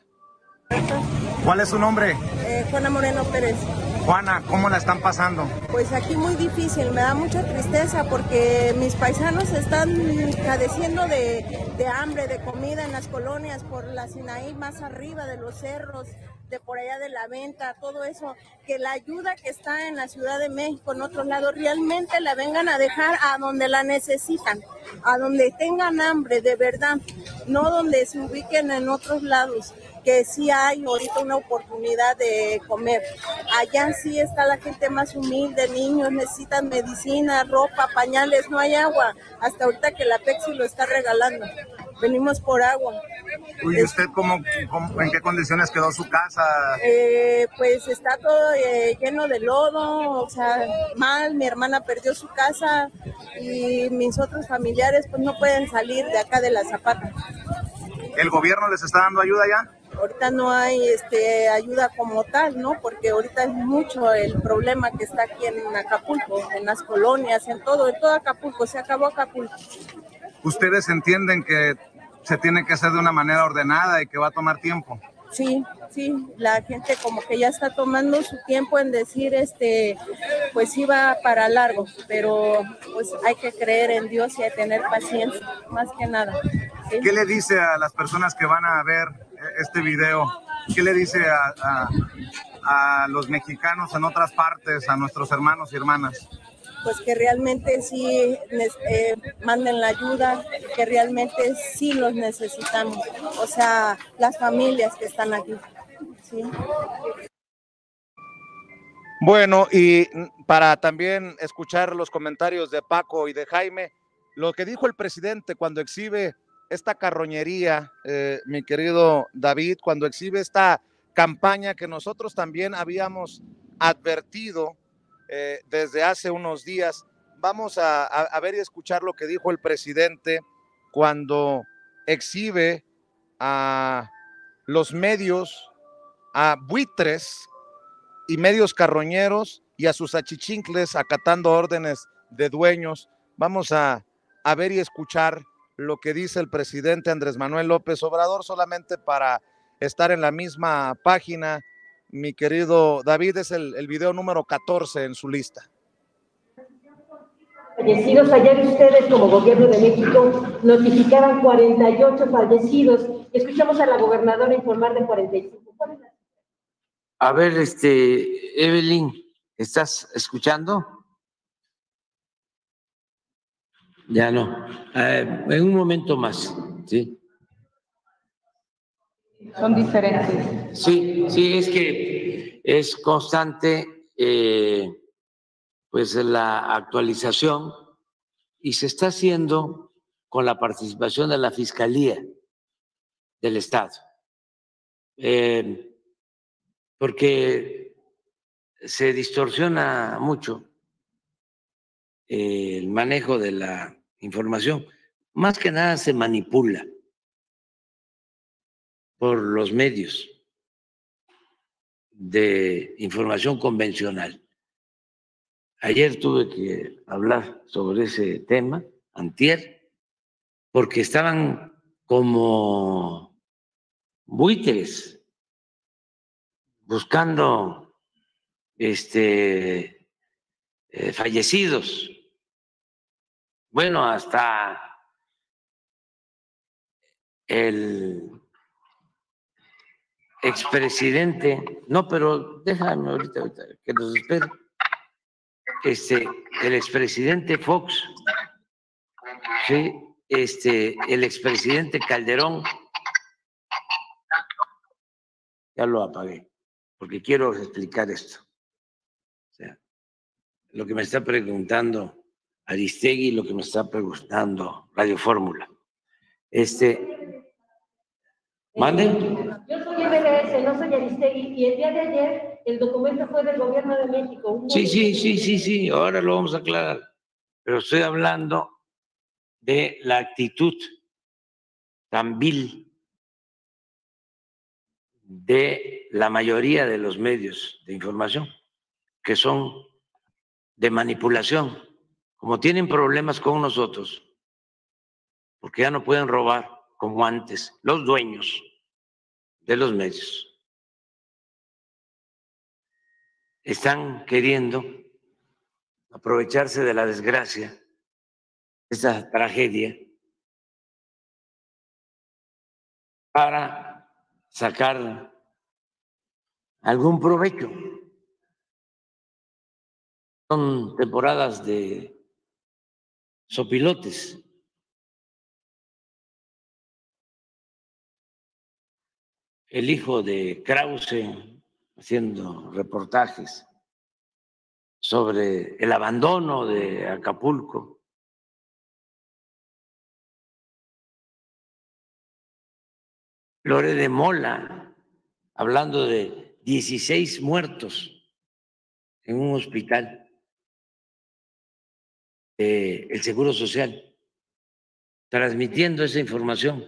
¿Cuál es su nombre? Eh, Juana Moreno Pérez. Juana, ¿cómo la están pasando? Pues aquí muy difícil, me da mucha tristeza porque mis paisanos están padeciendo de, de hambre, de comida en las colonias, por la Sinaí más arriba de los cerros, de por allá de la venta, todo eso, que la ayuda que está en la Ciudad de México, en otros lados, realmente la vengan a dejar a donde la necesitan, a donde tengan hambre, de verdad, no donde se ubiquen en otros lados, que sí hay ahorita una oportunidad de comer. Allá sí está la gente más humilde, niños necesitan medicina, ropa, pañales, no hay agua, hasta ahorita que la Pepsi lo está regalando. Venimos por agua. ¿Y usted cómo, cómo, en qué condiciones quedó su casa? Eh, pues está todo eh, lleno de lodo, o sea, mal, mi hermana perdió su casa y mis otros familiares pues no pueden salir de acá de la Zapata. ¿El gobierno les está dando ayuda ya? Ahorita no hay este, ayuda como tal, ¿no? Porque ahorita es mucho el problema que está aquí en Acapulco, en las colonias, en todo, en todo Acapulco, se acabó Acapulco. ¿Ustedes entienden que se tiene que hacer de una manera ordenada y que va a tomar tiempo? Sí, sí, la gente como que ya está tomando su tiempo en decir, este, pues sí va para largo, pero pues hay que creer en Dios y hay que tener paciencia, más que nada. ¿Sí? ¿Qué le dice a las personas que van a ver este video? ¿Qué le dice a, a, a los mexicanos en otras partes, a nuestros hermanos y hermanas? Pues que realmente sí eh, manden la ayuda, que realmente sí los necesitamos, o sea, las familias que están aquí. ¿Sí? Bueno, y para también escuchar los comentarios de Paco y de Jaime, lo que dijo el presidente cuando exhibe esta carroñería, eh, mi querido David, cuando exhibe esta campaña que nosotros también habíamos advertido eh, desde hace unos días. Vamos a, a, a ver y escuchar lo que dijo el presidente cuando exhibe a los medios, a buitres y medios carroñeros y a sus achichincles acatando órdenes de dueños. Vamos a, a ver y escuchar lo que dice el presidente Andrés Manuel López Obrador, solamente para estar en la misma página. Mi querido David, es el, el video número catorce en su lista. Fallecidos, ayer ustedes como gobierno de México notificaban cuarenta y ocho fallecidos. Escuchamos a la gobernadora informar de cuarenta y cinco. A ver, este, Evelyn, ¿estás escuchando? Ya no. Eh, en un momento más, ¿sí? Son diferentes. Sí, sí, es que es constante, eh, pues la actualización y se está haciendo con la participación de la Fiscalía del Estado, eh, porque se distorsiona mucho el manejo de la información. Más que nada se manipula por los medios de información convencional. Ayer tuve que hablar sobre ese tema, antier, porque estaban como buitres buscando este, eh, fallecidos. Bueno, hasta el expresidente, no, pero déjame ahorita, ahorita que nos espere. Este, el expresidente Fox, sí, este, el expresidente Calderón, ya lo apagué, porque quiero explicar esto. O sea, lo que me está preguntando Aristegui, lo que me está preguntando Radio Fórmula. Este, ¿mande? Yo soy M B S, no soy Aristegui, y el día de ayer el documento fue del Gobierno de México. Sí, sí, sí, sí, sí, ahora lo vamos a aclarar. Pero estoy hablando de la actitud tan vil de la mayoría de los medios de información, que son de manipulación. Como tienen problemas con nosotros, porque ya no pueden robar como antes los dueños de los medios, están queriendo aprovecharse de la desgracia, esta tragedia, para sacar algún provecho. Son temporadas de sopilotes. El hijo de Krause haciendo reportajes sobre el abandono de Acapulco. Lore de Mola hablando de dieciséis muertos en un hospital del Seguro Social, transmitiendo esa información.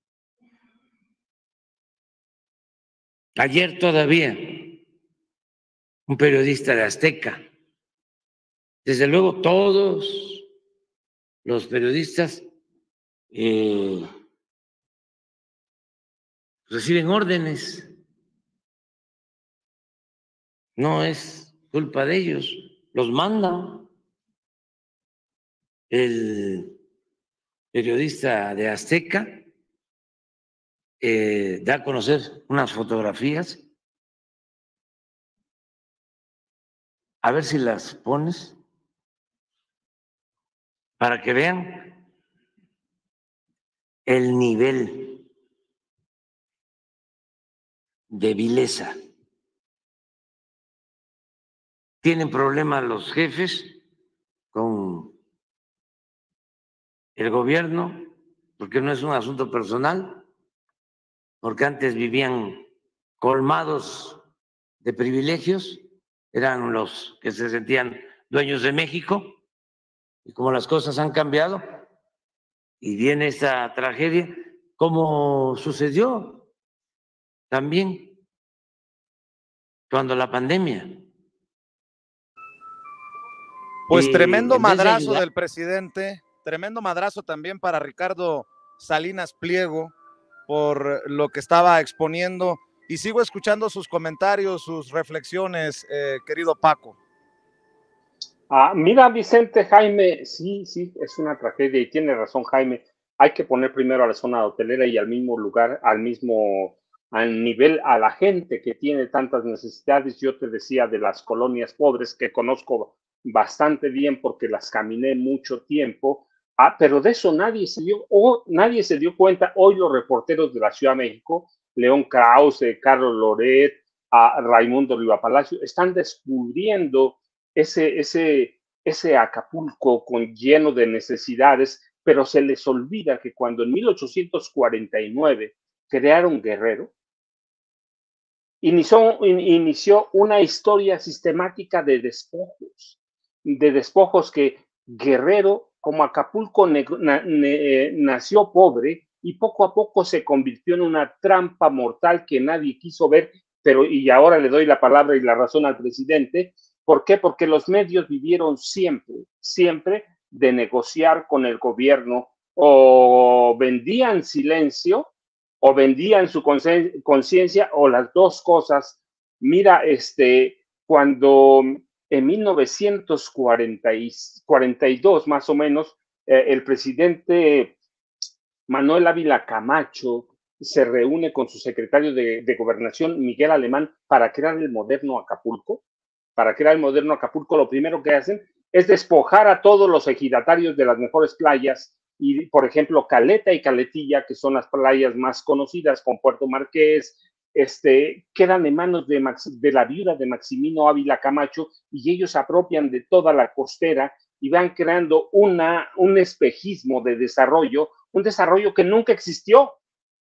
Ayer todavía un periodista de Azteca, desde luego todos los periodistas eh, reciben órdenes, no es culpa de ellos, los mandan. El periodista de Azteca eh, da a conocer unas fotografías, a ver si las pones, para que vean el nivel de vileza. Tienen problemas los jefes con el gobierno, porque no es un asunto personal, porque antes vivían colmados de privilegios, eran los que se sentían dueños de México, y como las cosas han cambiado, y viene esta tragedia, como sucedió también cuando la pandemia. Pues Y tremendo en vez de madrazo ayudar- del presidente, tremendo madrazo también para Ricardo Salinas Pliego por lo que estaba exponiendo. Y sigo escuchando sus comentarios, sus reflexiones, eh, querido Paco. Ah, mira, Vicente, Jaime, sí, sí, es una tragedia y tiene razón Jaime. Hay que poner primero a la zona hotelera y al mismo lugar, al mismo al nivel, a la gente que tiene tantas necesidades. Yo te decía de las colonias pobres que conozco bastante bien porque las caminé mucho tiempo. Ah, pero de eso nadie se dio, o nadie se dio cuenta. Hoy los reporteros de la Ciudad de México, León Krause, Carlos Loret, a Raimundo Riva Palacio, están descubriendo ese, ese, ese Acapulco con lleno de necesidades, pero se les olvida que cuando en mil ochocientos cuarenta y nueve crearon Guerrero, inició, in, inició una historia sistemática de despojos, de despojos que Guerrero, como Acapulco, ne, na, ne, nació pobre y poco a poco se convirtió en una trampa mortal que nadie quiso ver, pero y ahora le doy la palabra y la razón al presidente. ¿Por qué? Porque los medios vivieron siempre, siempre de negociar con el gobierno, o vendían silencio o vendían su conciencia, o las dos cosas. Mira, este, cuando en mil novecientos cuarenta y dos más o menos, eh, el presidente Manuel Ávila Camacho se reúne con su secretario de, de Gobernación, Miguel Alemán, para crear el moderno Acapulco. Para crear el moderno Acapulco, lo primero que hacen es despojar a todos los ejidatarios de las mejores playas, y por ejemplo Caleta y Caletilla, que son las playas más conocidas, con Puerto Marqués, este, quedan en manos de, Max, de la viuda de Maximino Ávila Camacho, y ellos se apropian de toda la costera y van creando una, un espejismo de desarrollo, un desarrollo que nunca existió.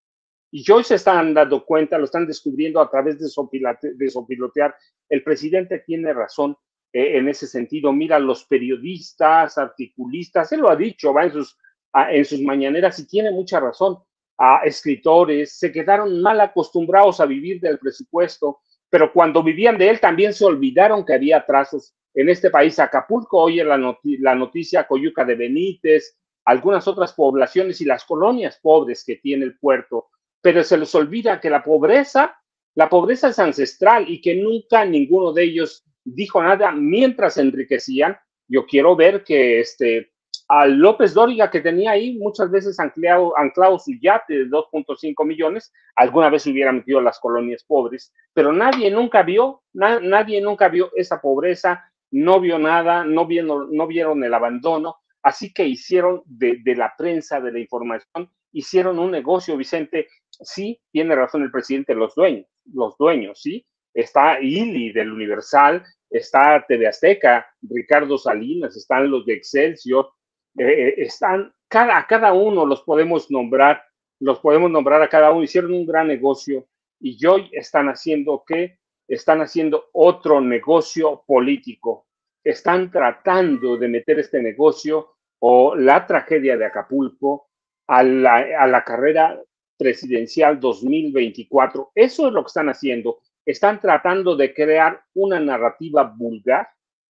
Y hoy se están dando cuenta, lo están descubriendo a través de, sopilate, de sopilotear. El presidente tiene razón eh, en ese sentido. Mira, los periodistas, articulistas, él lo ha dicho, va en sus, a, en sus mañaneras y tiene mucha razón. A escritores se quedaron mal acostumbrados a vivir del presupuesto, pero cuando vivían de él también se olvidaron que había atrasos en este país. Acapulco, hoy en la, noti la noticia, Coyuca de Benítez, algunas otras poblaciones y las colonias pobres que tiene el puerto, pero se les olvida que la pobreza, la pobreza es ancestral y que nunca ninguno de ellos dijo nada mientras se enriquecían. Yo quiero ver que este, a López Dóriga, que tenía ahí muchas veces anclado, anclado su yate de dos punto cinco millones, alguna vez hubiera metido a las colonias pobres, pero nadie nunca vio, na, nadie nunca vio esa pobreza, no vio nada, no vieron, no vieron el abandono, así que hicieron de, de la prensa, de la información, hicieron un negocio, Vicente. Sí, tiene razón el presidente, los dueños, los dueños, ¿sí? Está Ili del Universal, está T V Azteca, Ricardo Salinas, están los de Excelsior, eh, están, cada, a cada uno los podemos nombrar, los podemos nombrar a cada uno, hicieron un gran negocio y hoy están haciendo, ¿qué? Están haciendo otro negocio político, están tratando de meter este negocio o la tragedia de Acapulco a la, a la carrera presidencial dos mil veinticuatro. Eso es lo que están haciendo. Están tratando de crear una narrativa vulgar,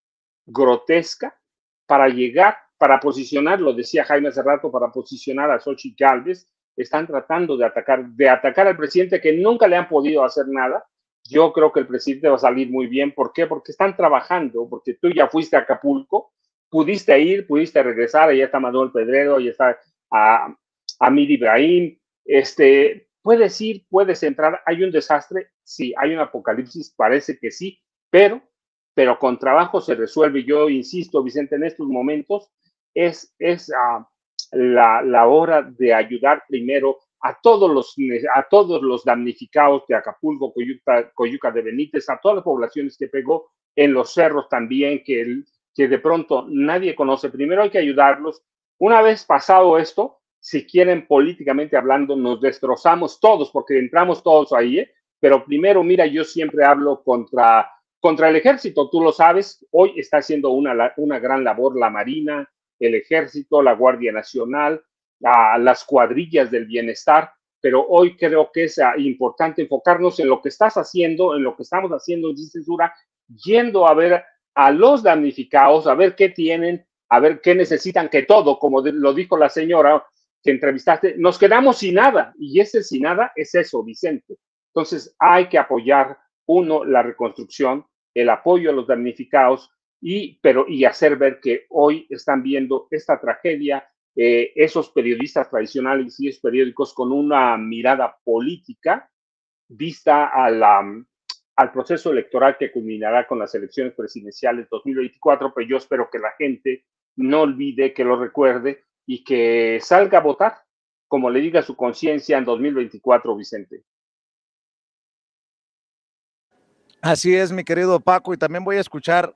grotesca, para llegar, para posicionar, lo decía Jaime hace rato, para posicionar a Xochitl Gálvez. Están tratando de atacar, de atacar al presidente, que nunca le han podido hacer nada. Yo creo que el presidente va a salir muy bien. ¿Por qué? Porque están trabajando, porque tú ya fuiste a Acapulco, pudiste ir, pudiste regresar, ahí está Manuel Pedrero, ahí está a, Amir Ibrahim. Este, puedes ir, puedes entrar, hay un desastre, sí, hay un apocalipsis, parece que sí, pero, pero con trabajo se resuelve. Yo insisto, Vicente, en estos momentos es, es uh, la, la hora de ayudar primero a todos los, a todos los damnificados de Acapulco, Coyuca, Coyuca de Benítez, a todas las poblaciones que pegó, en los cerros también, que, que de pronto nadie conoce. Primero hay que ayudarlos. Una vez pasado esto, si quieren, políticamente hablando, nos destrozamos todos, porque entramos todos ahí, ¿eh? Pero primero, mira, yo siempre hablo contra, contra el ejército, tú lo sabes, hoy está haciendo una, una gran labor la Marina, el Ejército, la Guardia Nacional, a las cuadrillas del bienestar, pero hoy creo que es importante enfocarnos en lo que estás haciendo, en lo que estamos haciendo en censura, yendo a ver a los damnificados, a ver qué tienen, a ver qué necesitan, que todo, como lo dijo la señora que entrevistaste, nos quedamos sin nada, y ese sin nada es eso, Vicente. Entonces hay que apoyar, uno, la reconstrucción, el apoyo a los damnificados, y, pero, y hacer ver que hoy están viendo esta tragedia, eh, esos periodistas tradicionales y esos periódicos con una mirada política vista a la, al proceso electoral que culminará con las elecciones presidenciales dos mil veinticuatro, pero yo espero que la gente no olvide, que lo recuerde, y que salga a votar, como le diga su conciencia en dos mil veinticuatro, Vicente. Así es, mi querido Paco, y también voy a escuchar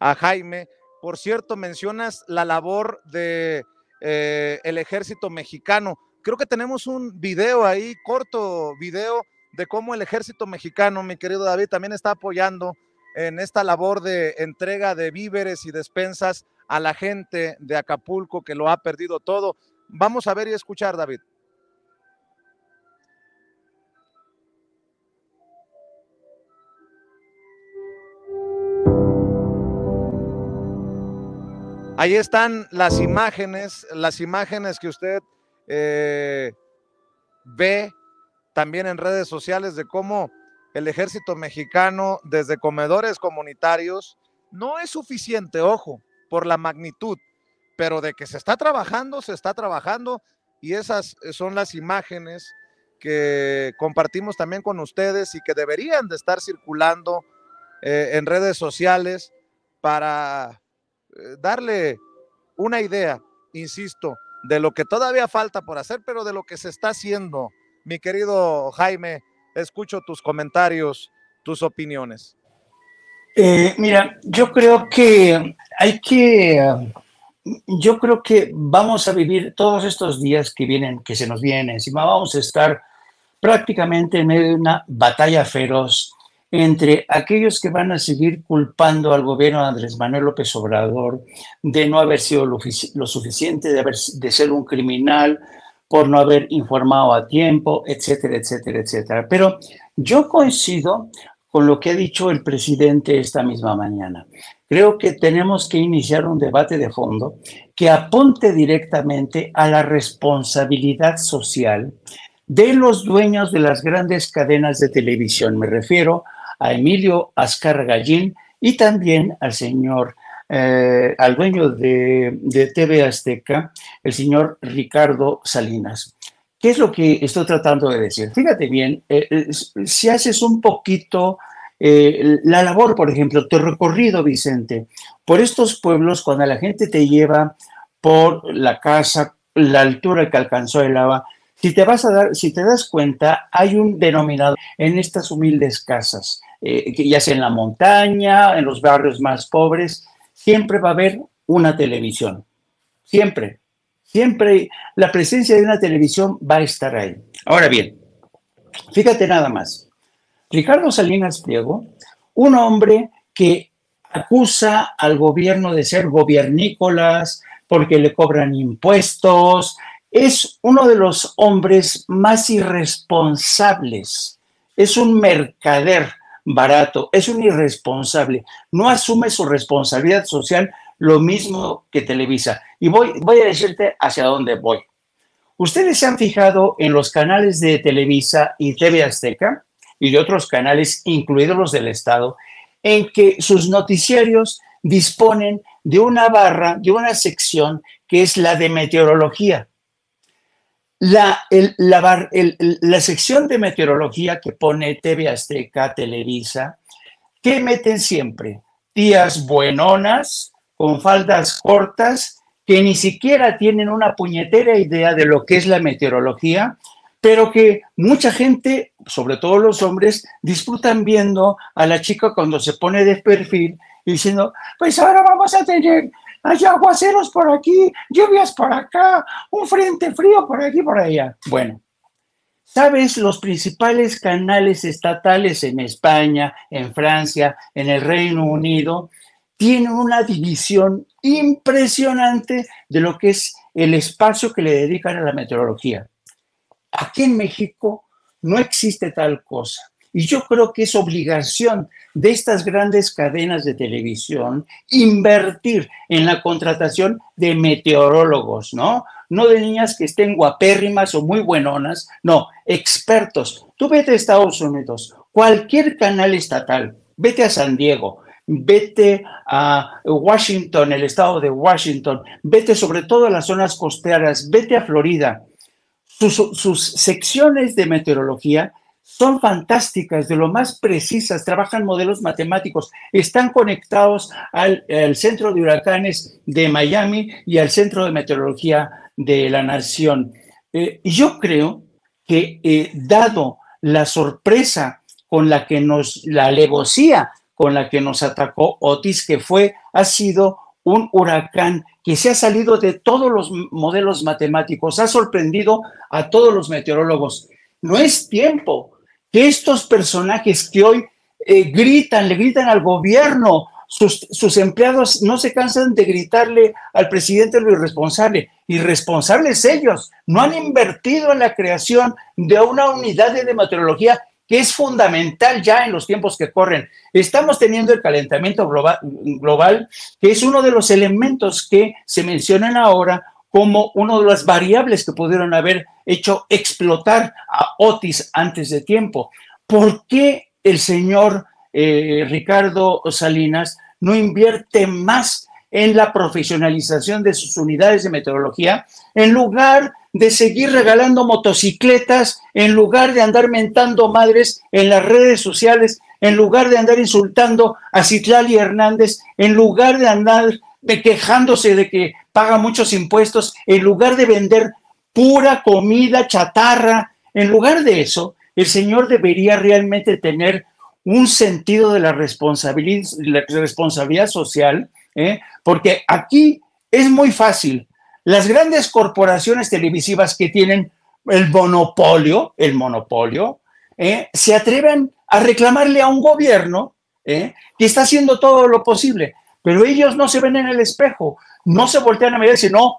a Jaime. Por cierto, mencionas la labor de eh, el ejército mexicano. Creo que tenemos un video ahí, corto video, de cómo el ejército mexicano, mi querido David, también está apoyando en esta labor de entrega de víveres y despensas a la gente de Acapulco que lo ha perdido todo. Vamos a ver y escuchar, David. Ahí están las imágenes, las imágenes que usted eh, ve también en redes sociales de cómo el ejército mexicano desde comedores comunitarios no es suficiente, ojo, por la magnitud, pero de que se está trabajando, se está trabajando, y esas son las imágenes que compartimos también con ustedes y que deberían de estar circulando eh, en redes sociales para eh, darle una idea, insisto, de lo que todavía falta por hacer, pero de lo que se está haciendo. Mi querido Jaime, escucho tus comentarios, tus opiniones. Eh, mira, yo creo que hay que, yo creo que vamos a vivir todos estos días que vienen, que se nos vienen encima, vamos a estar prácticamente en medio de una batalla feroz entre aquellos que van a seguir culpando al gobierno de Andrés Manuel López Obrador de no haber sido lo, lo suficiente, de, haber, de ser un criminal, por no haber informado a tiempo, etcétera, etcétera, etcétera. Pero yo coincido con lo que ha dicho el presidente esta misma mañana. Creo que tenemos que iniciar un debate de fondo que apunte directamente a la responsabilidad social de los dueños de las grandes cadenas de televisión. Me refiero a Emilio Azcárraga Gallín y también al señor, eh, al dueño de, de T V Azteca, el señor Ricardo Salinas. ¿Qué es lo que estoy tratando de decir? Fíjate bien, eh, eh, si haces un poquito eh, la labor, por ejemplo, tu recorrido, Vicente, por estos pueblos, cuando la gente te lleva por la casa, la altura que alcanzó el agua, si te vas a dar, si te das cuenta, hay un denominador en estas humildes casas, eh, que ya sea en la montaña, en los barrios más pobres, siempre va a haber una televisión, siempre. Siempre la presencia de una televisión va a estar ahí. Ahora bien, fíjate nada más. Ricardo Salinas Pliego, un hombre que acusa al gobierno de ser gobiernícolas porque le cobran impuestos, es uno de los hombres más irresponsables. Es un mercader barato, es un irresponsable. No asume su responsabilidad social, lo mismo que Televisa. Y voy, voy a decirte hacia dónde voy. Ustedes se han fijado en los canales de Televisa y T V Azteca y de otros canales, incluidos los del Estado, en que sus noticiarios disponen de una barra, de una sección que es la de meteorología. La, el, la, bar, el, la sección de meteorología que pone T V Azteca, Televisa, ¿qué meten siempre? Tías buenonas, con faldas cortas, que ni siquiera tienen una puñetera idea de lo que es la meteorología, pero que mucha gente, sobre todo los hombres, disfrutan viendo a la chica cuando se pone de perfil y diciendo, pues ahora vamos a tener hay aguaceros por aquí, lluvias por acá, un frente frío por aquí, por allá. Bueno, ¿sabes? Los principales canales estatales en España, en Francia, en el Reino Unido, tienen una división impresionante de lo que es el espacio que le dedican a la meteorología. Aquí en México no existe tal cosa. Y yo creo que es obligación de estas grandes cadenas de televisión invertir en la contratación de meteorólogos, ¿no? No de niñas que estén guapérrimas o muy buenonas, no, expertos. Tú vete a Estados Unidos, cualquier canal estatal, vete a San Diego, vete a Washington, el estado de Washington, vete sobre todo a las zonas costeras, vete a Florida. Sus, sus secciones de meteorología son fantásticas, de lo más precisas, trabajan modelos matemáticos, están conectados al, al Centro de Huracanes de Miami y al Centro de Meteorología de la Nación. Eh, yo creo que, eh, dado la sorpresa con la que nos, la alevosía con la que nos atacó Otis, que fue, ha sido un huracán que se ha salido de todos los modelos matemáticos, ha sorprendido a todos los meteorólogos. No es tiempo que estos personajes que hoy eh, gritan, le gritan al gobierno, sus, sus empleados no se cansan de gritarle al presidente lo irresponsable. Irresponsables ellos, no han invertido en la creación de una unidad de meteorología que es fundamental ya en los tiempos que corren. Estamos teniendo el calentamiento global, global, que es uno de los elementos que se mencionan ahora como una de las variables que pudieron haber hecho explotar a Otis antes de tiempo. ¿Por qué el señor eh, Ricardo Salinas no invierte más en la profesionalización de sus unidades de meteorología, en lugar de seguir regalando motocicletas, en lugar de andar mentando madres en las redes sociales, en lugar de andar insultando a Citlali Hernández, en lugar de andar de quejándose de que paga muchos impuestos, en lugar de vender pura comida chatarra? En lugar de eso, el señor debería realmente tener un sentido de la responsabilidad, la responsabilidad social, ¿eh? Porque aquí es muy fácil. Las grandes corporaciones televisivas que tienen el monopolio, el monopolio, ¿eh? se atreven a reclamarle a un gobierno ¿eh? que está haciendo todo lo posible, pero ellos no se ven en el espejo, no se voltean a mirar y dicen, no,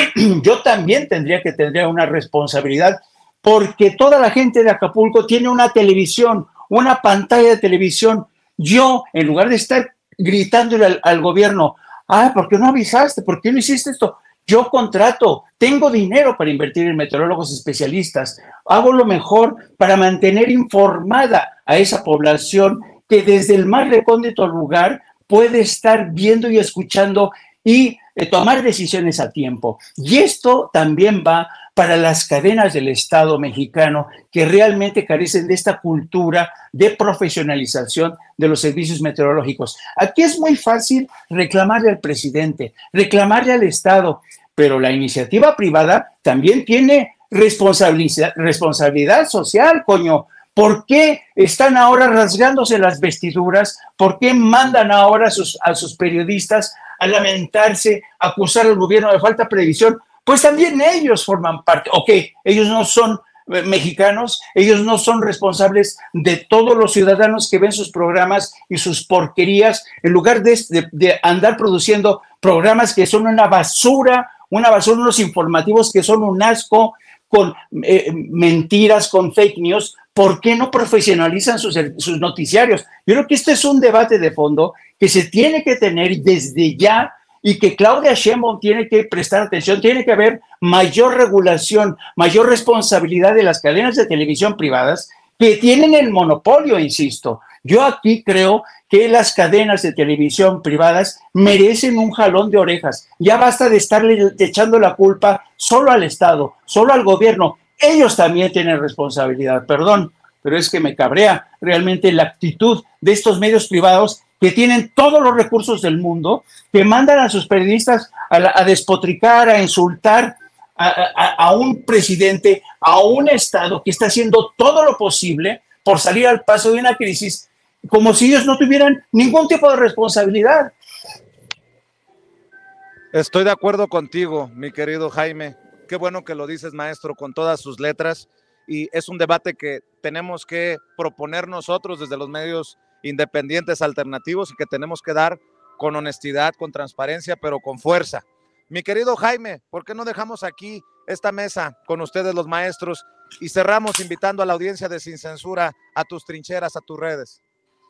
yo también tendría que tener una responsabilidad, porque toda la gente de Acapulco tiene una televisión, una pantalla de televisión. Yo, en lugar de estar gritándole al, al gobierno, ah, ¿por qué no avisaste? ¿Por qué no hiciste esto? Yo contrato, tengo dinero para invertir en meteorólogos especialistas, hago lo mejor para mantener informada a esa población que desde el más recóndito lugar puede estar viendo y escuchando y eh, tomar decisiones a tiempo. Y esto también va para las cadenas del Estado mexicano que realmente carecen de esta cultura de profesionalización de los servicios meteorológicos. Aquí es muy fácil reclamarle al presidente, reclamarle al Estado, pero la iniciativa privada también tiene responsabilidad, responsabilidad social, coño. ¿Por qué están ahora rasgándose las vestiduras? ¿Por qué mandan ahora a sus, a sus periodistas a lamentarse, a acusar al gobierno de falta de previsión? Pues también ellos forman parte. Ok, ellos no son mexicanos, ellos no son responsables de todos los ciudadanos que ven sus programas y sus porquerías, en lugar de, de, de andar produciendo programas que son una basura, una basura, unos informativos que son un asco, con eh, mentiras, con fake news. ¿Por qué no profesionalizan sus, sus noticiarios? Yo creo que este es un debate de fondo que se tiene que tener desde ya y que Claudia Sheinbaum tiene que prestar atención. Tiene que haber mayor regulación, mayor responsabilidad de las cadenas de televisión privadas que tienen el monopolio, insisto. Yo aquí creo que las cadenas de televisión privadas merecen un jalón de orejas. Ya basta de estarle echando la culpa solo al Estado, solo al gobierno. Ellos también tienen responsabilidad, perdón, pero es que me cabrea realmente la actitud de estos medios privados que tienen todos los recursos del mundo, que mandan a sus periodistas a, la, a despotricar, a insultar a, a, a un presidente, a un Estado que está haciendo todo lo posible por salir al paso de una crisis, como si ellos no tuvieran ningún tipo de responsabilidad. Estoy de acuerdo contigo, mi querido Jaime. Qué bueno que lo dices, maestro, con todas sus letras. Y es un debate que tenemos que proponer nosotros desde los medios independientes alternativos y que tenemos que dar con honestidad, con transparencia, pero con fuerza. Mi querido Jaime, ¿por qué no dejamos aquí esta mesa con ustedes los maestros y cerramos invitando a la audiencia de Sin Censura a tus trincheras, a tus redes?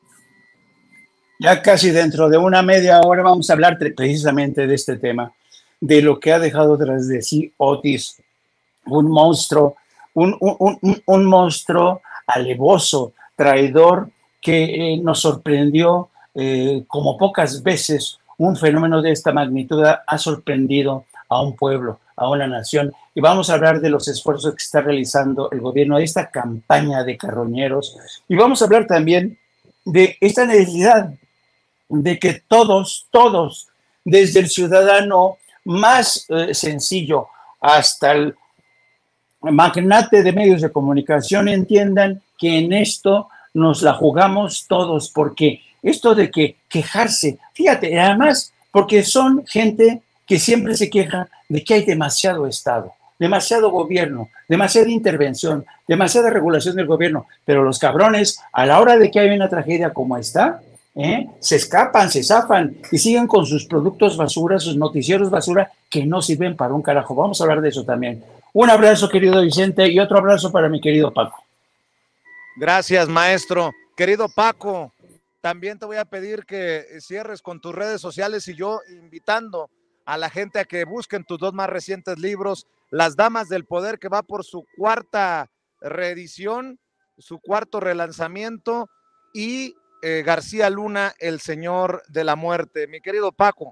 Ya casi dentro de una media hora vamos a hablar precisamente de este tema, de lo que ha dejado tras de sí Otis, un monstruo, un, un, un, un monstruo alevoso, traidor, que eh, nos sorprendió eh, como pocas veces un fenómeno de esta magnitud ha sorprendido a un pueblo, a una nación. Y vamos a hablar de los esfuerzos que está realizando el gobierno, de esta campaña de carroñeros, y vamos a hablar también de esta necesidad de que todos, todos, desde el ciudadano más eh, sencillo hasta el magnate de medios de comunicación, entiendan que en esto nos la jugamos todos, porque Esto de que quejarse, fíjate, además, porque son gente que siempre se queja de que hay demasiado Estado, demasiado gobierno, demasiada intervención, demasiada regulación del gobierno, pero los cabrones, a la hora de que hay una tragedia como esta, ¿eh? se escapan, se zafan y siguen con sus productos basura, sus noticieros basura que no sirven para un carajo. Vamos a hablar de eso también. Un abrazo, querido Vicente, y otro abrazo para mi querido Paco. Gracias, maestro. Querido Paco, también te voy a pedir que cierres con tus redes sociales y yo invitando a la gente a que busquen tus dos más recientes libros, Las Damas del Poder, que va por su cuarta reedición, su cuarto relanzamiento, y eh, García Luna, El Señor de la Muerte. Mi querido Paco.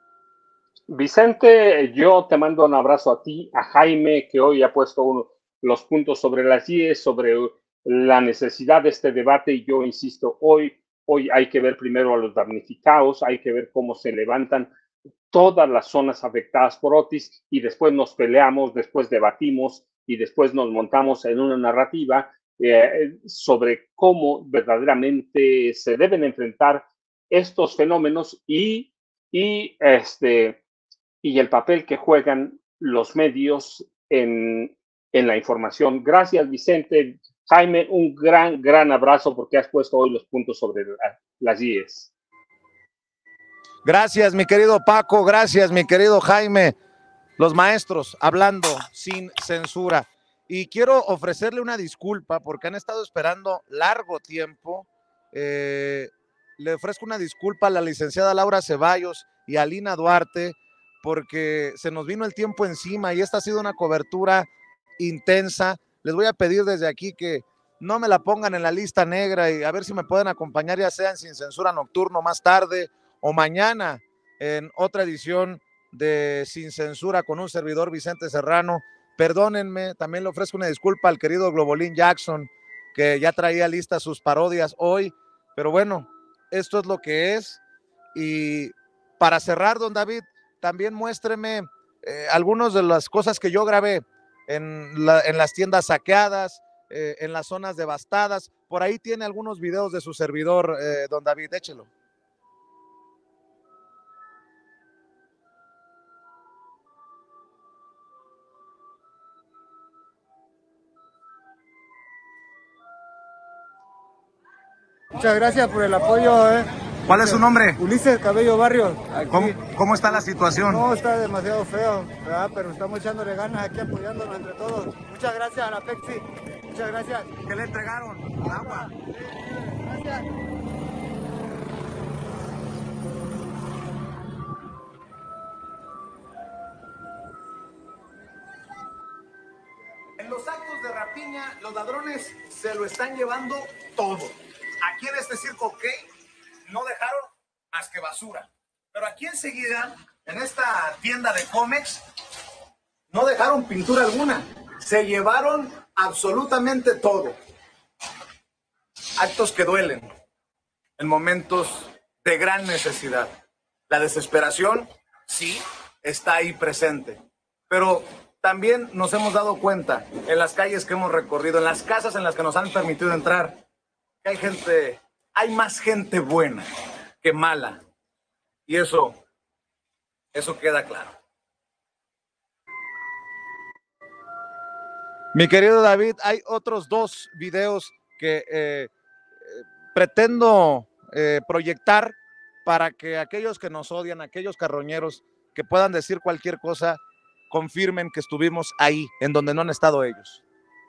Vicente, yo te mando un abrazo a ti, a Jaime, que hoy ha puesto uno, los puntos sobre las IES, sobre la necesidad de este debate, y yo insisto, hoy, hoy hay que ver primero a los damnificados, hay que ver cómo se levantan todas las zonas afectadas por Otis, y después nos peleamos, después debatimos y después nos montamos en una narrativa eh, sobre cómo verdaderamente se deben enfrentar estos fenómenos y, y, este, y el papel que juegan los medios en, en la información. Gracias, Vicente. Jaime, un gran, gran abrazo porque has puesto hoy los puntos sobre la, las IES. Gracias, mi querido Paco, gracias, mi querido Jaime. Los maestros hablando sin censura. Y quiero ofrecerle una disculpa porque han estado esperando largo tiempo. Eh, le ofrezco una disculpa a la licenciada Laura Ceballos y a Lina Duarte porque se nos vino el tiempo encima y esta ha sido una cobertura intensa. Les voy a pedir desde aquí que no me la pongan en la lista negra y a ver si me pueden acompañar, ya sea en Sin Censura Nocturno más tarde o mañana en otra edición de Sin Censura con un servidor, Vicente Serrano. Perdónenme, también le ofrezco una disculpa al querido Globolín Jackson, que ya traía listas sus parodias hoy, pero bueno, esto es lo que es. Y para cerrar, don David, también muéstreme eh, algunas de las cosas que yo grabé en, la, en las tiendas saqueadas, eh, en las zonas devastadas. Por ahí tiene algunos videos de su servidor, eh, don David, échelo. Muchas gracias por el apoyo. Eh. ¿Cuál es su nombre? Ulises Cabello Barrio. ¿Cómo, ¿Cómo está la situación? No, está demasiado feo, ¿verdad? Pero estamos echándole ganas aquí, apoyándonos entre todos. Muchas gracias a la Pepsi. Muchas gracias. ¿Qué le entregaron? Agua. Sí, sí, gracias. En los actos de rapiña, los ladrones se lo están llevando todo. Aquí en este circo, ¿qué? No dejaron más que basura. Pero aquí enseguida, en esta tienda de cómics, no dejaron pintura alguna. Se llevaron absolutamente todo. Actos que duelen en momentos de gran necesidad. La desesperación, sí, está ahí presente. Pero también nos hemos dado cuenta en las calles que hemos recorrido, en las casas en las que nos han permitido entrar, que hay gente, hay más gente buena que mala. Y eso, eso queda claro. Mi querido David, hay otros dos videos que eh, pretendo eh, proyectar para que aquellos que nos odian, aquellos carroñeros que puedan decir cualquier cosa, confirmen que estuvimos ahí, en donde no han estado ellos.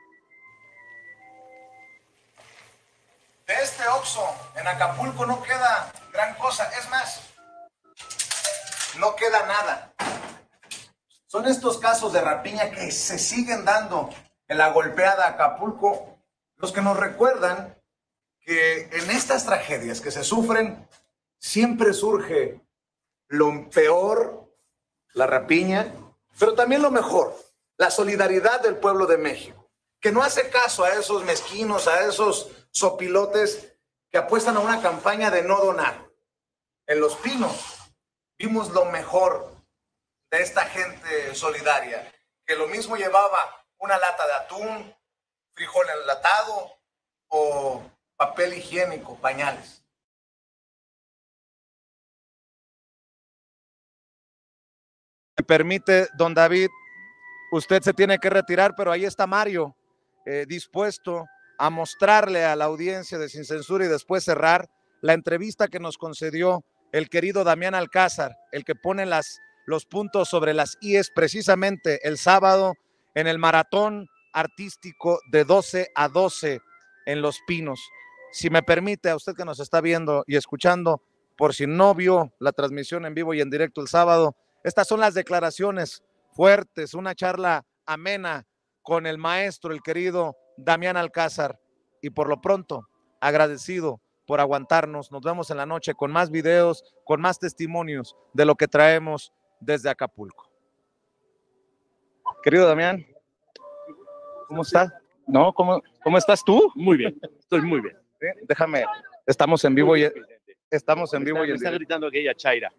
De este Oxxo en Acapulco no queda gran cosa, es más, no queda nada. Son estos casos de rapiña que se siguen dando en la golpeada Acapulco, los que nos recuerdan que en estas tragedias que se sufren, siempre surge lo peor, la rapiña, pero también lo mejor, la solidaridad del pueblo de México, que no hace caso a esos mezquinos, a esos sopilotes que apuestan a una campaña de no donar. En Los Pinos vimos lo mejor de esta gente solidaria, que lo mismo llevaba una lata de atún, frijol enlatado o papel higiénico, pañales. me permite, don David, usted se tiene que retirar, pero ahí está Mario, eh, dispuesto a mostrarle a la audiencia de Sin Censura y después cerrar la entrevista que nos concedió el querido Damián Alcázar, el que pone las, los puntos sobre las íes precisamente el sábado en el maratón artístico de doce a doce en Los Pinos. Si me permite, a usted que nos está viendo y escuchando, por si no vio la transmisión en vivo y en directo el sábado, estas son las declaraciones fuertes, una charla amena con el maestro, el querido Damián Alcázar, y por lo pronto, agradecido por aguantarnos. Nos vemos en la noche con más videos, con más testimonios de lo que traemos desde Acapulco. Querido Damián, ¿cómo estás? No, ¿cómo, cómo estás tú? Muy bien, estoy muy bien. Bien, déjame, estamos en vivo y estamos en vivo y en está gritando aquella Chaira.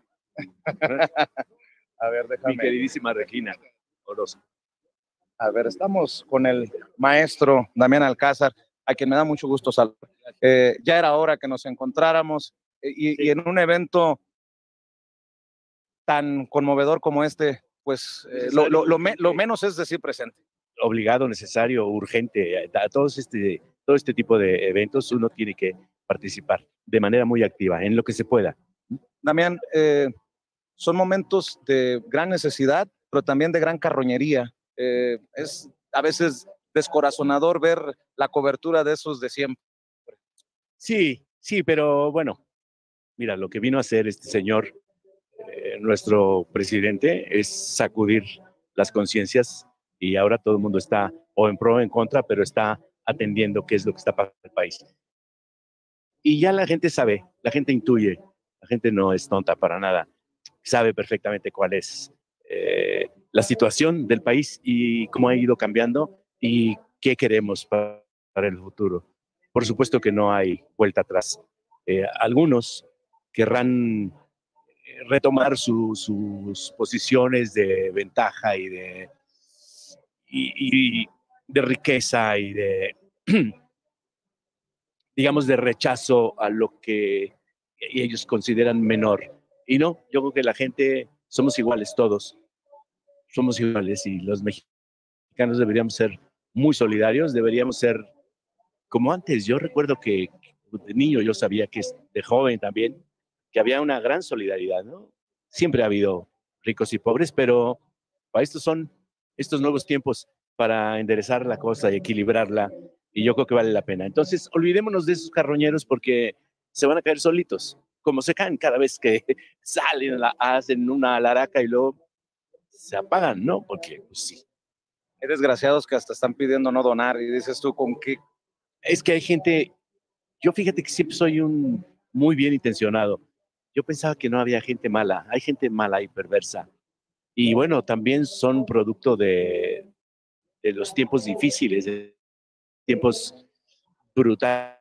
A ver, déjame. Mi queridísima Regina Orozco. A ver, estamos con el maestro Damián Alcázar, a quien me da mucho gusto saludar. Eh, ya era hora que nos encontráramos eh, y, sí. y en un evento tan conmovedor como este, pues eh, lo, lo, lo, me, lo menos es decir presente. Obligado, necesario, urgente. A todos este, todo este tipo de eventos uno tiene que participar de manera muy activa, en lo que se pueda. Damián, eh, son momentos de gran necesidad, pero también de gran carroñería. Eh, es a veces descorazonador ver la cobertura de esos de siempre. Sí, sí, pero bueno, mira, lo que vino a hacer este señor, eh, nuestro presidente, es sacudir las conciencias y ahora todo el mundo está o en pro o en contra, pero está atendiendo qué es lo que está pasando en el país. Y ya la gente sabe, la gente intuye, la gente no es tonta para nada, sabe perfectamente cuál es eh, la situación del país y cómo ha ido cambiando y qué queremos para, para el futuro. Por supuesto que no hay vuelta atrás. Eh, algunos querrán retomar su, sus posiciones de ventaja y de, y, y de riqueza y de, digamos, de rechazo a lo que ellos consideran menor. Y no, yo creo que la gente somos iguales todos. Somos iguales y los mexicanos deberíamos ser muy solidarios, deberíamos ser como antes. Yo recuerdo que de niño yo sabía que de joven también, que había una gran solidaridad, ¿no? Siempre ha habido ricos y pobres, pero para estos son estos nuevos tiempos para enderezar la cosa y equilibrarla, y yo creo que vale la pena. Entonces, olvidémonos de esos carroñeros porque se van a caer solitos, como se caen cada vez que salen, hacen una alaraca y luego se apagan, ¿no? Porque, pues sí. Hay desgraciados que hasta están pidiendo no donar y dices tú, ¿con qué? Es que hay gente, yo fíjate que siempre soy un muy bien intencionado. Yo pensaba que no había gente mala, hay gente mala y perversa. Y bueno, también son producto de, de los tiempos difíciles, de tiempos brutales.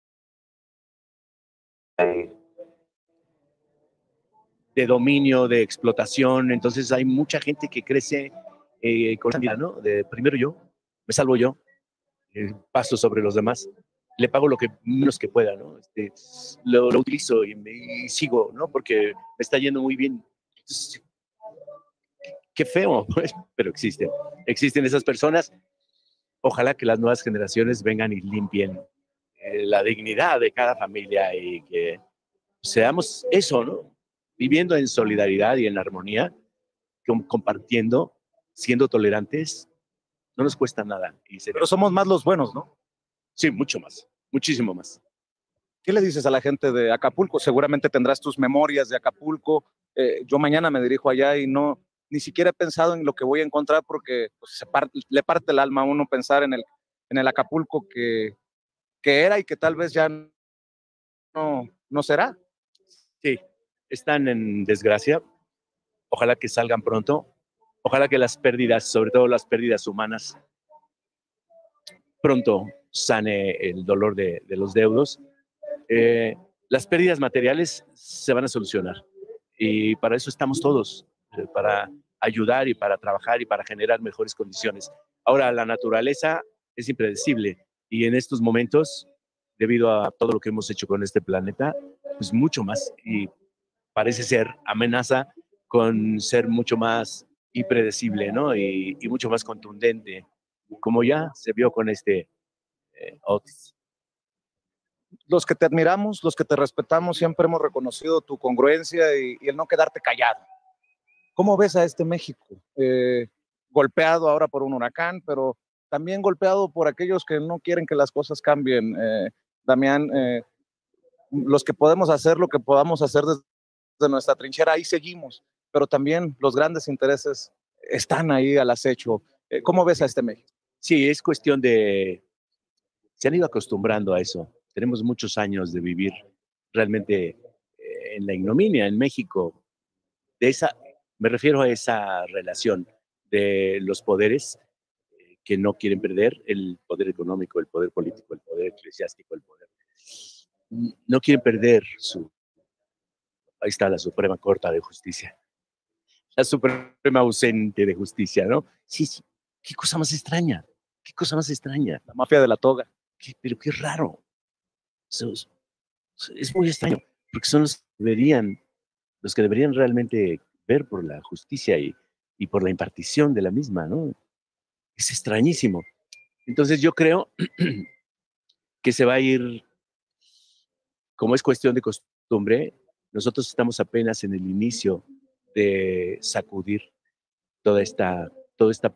De dominio, de explotación. Entonces hay mucha gente que crece eh, con la vida, ¿no? De primero yo, me salvo yo, eh, paso sobre los demás, le pago lo que menos que pueda, ¿no? Este, lo, lo utilizo y, me, y sigo, ¿no? Porque me está yendo muy bien. Entonces, qué feo, pues, pero existen. Existen esas personas. Ojalá que las nuevas generaciones vengan y limpien eh, la dignidad de cada familia y que seamos eso, ¿no? Viviendo en solidaridad y en armonía, compartiendo, siendo tolerantes, no nos cuesta nada. Y pero somos más los buenos, ¿no? Sí, mucho más, muchísimo más. ¿Qué le dices a la gente de Acapulco? Seguramente tendrás tus memorias de Acapulco. Eh, yo mañana me dirijo allá y no, ni siquiera he pensado en lo que voy a encontrar porque pues, se parte, le parte el alma a uno pensar en el, en el Acapulco que, que era y que tal vez ya no, no será. Sí, están en desgracia. Ojalá que salgan pronto. Ojalá que las pérdidas, sobre todo las pérdidas humanas, pronto sane el dolor de, de los deudos. Eh, las pérdidas materiales se van a solucionar y para eso estamos todos, eh, para ayudar y para trabajar y para generar mejores condiciones. Ahora, la naturaleza es impredecible y en estos momentos, debido a todo lo que hemos hecho con este planeta, pues mucho más, y parece ser amenaza con ser mucho más y predecible, ¿no? Y, y mucho más contundente, como ya se vio con este eh, Otis. Los que te admiramos, los que te respetamos, siempre hemos reconocido tu congruencia y, y el no quedarte callado. ¿Cómo ves a este México? Eh, golpeado ahora por un huracán, pero también golpeado por aquellos que no quieren que las cosas cambien. Eh, Damián, eh, los que podemos hacer lo que podamos hacer desde nuestra trinchera, ahí seguimos, pero también los grandes intereses están ahí al acecho. Eh, ¿Cómo ves a este México? Sí, es cuestión de... Se han ido acostumbrando a eso. Tenemos muchos años de vivir realmente eh, en la ignominia en México. De esa, me refiero a esa relación de los poderes eh, que no quieren perder, el poder económico, el poder político, el poder eclesiástico, el poder... No quieren perder su... Ahí está la Suprema Corte de Justicia. La Suprema ausente de justicia, ¿no? Sí, sí. Qué cosa más extraña. Qué cosa más extraña. La mafia de la toga. Qué, pero qué raro. Es, es muy extraño, porque son los que deberían, los que deberían realmente ver por la justicia y, y por la impartición de la misma, ¿no? Es extrañísimo. Entonces yo creo que se va a ir, como es cuestión de costumbre, nosotros estamos apenas en el inicio de sacudir toda esta, toda esta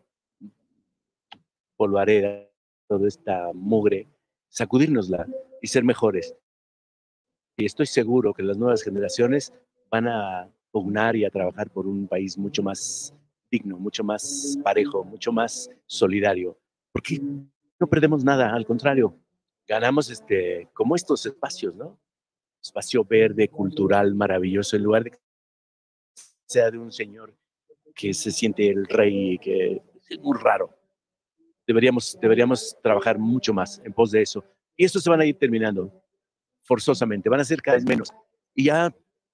polvareda, toda esta mugre, sacudírnosla y ser mejores. Y estoy seguro que las nuevas generaciones van a pugnar y a trabajar por un país mucho más digno, mucho más parejo, mucho más solidario. Porque no perdemos nada, al contrario, ganamos este, como estos espacios, ¿no? Espacio verde, cultural, maravilloso, en lugar de que sea de un señor que se siente el rey y que es muy raro. Deberíamos, deberíamos trabajar mucho más en pos de eso. Y estos se van a ir terminando forzosamente, van a ser cada vez menos. Y ya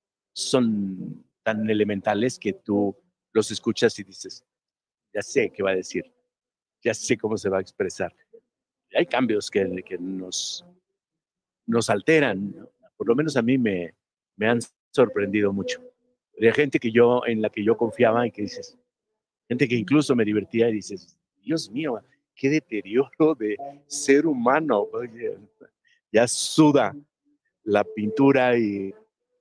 son tan elementales que tú los escuchas y dices, ya sé qué va a decir, ya sé cómo se va a expresar. Hay cambios que, que nos, nos alteran, ¿no? Por lo menos a mí me, me han sorprendido mucho. De gente que yo, en la que yo confiaba y que dices, gente que incluso me divertía y dices, Dios mío, qué deterioro de ser humano. Oye, ya suda la pintura y,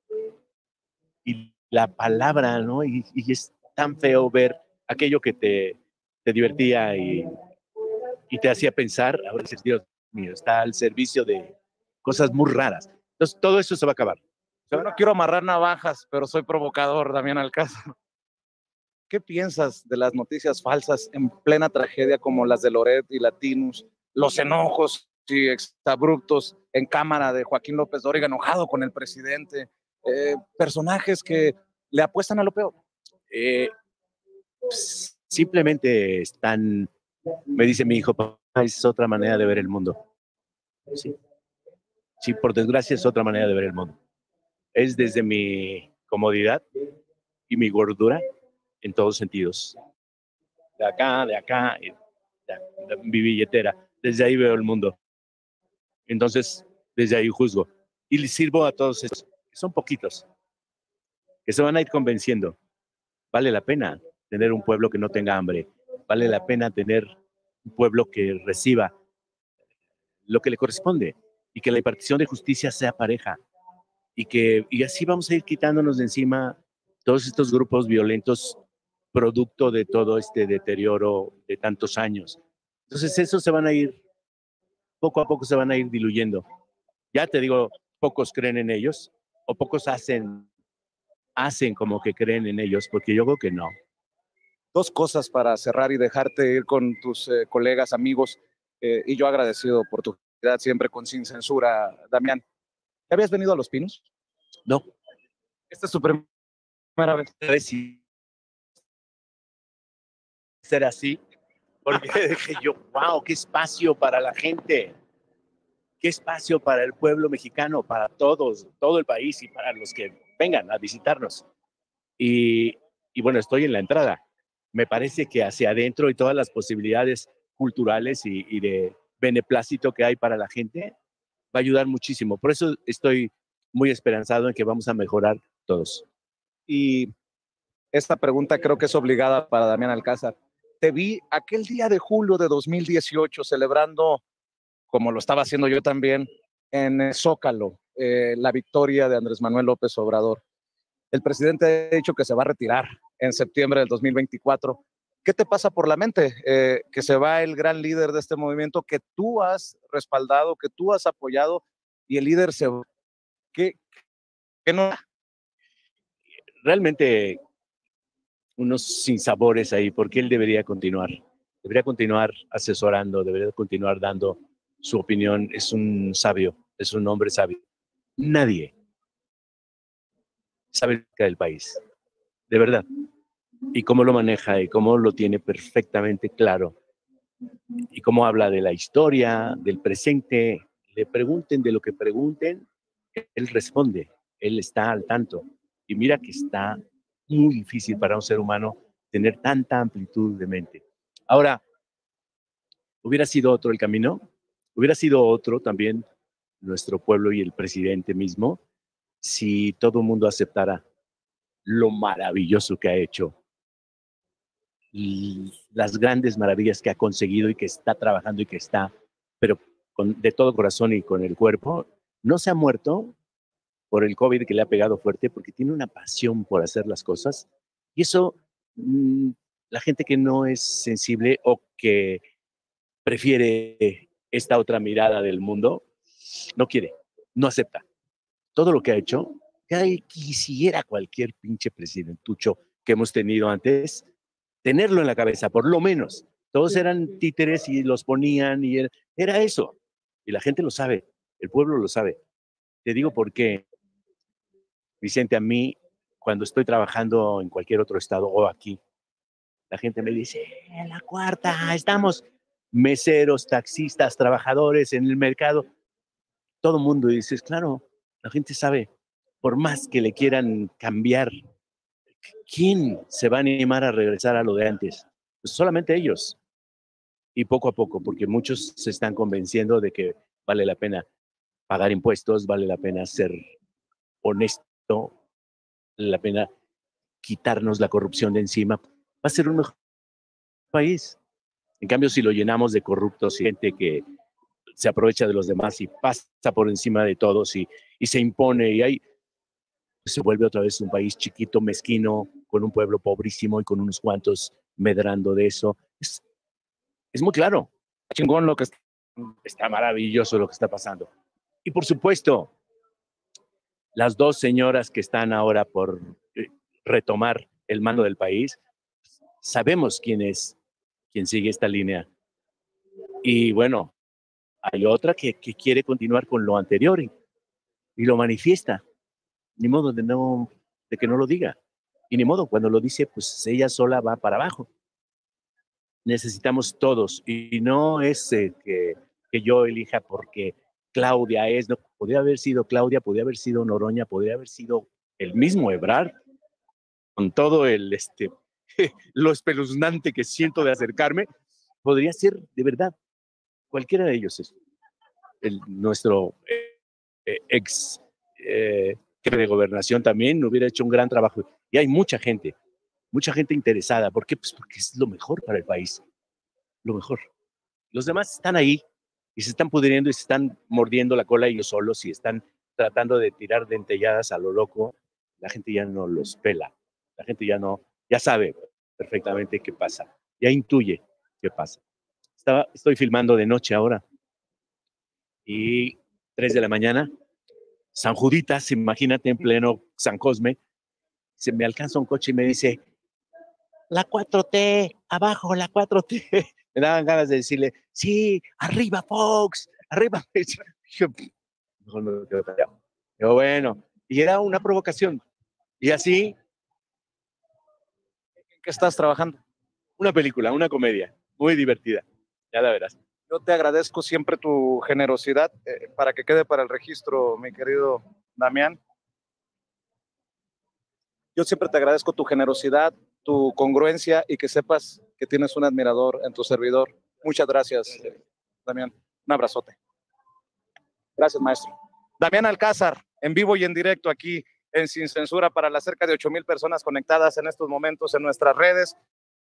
y la palabra, ¿no? Y, y es tan feo ver aquello que te, te divertía y, y te hacía pensar, ahora dices, Dios mío, está al servicio de cosas muy raras. Entonces, todo eso se va a acabar. Yo no quiero amarrar navajas, pero soy provocador, Damián Alcázar. ¿Qué piensas de las noticias falsas en plena tragedia como las de Loret y Latinus? Los enojos y exabruptos en cámara de Joaquín López Dóriga enojado con el presidente. Eh, personajes que le apuestan a lo peor. Eh, simplemente están, me dice mi hijo, papá, es otra manera de ver el mundo. Sí. Sí, por desgracia es otra manera de ver el mundo. Es desde mi comodidad y mi gordura en todos sentidos. De acá, de acá, de, de, de mi billetera. Desde ahí veo el mundo. Entonces, desde ahí juzgo. Y les sirvo a todos estos, que son poquitos, que se van a ir convenciendo. Vale la pena tener un pueblo que no tenga hambre. Vale la pena tener un pueblo que reciba lo que le corresponde y que la impartición de justicia sea pareja. Y que y así vamos a ir quitándonos de encima todos estos grupos violentos producto de todo este deterioro de tantos años. Entonces esos se van a ir, poco a poco se van a ir diluyendo. Ya te digo, pocos creen en ellos o pocos hacen, hacen como que creen en ellos, porque yo creo que no. Dos cosas para cerrar y dejarte ir con tus eh, colegas, amigos, eh, y yo agradecido por tu fidelidad siempre con Sin Censura, Damián. ¿Te habías venido a Los Pinos? No. Esta es tu primera vez. Sí. Ser así, porque dije yo, wow, qué espacio para la gente, qué espacio para el pueblo mexicano, para todos, todo el país y para los que vengan a visitarnos. Y, y bueno, estoy en la entrada. Me parece que hacia adentro y todas las posibilidades culturales y, y de beneplácito que hay para la gente va a ayudar muchísimo. Por eso estoy muy esperanzado en que vamos a mejorar todos. Y esta pregunta creo que es obligada para Damián Alcázar. Te vi aquel día de julio de dos mil dieciocho celebrando, como lo estaba haciendo yo también, en el Zócalo, eh, la victoria de Andrés Manuel López Obrador. El presidente ha dicho que se va a retirar en septiembre del dos mil veinticuatro. ¿Qué te pasa por la mente? Eh, que se va el gran líder de este movimiento que tú has respaldado, que tú has apoyado, y el líder se va. ¿Qué, qué no? Realmente unos sinsabores ahí, porque él debería continuar. Debería continuar asesorando, debería continuar dando su opinión. Es un sabio, es un hombre sabio. Nadie sabe acerca del país, de verdad. Y cómo lo maneja y cómo lo tiene perfectamente claro. Y cómo habla de la historia, del presente. Le pregunten de lo que pregunten, él responde, él está al tanto. Y mira que está muy difícil para un ser humano tener tanta amplitud de mente. Ahora, ¿hubiera sido otro el camino? ¿Hubiera sido otro también nuestro pueblo y el presidente mismo si todo el mundo aceptara lo maravilloso que ha hecho, y las grandes maravillas que ha conseguido y que está trabajando y que está, pero con, de todo corazón y con el cuerpo? No se ha muerto por el COVID que le ha pegado fuerte, porque tiene una pasión por hacer las cosas, y eso mmm, la gente que no es sensible o que prefiere esta otra mirada del mundo, no quiere, no acepta. Todo lo que ha hecho, que quisiera cualquier pinche presidentucho que hemos tenido antes, tenerlo en la cabeza, por lo menos. Todos eran títeres y los ponían y era, era eso. Y la gente lo sabe, el pueblo lo sabe. Te digo por qué, Vicente, a mí, cuando estoy trabajando en cualquier otro estado o aquí, la gente me dice, en la cuarta, estamos meseros, taxistas, trabajadores en el mercado. Todo el mundo, y dices, claro, la gente sabe, por más que le quieran cambiar, ¿quién se va a animar a regresar a lo de antes? Pues solamente ellos. Y poco a poco, porque muchos se están convenciendo de que vale la pena pagar impuestos, vale la pena ser honesto, vale la pena quitarnos la corrupción de encima. Va a ser un mejor país. En cambio, si lo llenamos de corruptos y gente que se aprovecha de los demás y pasa por encima de todos y, y se impone, y ahí se vuelve otra vez un país chiquito, mezquino, con un pueblo pobrísimo y con unos cuantos medrando de eso. Es, es muy claro. Chingón lo que está, está maravilloso lo que está pasando. Y por supuesto, las dos señoras que están ahora por retomar el mando del país, sabemos quién es quien sigue esta línea. Y bueno, hay otra que, que quiere continuar con lo anterior y, y lo manifiesta. Ni modo de, no, de que no lo diga. Y ni modo, cuando lo dice, pues ella sola va para abajo. Necesitamos todos. Y no es eh, que, que yo elija porque Claudia es. No, podría haber sido Claudia, podría haber sido Noroña, podría haber sido el mismo Ebrard, con todo el, este, lo espeluznante que siento de acercarme. Podría ser, de verdad, cualquiera de ellos es el, nuestro eh, eh, ex eh, jefe de gobernación también hubiera hecho un gran trabajo. Y hay mucha gente, mucha gente interesada. ¿Por qué? Pues porque es lo mejor para el país, lo mejor. Los demás están ahí y se están pudriendo y se están mordiendo la cola ellos solos y están tratando de tirar dentelladas a lo loco. La gente ya no los pela, la gente ya no, ya sabe perfectamente qué pasa, ya intuye qué pasa. Estaba, estoy filmando de noche ahora y tres de la mañana, San Juditas, imagínate, en pleno San Cosme, se me alcanza un coche y me dice, la cuatro T, abajo, la cuatro T. Me daban ganas de decirle, sí, arriba Fox, arriba. Yo, mejor me quedo callado. Pero bueno, y era una provocación. Y así, ¿en qué estás trabajando? Una película, una comedia, muy divertida, ya la verás. Yo te agradezco siempre tu generosidad, eh, para que quede para el registro, mi querido Damián. Yo siempre te agradezco tu generosidad, tu congruencia y que sepas que tienes un admirador en tu servidor. Muchas gracias, eh, Damián. Un abrazote. Gracias, maestro. Damián Alcázar, en vivo y en directo aquí en Sin Censura para las cerca de ocho mil personas conectadas en estos momentos en nuestras redes.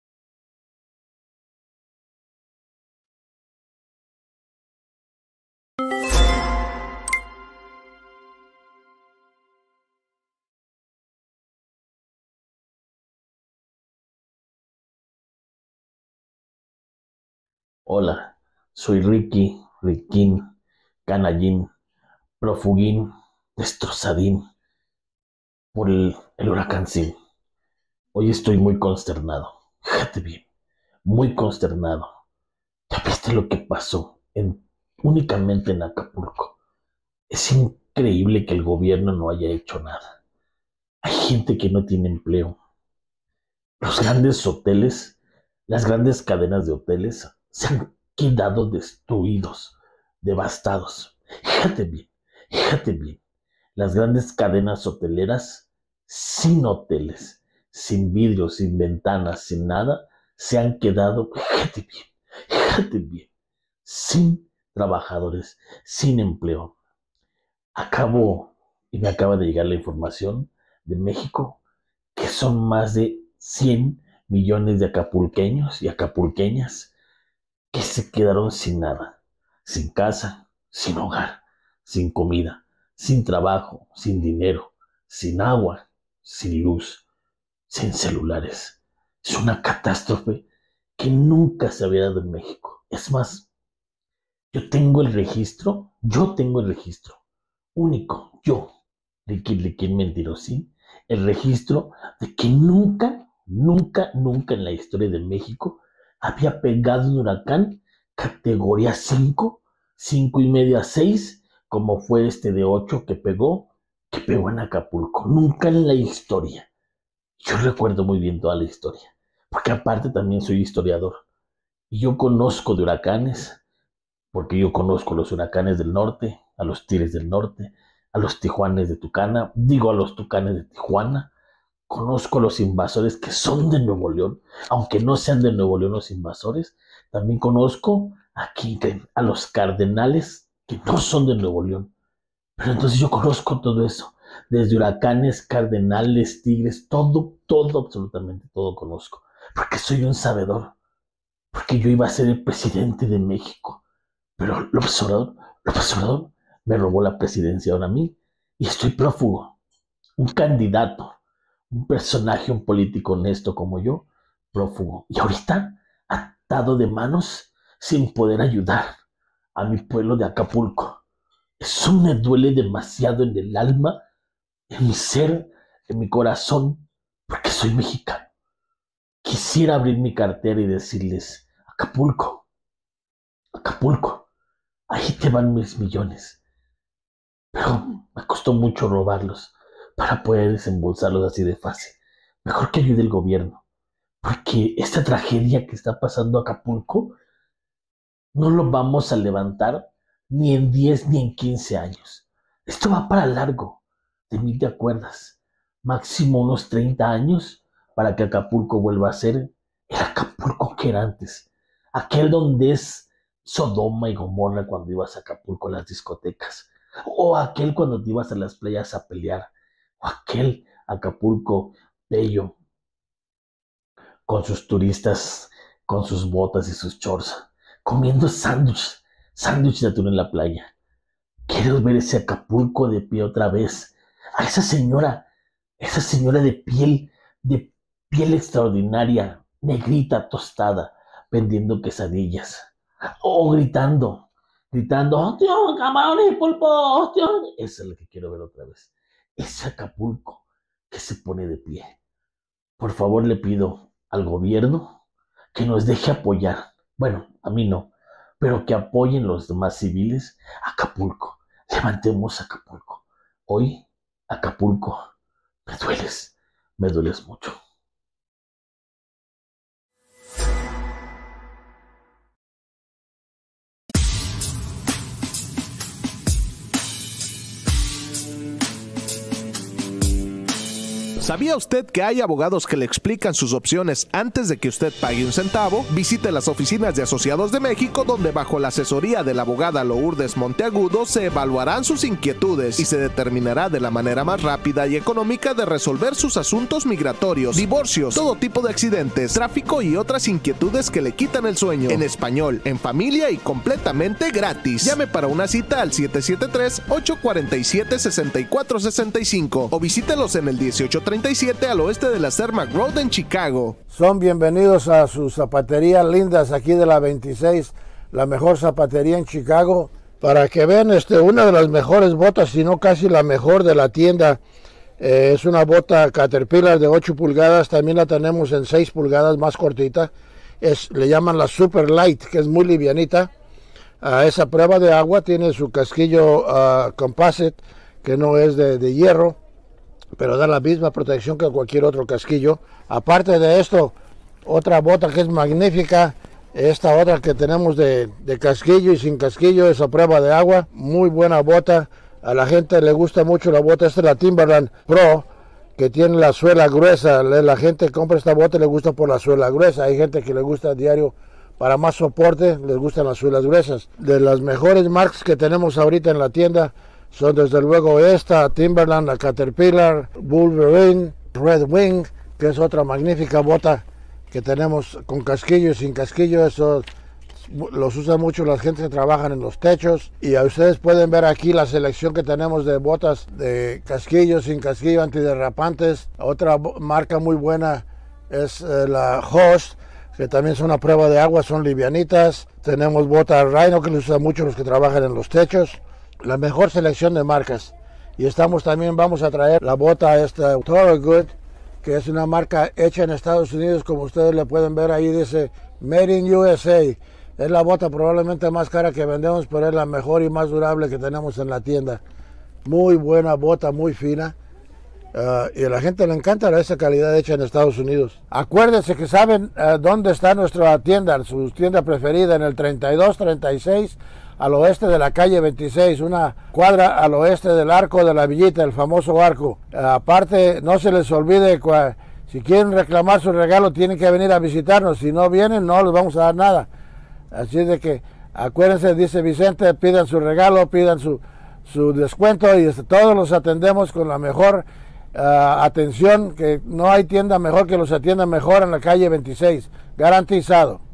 Hola, soy Ricky, Riquín, Canallín, Profugín, Destrozadín por el, el huracán Sim. Hoy estoy muy consternado, fíjate bien, muy consternado. ¿Ya viste lo que pasó en, únicamente en Acapulco? Es increíble que el gobierno no haya hecho nada. Hay gente que no tiene empleo. Los grandes hoteles, las grandes cadenas de hoteles se han quedado destruidos, devastados. Fíjate bien, fíjate bien. Las grandes cadenas hoteleras, sin hoteles, sin vidrios, sin ventanas, sin nada, se han quedado, fíjate bien, fíjate bien, sin trabajadores, sin empleo. Acabo, y me acaba de llegar la información de México, que son más de cien millones de acapulqueños y acapulqueñas que se quedaron sin nada, sin casa, sin hogar, sin comida, sin trabajo, sin dinero, sin agua, sin luz, sin celulares. Es una catástrofe que nunca se había dado en México. Es más, yo tengo el registro, yo tengo el registro único, yo, Ricky Riquín Mentirosín, el registro de que nunca, nunca, nunca en la historia de México había pegado un huracán categoría cinco, cinco y media, seis, como fue este de ocho que pegó, que pegó en Acapulco. Nunca en la historia. Yo recuerdo muy bien toda la historia, porque aparte también soy historiador. Y yo conozco de huracanes, porque yo conozco los huracanes del norte, a los Tigres del norte, a los Tijuanes de Tucana, digo a los Tucanes de Tijuana. Conozco a los invasores que son de Nuevo León, aunque no sean de Nuevo León los invasores. También conozco aquí a los cardenales que no son de Nuevo León. Pero entonces yo conozco todo eso, desde huracanes, cardenales, tigres, todo, todo, absolutamente todo conozco. Porque soy un sabedor, porque yo iba a ser el presidente de México. Pero López Obrador, López Obrador me robó la presidencia ahora a mí y estoy prófugo. Un candidato, un personaje, un político honesto como yo, prófugo. Y ahorita atado de manos sin poder ayudar a mi pueblo de Acapulco. Eso me duele demasiado en el alma, en mi ser, en mi corazón, porque soy mexicano. Quisiera abrir mi cartera y decirles, Acapulco, Acapulco, ahí te van mis millones. Pero me costó mucho robarlos para poder desembolsarlos así de fácil. Mejor que ayude el gobierno, porque esta tragedia que está pasando Acapulco no lo vamos a levantar ni en diez ni en quince años. Esto va para largo. De mí te acuerdas. Máximo unos treinta años para que Acapulco vuelva a ser el Acapulco que era antes. Aquel donde es Sodoma y Gomorra cuando ibas a Acapulco a las discotecas. O aquel cuando te ibas a las playas a pelear. O aquel Acapulco bello con sus turistas, con sus botas y sus shorts, comiendo sándwich, sándwich de atún en la playa. Quiero ver ese Acapulco de pie otra vez. A esa señora, esa señora de piel, de piel extraordinaria, negrita, tostada, vendiendo quesadillas. O gritando, gritando, ¡hostia, camarones y pulpo! ¡Hostia! Esa es la que quiero ver otra vez. Ese Acapulco que se pone de pie. Por favor, le pido al gobierno que nos deje apoyar. Bueno, a mí no, pero que apoyen los demás civiles. Acapulco, levantemos Acapulco. Hoy, Acapulco, me dueles, me dueles mucho. ¿Sabía usted que hay abogados que le explican sus opciones antes de que usted pague un centavo? Visite las oficinas de Asociados de México, donde bajo la asesoría de la abogada Lourdes Monteagudo se evaluarán sus inquietudes y se determinará de la manera más rápida y económica de resolver sus asuntos migratorios, divorcios, todo tipo de accidentes, tráfico y otras inquietudes que le quitan el sueño. En español, en familia y completamente gratis. Llame para una cita al siete siete tres, ocho cuatro siete, seis cuatro seis cinco o visítelos en el dieciocho treinta y siete al oeste de la Cermak Road en Chicago. Son bienvenidos a sus zapaterías lindas aquí de la veintiséis, la mejor zapatería en Chicago, para que vean este, una de las mejores botas, si no casi la mejor de la tienda. Eh, es una bota Caterpillar de ocho pulgadas, también la tenemos en seis pulgadas, más cortita. Es, le llaman la Super Light, que es muy livianita. Uh, esa prueba de agua tiene su casquillo uh, composite, que no es de, de hierro, pero da la misma protección que cualquier otro casquillo. Aparte de esto, otra bota que es magnífica, esta otra que tenemos de, de casquillo y sin casquillo, esa prueba de agua, muy buena bota. A la gente le gusta mucho la bota, esta es la Timberland Pro, que tiene la suela gruesa. La gente compra esta bota y le gusta por la suela gruesa. Hay gente que le gusta a diario para más soporte, les gustan las suelas gruesas. De las mejores marcas que tenemos ahorita en la tienda son desde luego esta, Timberland, la Caterpillar, Wolverine, Red Wing, que es otra magnífica bota que tenemos con casquillo y sin casquillo. Eso los usa mucho la gente que trabajan en los techos. Y a ustedes pueden ver aquí la selección que tenemos de botas de casquillo, sin casquillo, antiderrapantes. Otra marca muy buena es eh, la Host, que también son a prueba de agua, son livianitas. Tenemos botas Rhino, que les usan mucho los que trabajan en los techos. La mejor selección de marcas. Y estamos también, vamos a traer la bota esta Thorogood, que es una marca hecha en Estados Unidos, como ustedes le pueden ver ahí, dice Made in U S A. Es la bota probablemente más cara que vendemos, pero es la mejor y más durable que tenemos en la tienda. Muy buena bota, muy fina. Uh, y a la gente le encanta esa calidad hecha en Estados Unidos. Acuérdense que saben uh, dónde está nuestra tienda, su tienda preferida, en el treinta y dos treinta y seis al oeste de la calle veintiséis, una cuadra al oeste del Arco de la Villita, el famoso arco. Uh, aparte, no se les olvide, si quieren reclamar su regalo tienen que venir a visitarnos. Si no vienen, no les vamos a dar nada. Así de que acuérdense, dice Vicente, pidan su regalo, pidan su, su descuento, y este, todos los atendemos con la mejor Uh, atención, que no hay tienda mejor que los atienda mejor en la calle veintiséis, garantizado.